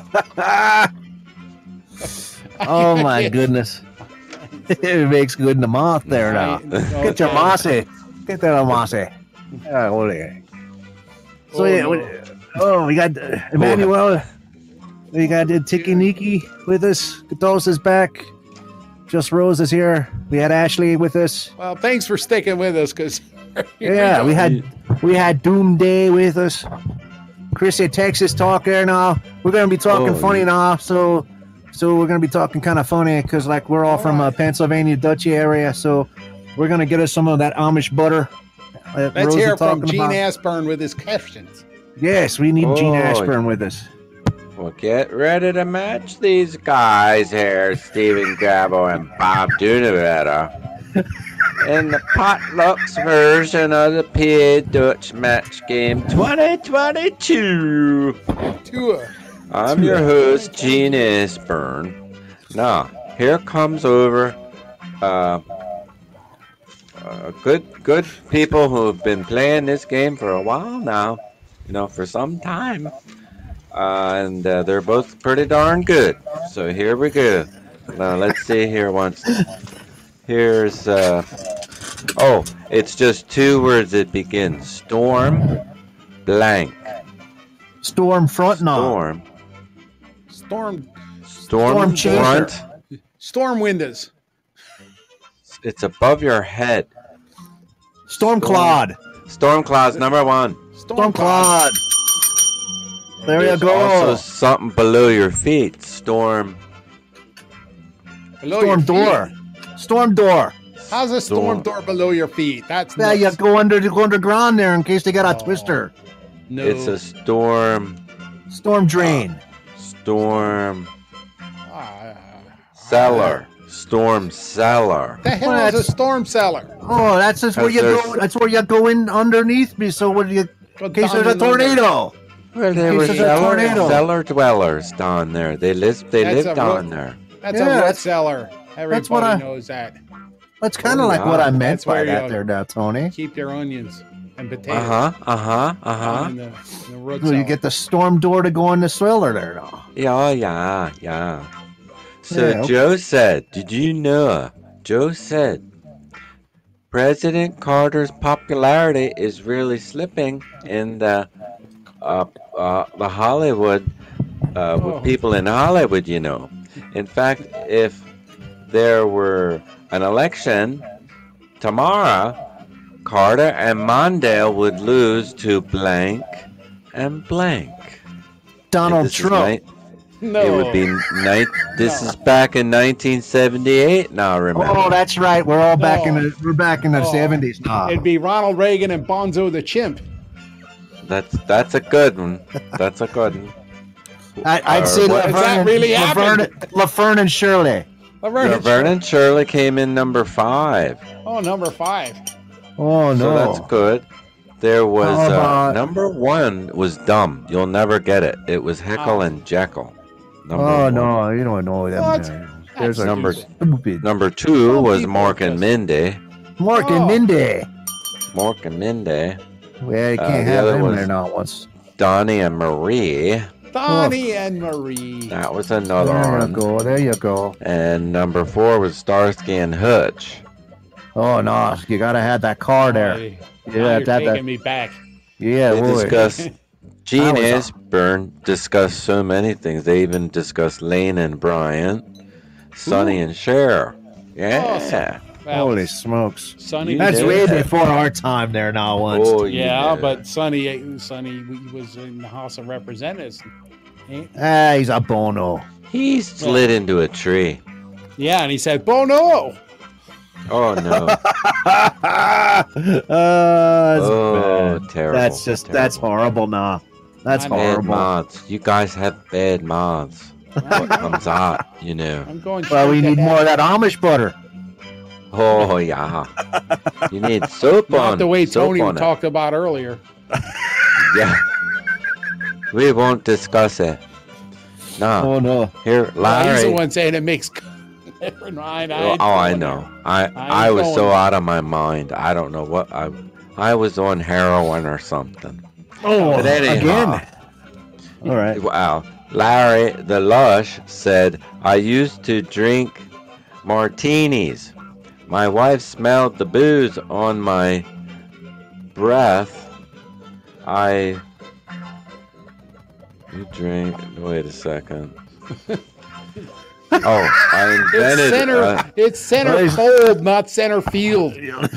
Oh my goodness. It makes good in the mouth there now. Get your mossy. Get that mossy. Yeah, holy. So Oh, yeah, no. we, oh, we got uh, Emmanuel. We got uh, Tiki Niki with us. Gatos is back. Just Rose is here. We had Ashley with us. Well, thanks for sticking with us, because. Yeah, we had we had Doom Day with us. Chrissy Texas talk there now. We're gonna be talking Oh, funny yeah. now, so so we're gonna be talking kind of funny because like we're all, all from right. uh, Pennsylvania Dutchy area, so we're gonna get us some of that Amish butter. Uh, Let's Rose hear was from talking Gene about. Ashburn with his questions. Yes, we need Gene Oh, Ashburn with us. Well, get ready to match these guys here, Stephen Grabo and Bob Dunevetter. In the Potluck's version of the P A Dutch Match Game twenty twenty-two. Tour. I'm your host, Gene Ashburn. Now, here comes over uh, uh, good, good people who have been playing this game for a while now. You know, for some time. Uh, and uh, they're both pretty darn good. So here we go. Now let's see here once. Here's uh oh, it's just two words that begin. Storm blank. Storm front now. Storm. Storm. Storm, Storm chaser. front. Storm windows. It's above your head. Storm Cloud. Storm clouds number one. Storm Cloud. There There's you go. also something below your feet. Storm. Below Storm your door. feet. Storm door. How's a storm Storm. door below your feet? That's Yeah, you nuts. go under go underground there in case they got a twister. No. It's a storm. Storm drain. Storm Ah, cellar. Storm cellar. the hell Well, is a that's- storm cellar? Oh, that's just where you Because go. there's- That's where you go in underneath me. So when you, Go in case down there's a in the- tornado. Well, there In were case there's a cellar, tornado. cellar dwellers down there. They lived. They That's lived a down road- there. That's Yeah, a root that's- cellar. Everybody that's what I- knows that. That's kind of Oh, like yeah. what I meant That's by where that you- there, now, Tony. Keep their onions and potatoes. Uh huh. Uh huh. Uh down huh. In the, in the root So you cellar. get the storm door to go in the cellar there now. Yeah. Yeah. Yeah. So Yeah, okay. Joe said, "Did you know?" Joe said, "President Carter's popularity is really slipping in the uh, uh, the Hollywood uh, with Oh. people in Hollywood. You know, in fact, if there were an election tomorrow, Carter and Mondale would lose to blank and blank. Donald This is Trump. ni- No. It would be ni- This is back in nineteen seventy-eight. Now remember. Oh, that's right. We're all back in No. the we're back in the Oh. seventies now. It'd be Ronald Reagan and Bonzo the chimp. That's that's a good one. That's a good one. I, I'd Uh, say what- Laverne, Has that really Laverne, happened? Laverne and Shirley. Laverne and Laverne and Shirley came in number five. Oh, number five. Oh no, So that's good. There was How uh, about- number one was dumb. You'll never get it. It was Heckle Oh. and Jekyll. Number oh one. no, you don't know them. What? guys. There's That's a Number stupid number two Some was people Mork and just- Mindy. Mork Oh. and Mindy. Mork and Mindy. Well, you Uh, can't the have other them was- there now. Once. Donnie and Marie. Donnie and Marie. That was another There you one. go. There you go. And number four was Starsky and Hutch. Oh no, you gotta have that car there. Now Yeah, you're that, that, taking me back. yeah. They boy. discussed Gene I was- Ashburn discussed so many things. They even discussed Lane and Bryant, Sonny and Cher. Yeah. Holy smokes. Sonny That's was- way before our time there now once. Oh, Yeah, yeah. but Sonny, Sonny was in the House of Representatives. Eh? Ah, he's a bono. He slid into a tree. Yeah, and he said, Bono! Oh, no. uh, that's Oh, bad. terrible, That's just that's horrible. Nah, that's I know. Bad horrible. moths. You guys have bad moths. What comes out, you know. I'm going Well, we straight need to more hell. of that Amish butter. Oh, yeah. You need soap on. Not the way soap Tony on it. talked about earlier. Yeah. We won't discuss it. No. Oh no. Here, Well, he's the Larry. one saying it makes. Never mind. I Oh, ain't oh, I going know. there. I I ain't I was so going out of my mind. I don't know what I I was on heroin or something. Oh, But anyhow, again. All right. Wow. Larry the Lush said, I used to drink martinis. My wife smelled the booze on my breath. I you drink. Wait a second. Oh, I It's invented. center. uh, it's center Nice. fold, not center field.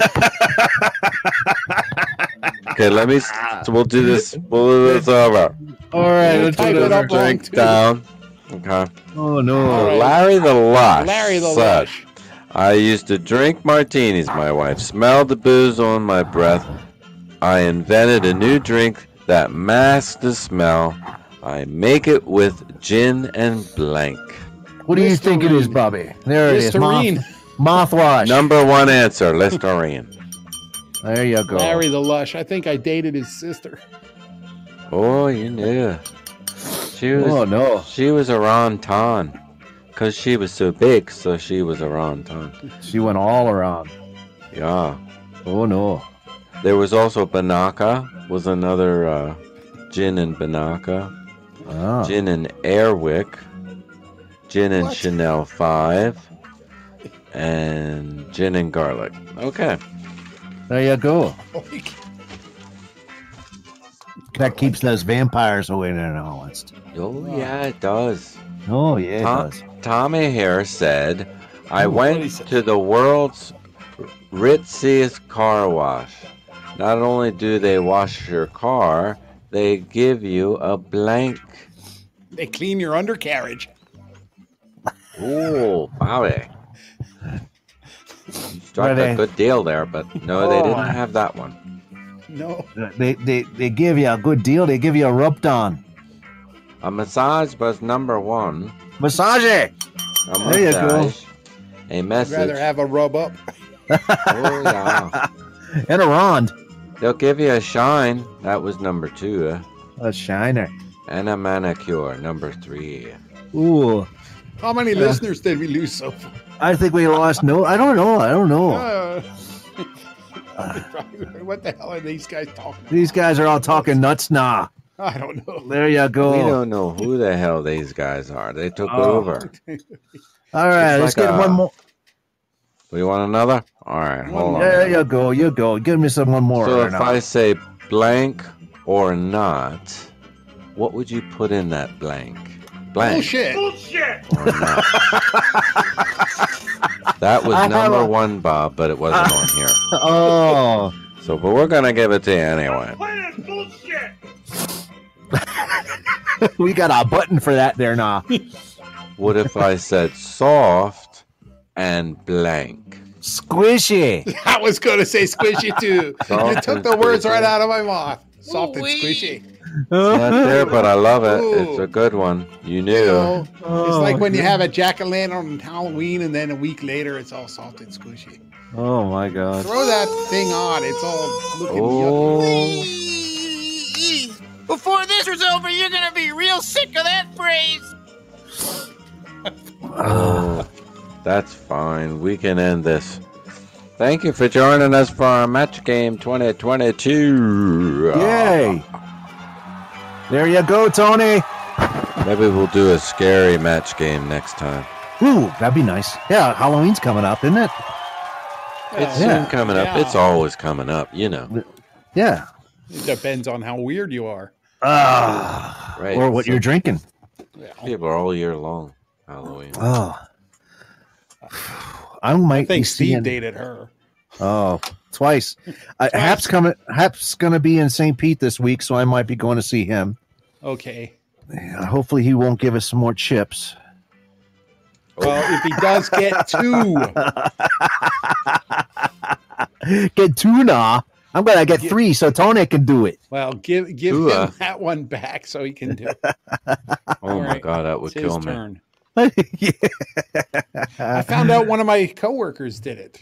okay, let me. s- We'll do this. We'll do this over. All right. We'll Let's type do it it up over. wrong, Drink too. down. Okay. Oh no. All right. Larry the Lush. Larry the said, Lush. I used to drink martinis. My wife smelled the booze on my breath. I invented a new drink that masks the smell. I make it with gin and blank. What do you think it is, Listerine. Bobby? There it is. Moth, Listerine. mouthwash. Number one answer, Listerine. There you go. Larry the Lush. I think I dated his sister. Oh, you knew. She was. Oh no. She was a Ron-Ton. Because she was so big, so she was a Ron-Ton. She went all around. Yeah. Oh no. There was also Banaka, was another uh, gin and Banaka. Ah. Gin and Airwick. Gin and What? Chanel five. And gin and garlic. Okay. There you go. That keeps those vampires away there now. It's, Oh, yeah, it does. oh yeah, it Tom- does. Tommy here said, I Oh, what'd he went say? to the world's ritziest car wash. Not only do they wash your car, they give you a blank. They clean your undercarriage. Ooh, Bobby. You struck Were they- a good deal there, but no, they Oh. didn't have that one. No. They, they they give you a good deal. They give you a rub down. A massage was number one. Massage it. A There you go. massage, A I'd message. rather have a rub up. Oh, yeah. And a rond. They'll give you a shine. That was number two. uh, A shiner. And a manicure, number three. Ooh. How many listeners did we lose so far? I think we lost no. I don't know. I don't know. Uh, what the hell are these guys talking about? These guys are all talking nuts now. I don't know. There you go. We don't know who the hell these guys are. They took Oh. over. All right, It's let's like get a- one more. We want another? All right, hold on. There you go. You go. Give me some one more. So right if now. I say blank or not, what would you put in that blank? Blank. Bullshit. Bullshit! Or not. That was I have number a- one, Bob, but it wasn't on here. Oh. So, but we're gonna give it to you anyway. Plan is bullshit! We got a button for that there now. What if I said soft and blank? Squishy. I was going to say squishy too. Soft You took and the words squishy. right out of my mouth. Soft and squishy. It's not there, but I love it. It's Ooh. a good one. You knew. You know, it's Oh, like when you have a jack-o'-lantern on Halloween and then a week later it's all soft and squishy. Oh my God. Throw that thing on. It's all looking Oh. yucky. Before this was over, you're gonna be real sick of that phrase. Oh, that's fine. We can end this. Thank you for joining us for our match game twenty twenty-two. Yay. There you go, Tony. Maybe we'll do a scary match game next time. Ooh, that'd be nice. Yeah, Halloween's coming up, isn't it? It's Yeah. soon coming up. Yeah. It's always coming up, you know. Yeah. It depends on how weird you are. Ah. Right. Or what So you're drinking. people are all year long. Halloween. Oh. I might I think be Steve seeing, dated her. Oh, twice. Uh, Twice. Hap's coming. Hap's going to be in Saint Pete this week, so I might be going to see him. Okay. Yeah, hopefully, he won't give us some more chips. Well, if he does get two, get two now. I'm gonna get three, so Tony can do it. well, give give Tua. him that one back so he can do it. Oh my right. god, that would It's kill his me. turn. I found out one of my coworkers did it.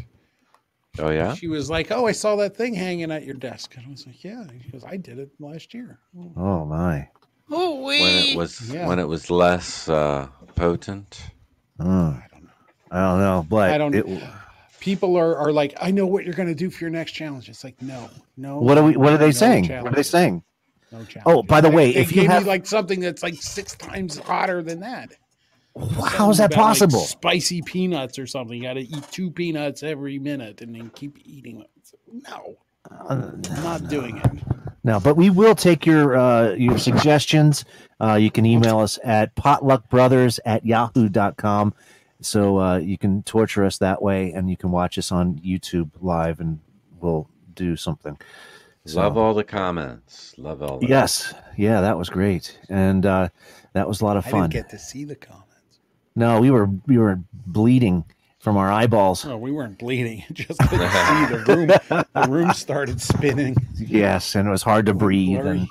Oh yeah. She was like, "Oh, I saw that thing hanging at your desk," and I was like, "Yeah," because I did it last year. Oh my! Ooh, When it was Yeah. when it was less uh, potent. Oh, I don't know. I don't know, but I don't. it- People are, are like, "I know what you're going to do for your next challenge." It's like, no, no. what are we? What are they no saying? What are they challenges. saying? No challenge. Oh, by the way, They if you gave have, me like something that's like six times hotter than that. how is that Something about, like, possible? spicy peanuts or something. You got to eat two peanuts every minute and then keep eating them. No, I'm not doing it. No, but we will take your uh, your suggestions. Uh, you can email us at potluckbrothers at yahoo dot com. So uh, you can torture us that way, and you can watch us on YouTube live, and we'll do something. So- Love all the comments. Love all. The Yes, yeah, that was great, and uh, that was a lot of I fun. didn't get to see the comments. No, we were we were bleeding from our eyeballs. No, we weren't bleeding. Just couldn't see the room. The room started spinning. Yes, and it was hard to breathe, blurry.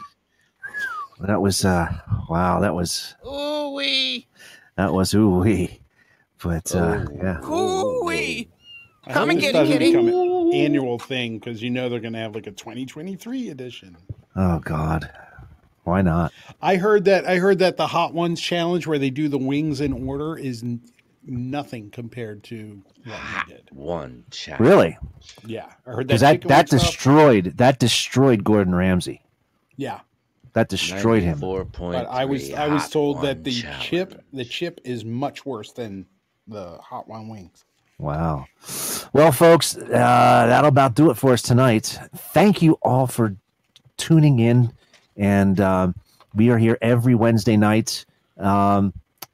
and that was uh, wow, that was Ooh wee. that was ooh wee. But uh, yeah, Ooh wee. I Come hope and this get it, doesn't kitty. become an annual thing because you know they're going to have like a twenty twenty-three edition. oh god, why not? I heard that. I heard that the Hot Ones challenge, where they do the wings in order, is n- nothing compared to what we did. One chat. Really? Yeah, I heard that. Because that chicken that wing stuff. destroyed that destroyed Gordon Ramsay. Yeah, That destroyed him. Four point. but I was I was told that the chip the chip is much worse than the Hot One wings. Wow. Well, folks, uh, that'll about do it for us tonight. Thank you all for tuning in. And um, we are here every Wednesday night. Um,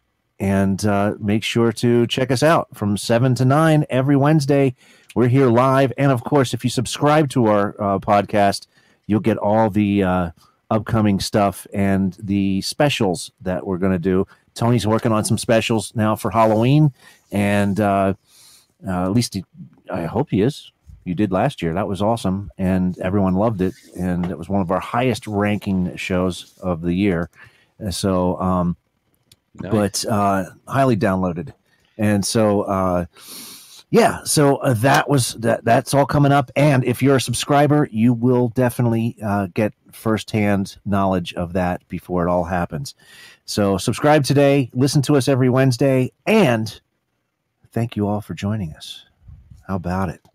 and uh, make sure to check us out from seven to nine every Wednesday. We're here live. And, of course, if you subscribe to our uh, podcast, you'll get all the uh, upcoming stuff and the specials that we're going to do. Tony's working on some specials now for Halloween. And uh, uh, at least he, I hope he is. You did last year. That was awesome. And everyone loved it. And it was one of our highest ranking shows of the year. Uh, So, um, Nice. but uh, highly downloaded. And so, uh, yeah, so uh, that was that. That's all coming up. And if you're a subscriber, you will definitely uh, get firsthand knowledge of that before it all happens. So subscribe today. Listen to us every Wednesday. And thank you all for joining us. How about it?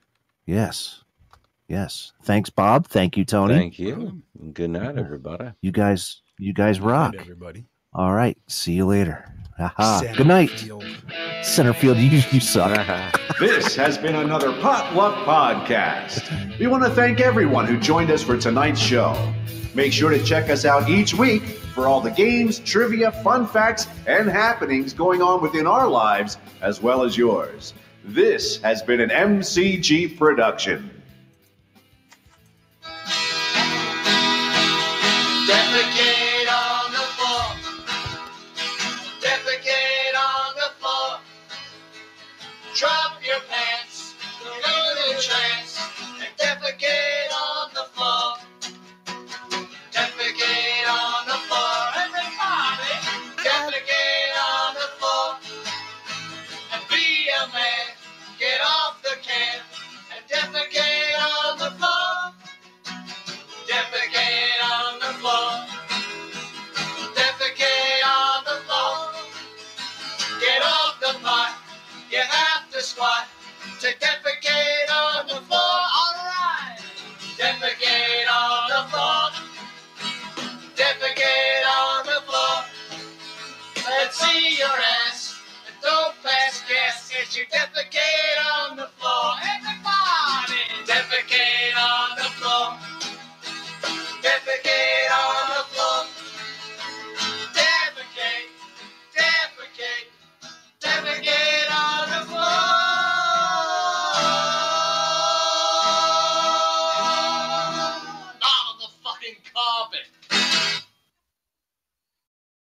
Yes. Yes. Thanks, Bob. Thank you, Tony. Thank you. Good night, everybody. You guys, you guys rock. Everybody. All right. See you later. Aha. Center Good night. field. Center field. You, you suck. This has been another Potluck Podcast. We want to thank everyone who joined us for tonight's show. Make sure to check us out each week for all the games, trivia, fun facts, and happenings going on within our lives as well as yours. This has been an M C G production. Defecate on the floor. Defecate on the floor. Drop your pants, lose in trance, and defecate on the floor. Defecate on the floor, everybody. Defecate on the floor. And be a man, get off the can, and defecate on the floor. Defecate on the floor. Defecate on the floor. Get off the pot. You have to squat to defecate on the floor. All right. Defecate on the floor. Defecate on the floor. Let's see your ass. And don't pass gas as you defecate.